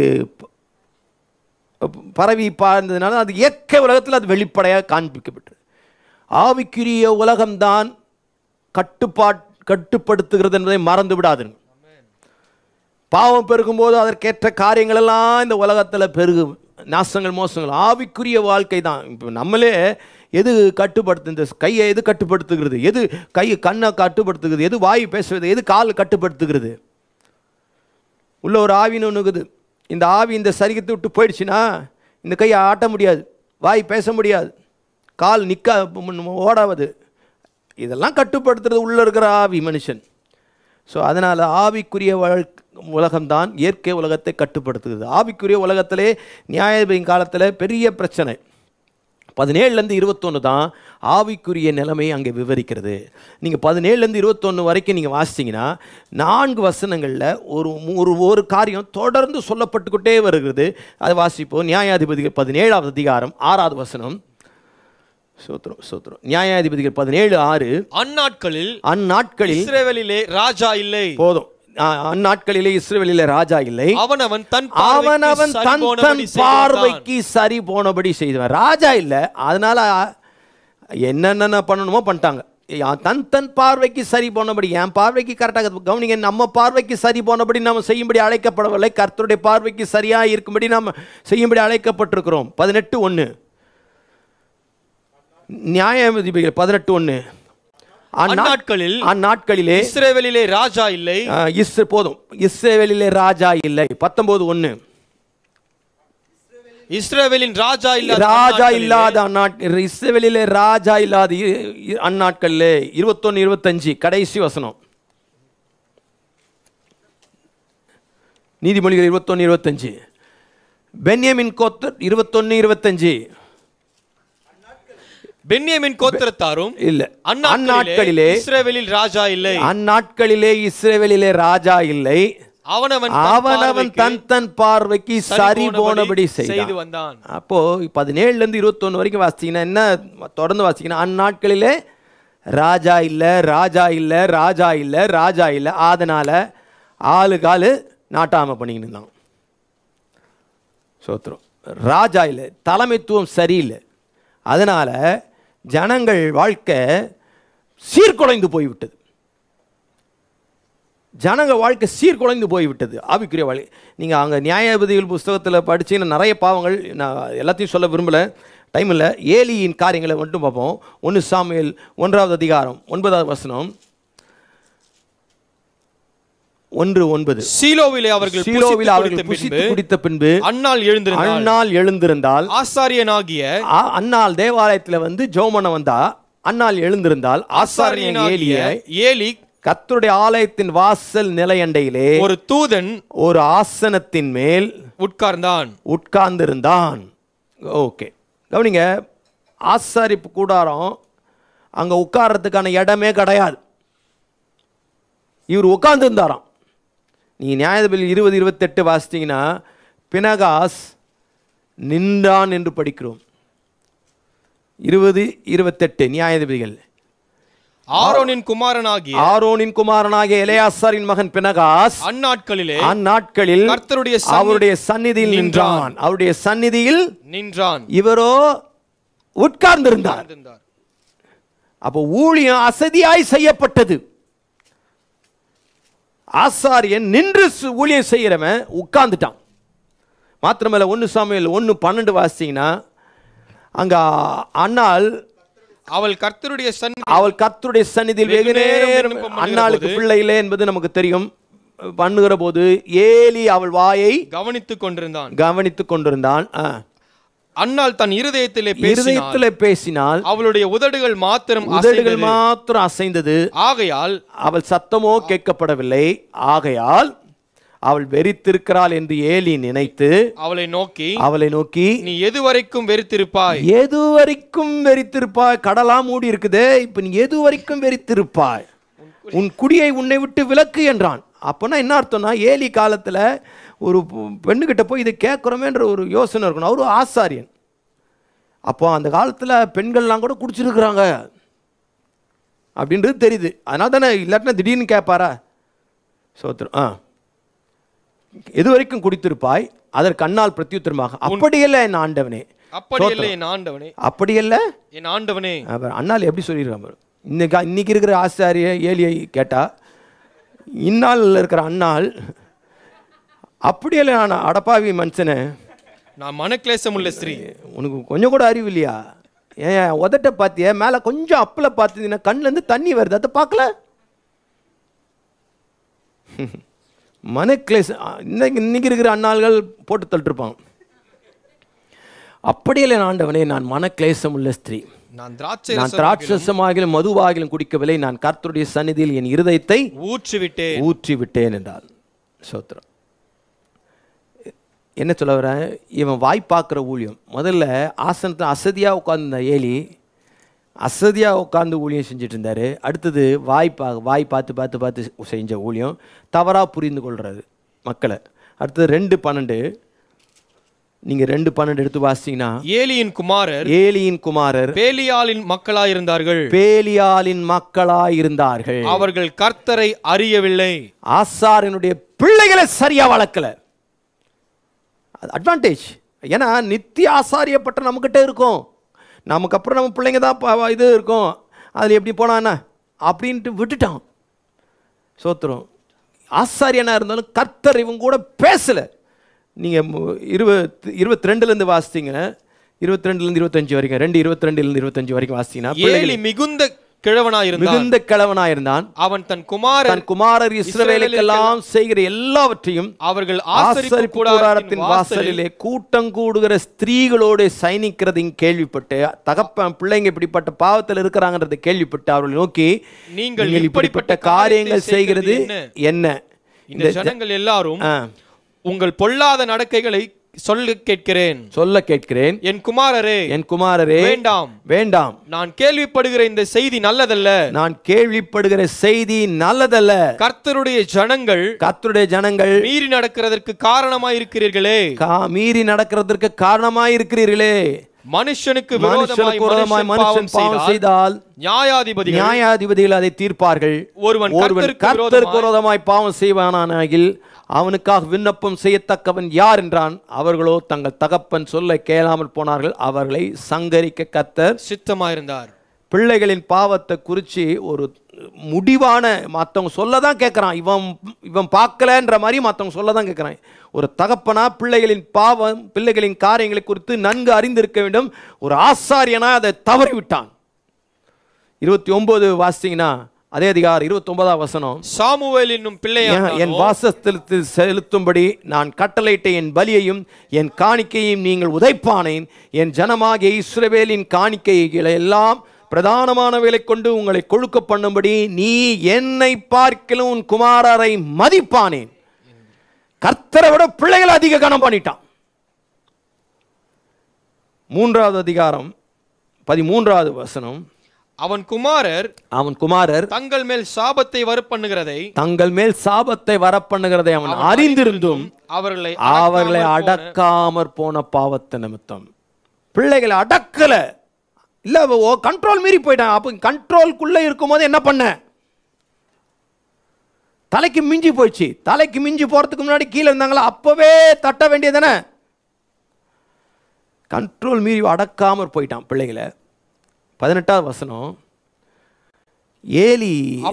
Speaker 3: பரவி பார்ந்ததுனால அது இயற்கை உலகத்தில் அது வெளிப்படையாக காண்பிக்கப்பட்டது. ஆவிக்குரிய உலகம்தான் கட்டுப்படுத்துகிறது என்பதை மறந்து விடாதுங்க. பாவம் பெருகும்போது அதற்கேற்ற காரியங்கள் எல்லாம் இந்த உலகத்தில் பெருகும், நாசங்கள் மோசங்கள். ஆவிக்குரிய வாழ்க்கை தான். இப்போ நம்மளே எது கட்டுப்படுத்து, இந்த கையை எது கட்டுப்படுத்துகிறது, எது கண்ணை கட்டுப்படுத்துகிறது, எது வாய் பேசுவது, எது கால் கட்டுப்படுத்துகிறது. உள்ள ஒரு ஆவின்னு ஒன்றுக்குது. இந்த ஆவி இந்த சரீரத்தை விட்டு போயிடுச்சுன்னா இந்த கையை ஆட்ட முடியாது, வாய் பேச முடியாது, கால் ஓடாவது. இதெல்லாம் கட்டுப்படுத்துறது உள்ளே இருக்கிற ஆவி மனுஷன். ஸோ அதனால் ஆவிக்குரிய உலகம்தான் இயற்கை உலகத்தை கட்டுப்படுத்துகிறது. ஆவிக்குரிய உலகத்திலே நியாயபதியின் காலத்தில் பெரிய பிரச்சனை. 17 to 21 தான் ஆவிக்குரிய நிலைமையை அங்கே விவரிக்கிறது. நீங்கள் 17 to 21 வரைக்கும் நீங்கள் வாசிச்சிங்கன்னா 4 வசனங்களில் ஒரு காரியம் தொடர்ந்து சொல்லப்பட்டுக்கிட்டே வருகிறது. அதை வாசிப்போம். நியாயாதிபதிகள் 17வது அதிகாரம் 6வது வசனம். சோத்ரம். நியாயாதிபதிகள் 17:6. அந்நாட்களில்
Speaker 6: இஸ்ரவேலிலே ராஜா இல்லை.
Speaker 3: போதும். அந்நாட்களிலே இஸ்ரவேலிலே ராஜா இல்லை.
Speaker 6: அவனவன் தன்
Speaker 3: பார்வைக்கு சரி போனபடி செய்தவன். ராஜா இல்லை, அதனால என்னென்ன பண்ணணுமோ பண்ணிட்டாங்க. தன் பார்வைக்கு சரி போனபடி, என் பார்வைக்கு கரெக்டாக கவனிங்க, நம்ம பார்வைக்கு சரி போனபடி நம்ம செய்யும்படி அழைக்கப்படவில்லை. கர்த்தருடைய பார்வைக்கு சரியாக இருக்கும்படி நாம் செய்யும்படி அழைக்கப்பட்டிருக்கிறோம். 18:1 நியாயாதிபதிகள் 18:1. அந்நாட்களிலே
Speaker 6: இஸ்ரவேலிலே ராஜா இல்லை.
Speaker 3: போதும், இஸ்ரவேலிலே ராஜா இல்லை. 19:1
Speaker 6: இஸ்ரவேலின் ராஜா
Speaker 3: இல்லாத இஸ்ரவேலிலே ராஜா இல்லாத அந்நாட்களிலே. 21:25 கடைசி வசனம். நீதிமொழிகள் 21:25. பென்யமின் கோத்திரம் 21:25.
Speaker 6: பென்யமின் கோத்திரத்தாரும்
Speaker 3: இல்ல, அந்நாட்களிலே
Speaker 6: இஸ்ரவேலில் ராஜா இல்லை.
Speaker 3: அந்நாட்களிலே இஸ்ரவேலிலே ராஜா இல்லை. அவனவன் தன் பார்வைக்கு சரி போனபடி செய்து
Speaker 6: வந்தான்.
Speaker 3: அப்போ 17 to 21 வரைக்கும் வாசிச்சீங்கன்னா என்ன தொடர்ந்து வாசிக்கணும், அந்நாட்களிலே ராஜா இல்லை, ராஜா இல்லை, ராஜா இல்லை, ராஜா இல்லை. அதனால ஆளுகாலு நாட்டாம பண்ணிக்கிட்டு இருந்தான். சோத்திரம். ராஜா இல்லை, தலைமைத்துவம் சரியில்லை. அதனால ஜனங்கள் வாழ்க்கை சீர்குலைந்து போய்விட்டது. ஜனங்கள் வாழ்க்கை சீர்குலைந்து போய்விட்டது. ஆவிக்குரிய வாழ்க்கை நீங்கள் அங்கே நியாயாதிபதிகள் புஸ்தகத்தில் படிச்சீங்கன்னா நிறைய பாவங்கள், நான் எல்லாத்தையும் சொல்ல விரும்பலை, டைம் இல்லை. ஏலியின் காரியங்களை மட்டும் பார்ப்போம். 1 சாமுவேல் 1வது அதிகாரம் 9வது வசனம். 1:9.
Speaker 6: சீலோவிலே அவர்கள்
Speaker 3: புசித்து குடித்த பின்பு
Speaker 6: அன்னாள்
Speaker 3: எழுந்திருந்தால்
Speaker 6: ஆசாரியனாகிய
Speaker 3: அன்னாள் தேவாலயத்தில் ஜெபம் வந்தா அன்னாள் எழுந்திருந்தால் ஆசாரியனாகிய ஏலி கர்த்தருடைய ஆலயத்தின் வாசல் நிலையண்டையிலே
Speaker 6: ஒரு தூதன்
Speaker 3: ஒரு ஆசனத்தின் மேல் உட்கார்ந்திருந்தான். ஓகே, கவனிங்க. ஆசாரிப்பு கூடாரம் அங்க உட்கார்றதுக்கான இடமே கிடையாது. இவர் உட்கார்ந்து இருந்தாராம். நீ நியாயாதிபதிகள் 20:28 வாசித்தீங்கன்னா பினகாஸ் நின்றான் என்று படிக்கிறோம். 20:28 நியாயாதிபதிகள்.
Speaker 6: ஆரோனின் குமாரனாகிய
Speaker 3: எலெயாசாரின் மகன் பினகாஸ் அந்நாட்களில் அவருடைய சந்நிதியில் நின்றான். அவருடைய சந்நிதியில் நின்றான். இவரோ உட்கார்ந்திருந்தார். அப்போ ஊழியம் அசதியாய் செய்யப்பட்டது. ஆசாரியன் நின்று ஊழியம் செய்கிறவன் உட்கார்ந்துட்டான். மாத்திரமல்ல 1 சாமுவேல் 1:12 வாசிங்கன்னா அங்க அன்னாள் அவள் கர்த்தருடைய சந்நிதியில் வெகு நேரம் அன்னாளுக்கு பிள்ளை இல்லை என்பது நமக்கு தெரியும். பண்ணுகிற போது ஏலி அவள் வாயை கவனித்துக் கொண்டிருந்தான்.
Speaker 6: அன்னாள் தன் இருதயத்திலே
Speaker 3: பேசினால்
Speaker 6: அவளுடைய உதடுகள் மாத்திரம்
Speaker 3: அசைந்தது.
Speaker 6: ஆகையால்
Speaker 3: அவள் சத்தமோ கேட்கப்படவில்லை. ஆகையால் அவள் வெறித்திருக்கிறாள் என்று ஏலி நினைத்து
Speaker 6: அவளை நோக்கி
Speaker 3: நீ
Speaker 6: எதுவரைக்கும் வெறித்திருப்பாய்?
Speaker 3: கடலா மூடி இருக்குதே, இப்ப நீ எதுவரைக்கும் வெறித்திருப்பாய்? உன் குடியை உன்னை விட்டு விலக்கு என்றான். அப்பனா என்ன அர்த்தம்னா, ஏலி காலத்துல ஒரு பெண்ணுகிட்ட போய் இதை கேட்குறோமேன்ற ஒரு யோசனை இருக்கணும். அவரு ஆசாரியன். அப்போ அந்த காலத்துல பெண்கள்லாம் கூட குடிச்சிருக்கிறாங்க அப்படின்றது தெரியுது. அதனால தானே, இல்லாட்டினா திடீர்னு கேட்பாரா? சோத்திரம். எது வரைக்கும் குடித்திருப்பாய்? அதற்கு அன்னாள் பிரத்யுத்தரமாக அப்படியல்ல என் ஆண்டவனே. அன்னாள் எப்படி சொல்லியிருக்காங்க? இன்னைக்கு இருக்கிற ஆசாரிய ஏலியை கேட்டா, இந்நாள் இருக்கிற அன்னாள் அப்படியல்ல, நான் அடப்பாவி மனுஷனே,
Speaker 6: நான் மனக்லேசம் உள்ள ஸ்திரீ,
Speaker 3: உனக்கு கொஞ்சம் கூட அறிவு இல்லையா? ஏன் உதட்ட பார்த்திய மேல கொஞ்சம் அப்பல பார்த்தீங்கன்னா கண்ணுல இருந்து தண்ணி வருது, அதை பார்க்கல? மனக்லேச இன்னைக்கு இருக்கிற அன்னாள்கள் போட்டு தள்ளிருப்பாங்க. அப்படியே ஆண்டவனே, நான் மனக்லேசம் உள்ள ஸ்திரீ, நான் திராட்சரசமாகிலும் மதுவாகிலும் குடிக்கவில்லை, நான் கர்த்தருடைய சந்நிதியில் என் இருதயத்தை ஊற்றிவிட்டேன் என்றார். சோத்திரம். என்ன சொல்ல வர? இவன் வாய் பார்க்குற ஊழியம். முதல்ல ஆசனத்தில் அசதியாக உட்கார்ந்த ஏலி அசதியாக உட்கார்ந்து ஊழியம் செஞ்சுட்டு இருந்தார். அடுத்தது வாய் பார்த்து செஞ்ச ஊழியம், தவறாக புரிந்து கொள்வது மக்களை. அடுத்தது 2:12, நீங்கள் 2:12 எடுத்து வாசிங்கன்னா, ஏலியின் குமாரர்
Speaker 6: பேலியாலின்
Speaker 3: மக்களாயிருந்தார்கள்.
Speaker 6: அவர்கள் கர்த்தரை அறியவில்லை.
Speaker 3: ஆசாரியனுடைய பிள்ளைகளை சரியா வளர்க்கல. அட்வான்டேஜ். ஏன்னா நித்திய ஆசாரியப்பட்ட நம்மகிட்ட இருக்கும், நமக்கு அப்புறம் நம்ம பிள்ளைங்க தான் இது இருக்கும், அதில் எப்படி போனான்னா அப்படின்ட்டு விட்டுட்டான். சோத்திரம். ஆசாரியனா இருந்தாலும் கர்த்தர் இவங்க கூட பேசல. நீங்கள் 22 வாசித்தீங்க, 22 25 வரைக்கும், 2:22 25 வரைக்கும் வாசித்தீங்கன்னா,
Speaker 6: மிகுந்த கிழவனாயிருந்தான். அவன் தன் குமாரர்
Speaker 3: இஸ்ரவேலுக்கெல்லாம் செய்கிற எல்லாவற்றையும்
Speaker 6: அவர்கள்
Speaker 3: ஆசரிப்பு கூடாரத்தின் வாசலிலே கூட்டம் கூடுகிற ஸ்திரீகளோடு சயனிக்கிறதையும் கேள்விப்பட்டு, தகப்பன் பிள்ளைங்க இப்படிப்பட்ட பாவத்தில் இருக்கிறாங்கன்றதை கேள்விப்பட்டு அவர்களை நோக்கி,
Speaker 6: நீங்கள்
Speaker 3: இப்படிப்பட்ட காரியங்கள் செய்கிறது என்ன?
Speaker 6: இந்த ஜனங்கள் எல்லாரும் உங்கள் பொல்லாத நடக்கைகளை சொல்ல கேட்கிறேன். என் குமாரரே வேண்டாம். நான் கேள்விப்படுகிற இந்த செய்தி நல்லதல்ல. கர்த்தருடைய ஜனங்கள் மீறி நடக்கிறதற்கு காரணமாயிருக்கிறீர்களே. மனுஷனுக்கு விரோதமாய் மனுஷன் பாவம் செய்தால் நியாயாதிபதிகள் அதை தீர்ப்பார்கள். ஒருவன் கர்த்தருக்கு விரோதமாய் பாவம் செய்வானாகில் அவனுக்காக விண்ணப்பம் செய்யத்தக்கவன் யார் என்றான். அவர்களோ தங்கள் தகப்பன் சொல்ல கேளாமல் போனார்கள், அவர்களை சங்கரிக்க கர்த்தர் சித்தமாயிருந்தார்.
Speaker 3: பிள்ளைகளின் பாவத்தை குறித்து ஒரு முடிவான, மற்றவங்க சொல்லதான் கேட்குறான், இவன் பார்க்கலன்ற மாதிரி மற்றவங்க சொல்லதான் கேட்குறான். ஒரு தகப்பனா பிள்ளைகளின் காரியங்களை குறித்து நன்கு அறிந்திருக்க வேண்டும். ஒரு ஆசாரியனா அதை தவறிவிட்டான். 29 வாசிங்கன்னா, அதே அதிகாரம் 29ஆம் வசனம்,
Speaker 6: சாமுவேல் என்னும் பிள்ளையான
Speaker 3: என் வாசஸ்தலத்தில் செலுத்தும்படி நான் கட்டளையிட்ட என் பலியையும் என் காணிக்கையையும் நீங்கள் உதைப்பானேன். என் ஜனமாகிய இஸ்ரவேலின் காணிக்கைகளை எல்லாம் பிரதானமானவைகளை கொண்டு உங்களை கொழுக்க பண்ணும்படி நீ என்னை பார்க்கிலும் உன் குமாரரை மதிப்பானேன். கர்த்தரை விட பிள்ளைகளை அதிக கனம் பண்ணிட்டான். 3வது அதிகாரம் 13வது வசனம்,
Speaker 6: அவன் குமாரர் தங்கள் மேல் சாபத்தை வரப்பண்ணுகிறதை அவன் அறிந்திருந்தும் அவர்களை அடக்காமற் போன பாவத்தை நிமித்தம். பிள்ளைகளை அடக்கல,
Speaker 3: இல்லை கண்ட்ரோல் மீறி போயிட்டான். அப்போ கண்ட்ரோல்குள்ளே இருக்கும்போது என்ன பண்ண? தலைக்கு மிஞ்சி போயிடுச்சு. தலைக்கு மிஞ்சி போகிறதுக்கு முன்னாடி கீழே இருந்தாங்களா அப்போவே தட்ட வேண்டியதானே. கண்ட்ரோல் மீறி அடக்காமற் போயிட்டான் பிள்ளைகளை. 18வது வசனம், ஏலி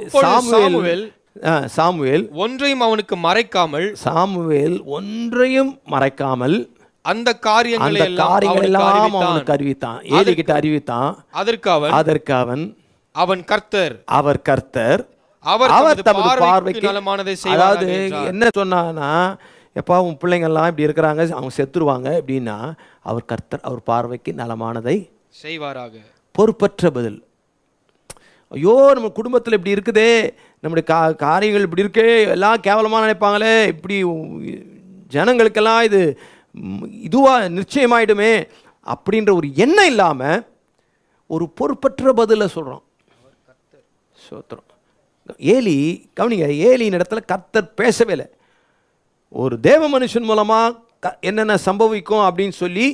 Speaker 3: சாமுவேல்
Speaker 6: ஒன்றையும் அவனுக்கு மறைக்காமல்,
Speaker 3: சாமுவேல் ஒன்றையும் மறைக்காமல்
Speaker 6: அந்த காரியங்களை
Speaker 3: எல்லாம் அவனுக்கு அறிவித்தான், ஏலி கிட்ட அறிவித்தான். அதற்கு அவன் கர்த்தர், அவர் கர்த்தர், அவர் தமது பார்வைக்கு நலமானதை செய்வார். அதாவது என்ன சொன்னான்னா, எப்பா உன் பிள்ளைங்கள்லாம் இப்படி இருக்கிறாங்க, அவங்க செத்துருவாங்க அப்படின்னா, அவர் கர்த்தர், அவர் பார்வைக்கு நலமானதை
Speaker 6: செய்வாராக.
Speaker 3: பொறுப்பற்ற பதில். ஐயோ நம்ம குடும்பத்தில் இப்படி இருக்குதே, நம்முடைய காரியங்கள் இப்படி இருக்கே, எல்லாம் கேவலமாக நினைப்பாங்களே, இப்படி ஜனங்களுக்கெல்லாம் இது இதுவாக நிச்சயமாயிடுமே அப்படின்ற ஒரு எண்ணம் இல்லாமல் ஒரு பொறுப்பற்ற பதிலை சொல்கிறோம். சோத்திரம். ஏலி கவனிங்க, ஏலியின் இடத்துல கர்த்தர் பேசவே இல்லை. ஒரு தேவ மனுஷன் மூலமாக என்னென்ன சம்பவிக்கும் அப்படின்னு சொல்லி,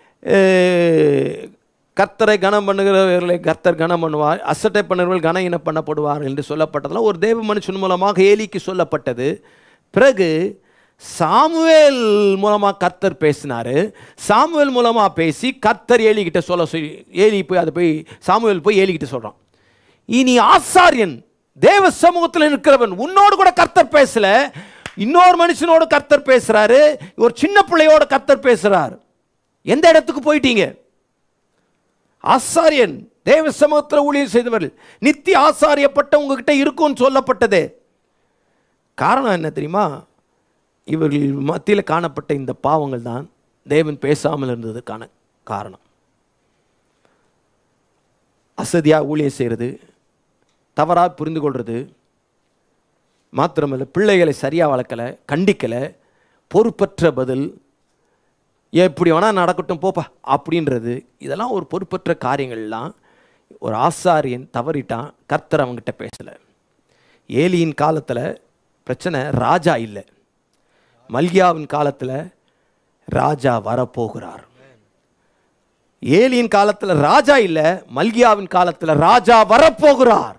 Speaker 3: கர்த்தரை கனம் பண்ணுகிறவர்களை கர்த்தர் கனம் பண்ணுவார், அசட்டை பண்ணுறவர்கள் கன இன பண்ணப்படுவார் என்று சொல்லப்பட்டதெல்லாம் ஒரு தேவ மனுஷன் மூலமாக ஏலிக்கு சொல்லப்பட்டது. பிறகு சாமுவேல் மூலமாக கர்த்தர் பேசினார். சாமுவேல் மூலமாக பேசி கர்த்தர் ஏலிக்கிட்ட சொல்ல சொல்லி, ஏலி போய் அதை போய் சாமுவேல் போய் ஏலிக்கிட்ட சொல்கிறான், இனி ஆசாரியன் தேவ சமூகத்தில் இருக்கிறவன் உன்னோடு கூட கர்த்தர் பேசல, இன்னொரு மனுஷனோடு கர்த்தர் பேசுறாரு, ஒரு சின்ன பிள்ளையோட கர்த்தர் பேசுறார். எந்த இடத்துக்கு போயிட்டீங்க? ஆசாரியன் தேவ சமூகத்தில் ஊழியம் செய்தவர்கள் நித்திய ஆசாரியப்பட்ட உங்ககிட்ட இருக்கும்னு சொல்லப்பட்டது. காரணம் என்ன தெரியுமா? இவர்கள் மத்தியில் காணப்பட்ட இந்த பாவங்கள் தான் தேவன் பேசாமல் இருந்ததுக்கான காரணம். அசதியாக ஊழியம் செய்கிறது, தவறாக புரிந்து கொள்வது மாத்திரமல்ல, பிள்ளைகளை சரியாக வளர்க்கலை, கண்டிக்கலை, பொறுப்பற்ற பதில், எப்படி வேணால் நடக்கட்டும் போப்பா அப்படின்றது, இதெல்லாம் ஒரு பொறுப்பற்ற காரியங்கள்லாம். ஒரு ஆசாரியன் தவறிட்டான், கர்த்தர் அவங்ககிட்ட பேசலை. ஏலியின் காலத்தில் பிரச்சனை ராஜா இல்லை, மல்கியாவின் காலத்தில் ராஜா வரப்போகிறார். ஏலியின் காலத்தில் ராஜா இல்லை, மல்கியாவின் காலத்தில் ராஜா வரப்போகிறார்.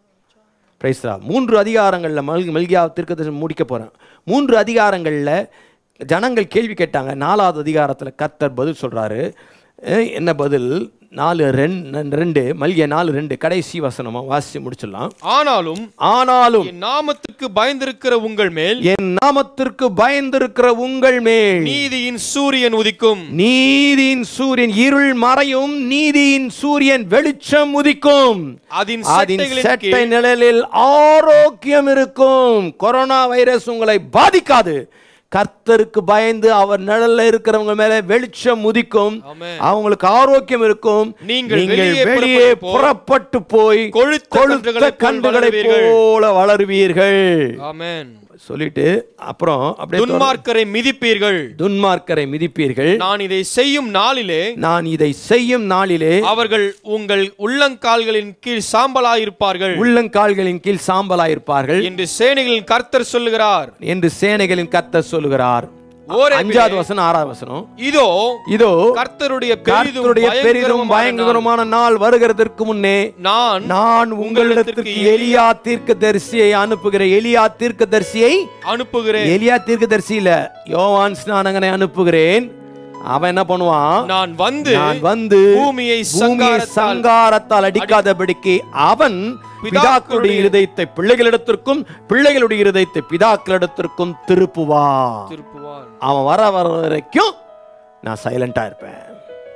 Speaker 3: 3 அதிகாரங்களில் மல்கியா தீர்க்கதரிசனம் முடிக்க போகிறேன். 3 அதிகாரங்களில் ஜனங்கள் கேள்வி கேட்டாங்க. 4வது அதிகாரத்தில் கர்த்தர் பதில் சொல்கிறாரு. என்ன பதில்? 4:2 மல்கியா 4:2 கடைசி வசனமாக வாசித்து முடிச்சிடலாம். ஆனாலும் என் நாமத்திற்கு பயந்திருக்கிற உங்கள் மேல், என் நாமத்திற்கு பயந்திருக்கிற உங்கள் மேல் நீதியின் சூரியன் உதிக்கும். நீதியின் சூரியன் இருள் மறையும், நீதியின் சூரியன் வெளிச்சம் உதிக்கும். அதன் செட்டை நிழலில் ஆரோக்கியம் இருக்கும். கொரோனா வைரஸ் உங்களை பாதிக்காது. கர்த்தருக்கு பயந்து அவர் நிழல்ல இருக்கிறவங்க மேல வெளிச்சம் உதிக்கும், அவங்களுக்கு ஆரோக்கியம் இருக்கும். நீங்கள் வெளியே புறப்பட்டு போய் கொழுத்த கன்றுகளை போல வளருவீர்கள். ஆமென் சொல்லிட்டு அப்புறம் அப்படியே துன்மார்க்கரை மிதிப்பீர்கள், துன்மார்க்கரை மிதிப்பீர்கள். நான் இதை செய்யும் நாளிலே அவர்கள் உங்கள் உள்ளங்கால்களின் கீழ் சாம்பலாயிருப்பார்கள், உள்ளங்கால்களின் கீழ் சாம்பலாயிருப்பார்கள் என்று சேனைகளின் கர்த்தர் சொல்லுகிறார், என்று சேனைகளின் கர்த்தர் சொல்லுகிறார். 5வது வசனம் 6வது வசனம், இதோ கர்த்தருடைய பெரிதும் பயங்கரமான நாள் வருகிறதற்கு முன்னே நான் உங்களிடத்திற்கு எலியா தீர்க்கதரிசியை அனுப்புகிறேன். எலியா தீர்க்கதரிசியை அனுப்புகிறேன். எலியா தீர்க்கதரிசி இல்ல, யோவான் ஸ்நானகனை அனுப்புகிறேன். அவன் என்ன பண்ணுவான்? நான் வந்து பூமியை சங்காரத்தால் அடிக்காதபடிக்கு அவன் பிதாக்களுடைய இருதயத்தை பிள்ளைகளிடத்திற்கும் பிள்ளைகளுடைய இருதயத்தை பிதாக்களிடத்திற்கும் திருப்புவான். அவன் வர வரைக்கும் நான் சைலண்டா இருப்பேன்.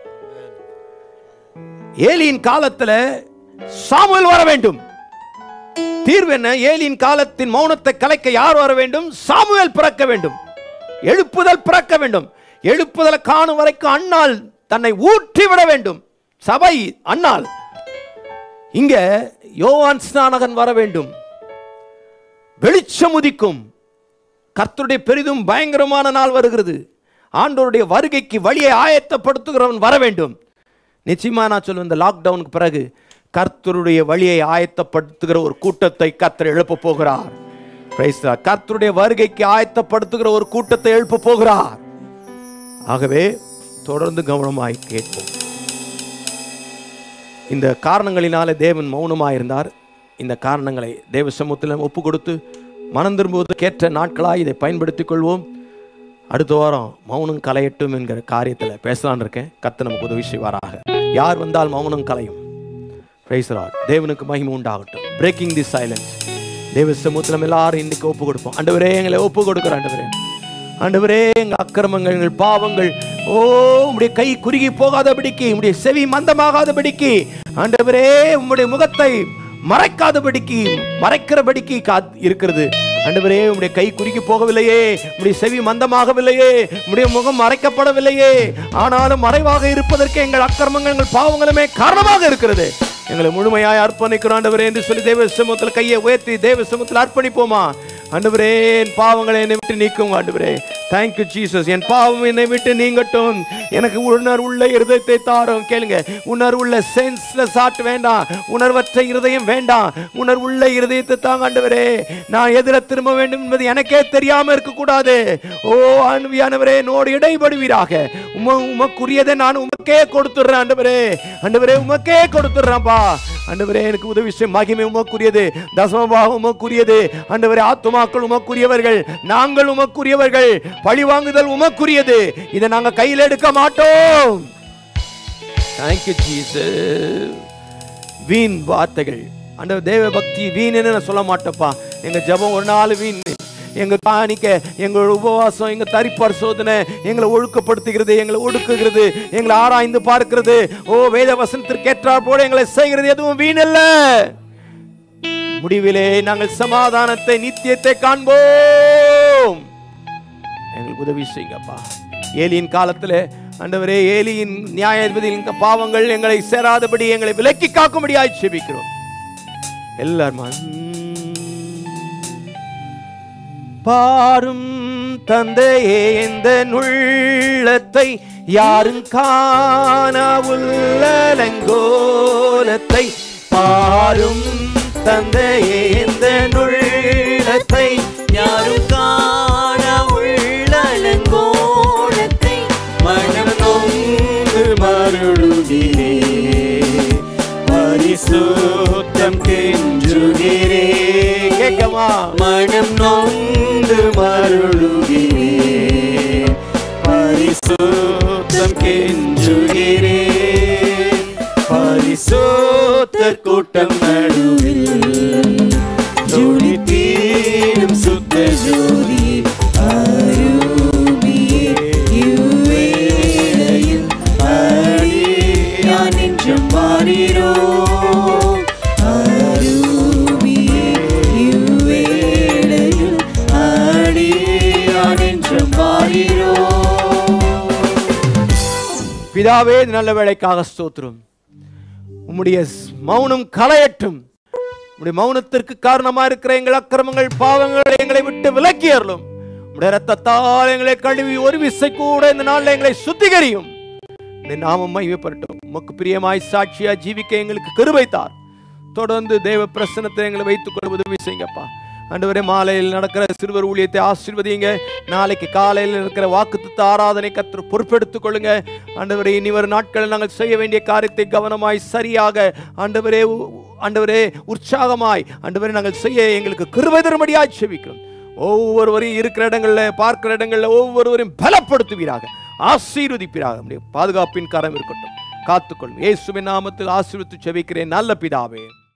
Speaker 3: ஏலியின் காலத்துல சாமுவேல் வர வேண்டும். தீர்வு என்ன? ஏலியின் காலத்தின் மௌனத்தை கலைக்க யார் வர வேண்டும்? சாமுவேல் பிறக்க வேண்டும். எழுப்புதல் பிறக்க வேண்டும். எழுப்புதலை காணும் வரைக்கும் அன்னாள் தன்னை ஊற்றிவிட வேண்டும். சபை அன்னாள். இங்க யோவான் ஸ்நானகன் வர வேண்டும். வெளிச்சம் உதிக்கும். கர்த்தருடைய பெரிதும் பயங்கரமான நாள் வருகிறது. ஆண்டவருடைய வருகைக்கு வழியை ஆயத்தப்படுத்துகிறவன் வர வேண்டும். நிச்சயமா நான் சொல்லுவேன், இந்த லாக்டவுனுக்கு பிறகு கர்த்தருடைய வழியை ஆயத்தப்படுத்துகிற ஒரு கூட்டத்தை கர்த்தர் எழுப்ப போகிறார். கர்த்தருடைய வருகைக்கு ஆயத்தப்படுத்துகிற ஒரு கூட்டத்தை எழுப்ப போகிறார். ஆகவே தொடர்ந்து கவனமாய் கேட்போம். இந்த காரணங்களினால தேவன் மௌனமாயிருந்தார். இந்த காரணங்களை தேவ சமூகத்தில் ஒப்பு கொடுத்து மனம் திரும்புவதற்கேற்ற நாட்களாக இதை பயன்படுத்திக் கொள்வோம். அடுத்த வாரம் மௌனம் கலையட்டும் என்கிற காரியத்தில் பேசலான் இருக்கேன். கர்த்தர் நமக்கு உதவி செய்வாராக. யார் வந்தால் மௌனம் கலையும். Praise the Lord. தேவனுக்கு மகிமை உண்டாகட்டும். Breaking the silence. தேவ சமூகத்தில் எல்லாரும் இன்னைக்கு ஒப்பு கொடுப்போம். ஆண்டவரே, எங்களை ஒப்பு கொடுக்குறோம். ஆண்டவரே, எங்கள் அக்கிரமங்கள், எங்கள் பாவங்கள், உம்முடைய கை குறுகி போகாதபடிக்கு, உம்முடைய செவி மந்தமாகாதபடிக்கு, ஆண்டவரே உம்முடைய முகத்தை மறைக்காதபடிக்கு, மறைக்கிறபடிக்கு இருக்கிறது. ஆண்டவரே, உம்முடைய கை குறுகி போகவில்லையே, உம்முடைய செவி மந்தமாகவில்லையே, உம்முடைய முகம் மறைக்கப்படவில்லையே. ஆனாலும் மறைவாக இருப்பதற்கு எங்கள் அக்கிரமங்கள், எங்கள் பாவங்களுமே காரணமாக இருக்கிறது. எங்களை முழுமையாய் அர்ப்பணிக்கிறோம் ஆண்டவரே என்று சொல்லி தேவ சமூகத்தில் கையை உயர்த்தி தேவ சமூகத்தில் அர்ப்பணிப்போமா? ஆண்டவரே, என் பாவங்களை என்னை விட்டு நீக்கும். ஆண்டவரே, தேங்க்யூ ஜீசஸ். என் பாவம் என்னை விட்டு நீங்கட்டும். எனக்கு உணர்வுள்ள இருதயத்தை தாரும். கேளுங்க, உணர்வுள்ள சென்ஸ்லெஸ் ஹார்ட் வேண்டாம், உணர்வற்ற இருதயம் வேண்டாம், உணர்வுள்ள இருதயத்தை தாங்க ஆண்டவரே. நான் எதிர திரும்ப வேண்டும் என்பது எனக்கே தெரியாம இருக்கக்கூடாது. ஓ ஆண்டவரே, என்னோடு இடைபடுவீராக. உமக்குரியதை நான் உமக்கே கொடுத்துடுறேன் ஆண்டவரே. ஆண்டவரே, உமக்கே கொடுத்துடுறேன்ப்பா. ஆண்டவரே, எனக்கு உதவி செய்யும். மகிமை உமக்குரியது, தசமபாகம் உமக்குரியது. ஆண்டவரே, ஆத்துமாக்கள் உமக்குரியவர்கள், நாங்கள் உமக்குரியவர்கள், பழிவாங்குதல் உமக்குரியது. இதை நாங்க கையில் எடுக்க மாட்டோம். Thank you Jesus. வீண் வார்த்தைகள் ஆண்டவர், தேவ பக்தி வீண் நான் சொல்ல மாட்டேப்பா. எங்க ஜெபம் ஒரு நாள் வீண், எங்க காணிக்க, எங்களோட உபவாசம், எங்க தரி பரிசோதனை எங்களை ஒழுக்கப்படுத்துகிறது, எங்களை ஒடுக்குகிறது, எங்களை ஆராய்ந்து பார்க்கிறது. வேத வசனத்திற்கு ஏற்றாற் போல எங்களை செய்கிறது எதுவும் வீணல்ல. முடிவிலே நாங்கள் சமாதானத்தை, நித்தியத்தை காண்போம். எங்களுக்கு உதவி செய்யுங்கப்பா. ஏலியின் காலத்தில் ஆண்டவரே, ஏலியின் நியாயாதிபதியின் பாவங்கள் எங்களை சேராதபடி எங்களை விலக்கி காக்கும்படியாய் ஜெபிக்கிறோம். எல்லாரும் பாரும் தந்தையே, இந்த உள்ளத்தை யாரும் காணவுள்ளலங்கோலத்தை, பாரும் தந்தையே, இந்த உள்ளத்தை யாரும் காணவுள்ளலங்கோலத்தை, மனம் நொந்து மருளுகிறே, பரிசுத்தம் கெஞ்சுகிறே. கேட்கமா? மனம் நொந்து மருளுகிறே, பரிசுத்தம் கெஞ்சுகிறே, பரிசுத்தர் கூட்டம் நடுவில் ஜொலித்தீரும் சுத்த ஜோதி அருவியே, இவ்வேளையில் அடியான் நெஞ்சம் மாறிரோ, அருவியே, இவ்வேளையில் அடியான் நெஞ்சம் மாறிரோ. பிதாவே, நல்ல வேளைக்காக ஸ்தோத்திரம். உம்முடைய மௌனம் கலையட்டும். உம்முடைய மௌனத்திற்கு காரணமா இருக்கிற எங்கள் அக்கிரமங்கள், பாவங்களை எங்களை விட்டு விலக்கி அருளும். உம்முடைய இரத்தத்தால் எங்களை கழுவி ஒரு விசை கூட இந்த நாளில் எங்களை சுத்திகரியும். உம்முடைய நாமம் மகிமைப்படட்டும். உமக்கு பிரியமாய் சாட்சியா ஜீவிக்க எங்களுக்கு கிருபை தார். தொடர்ந்து தேவ பிரசன்னத்தை எங்களை வைத்துக் கொள்ள உதவி செய்யுங்கப்பா. ஆண்டவரே, மாலையில் நடக்கிற சிறுவர் ஊழியத்தை ஆசீர்வதிங்க. நாளைக்கு காலையில் இருக்கிற வாக்குத்தத்த ஆராதனை கர்த்தர் பொறுப்பெடுத்துக் கொள்ளுங்க. ஆண்டவரே, இனி வரும் நாட்களில் நாங்கள் செய்ய வேண்டிய காரியத்தை கவனமாய், சரியாக, ஆண்டவரே உற்சாகமாய் ஆண்டவரே நாங்கள் செய்ய எங்களுக்கு கிருபை தரும்படியாய் ஜெபிக்கிறோம். ஒவ்வொருவரையும் இருக்கிற இடங்களில், பார்க்கிற இடங்களில் ஒவ்வொருவரையும் பலப்படுத்துவீராக, ஆசீர்வதிப்பீராக. பாதுகாப்பின் கரம் இருக்கட்டும், காத்துக்கொள்ளும். இயேசுவின் நாமத்தில் ஆசீர்வதித்து ஜெபிக்கிறேன் நல்ல பிதாவே.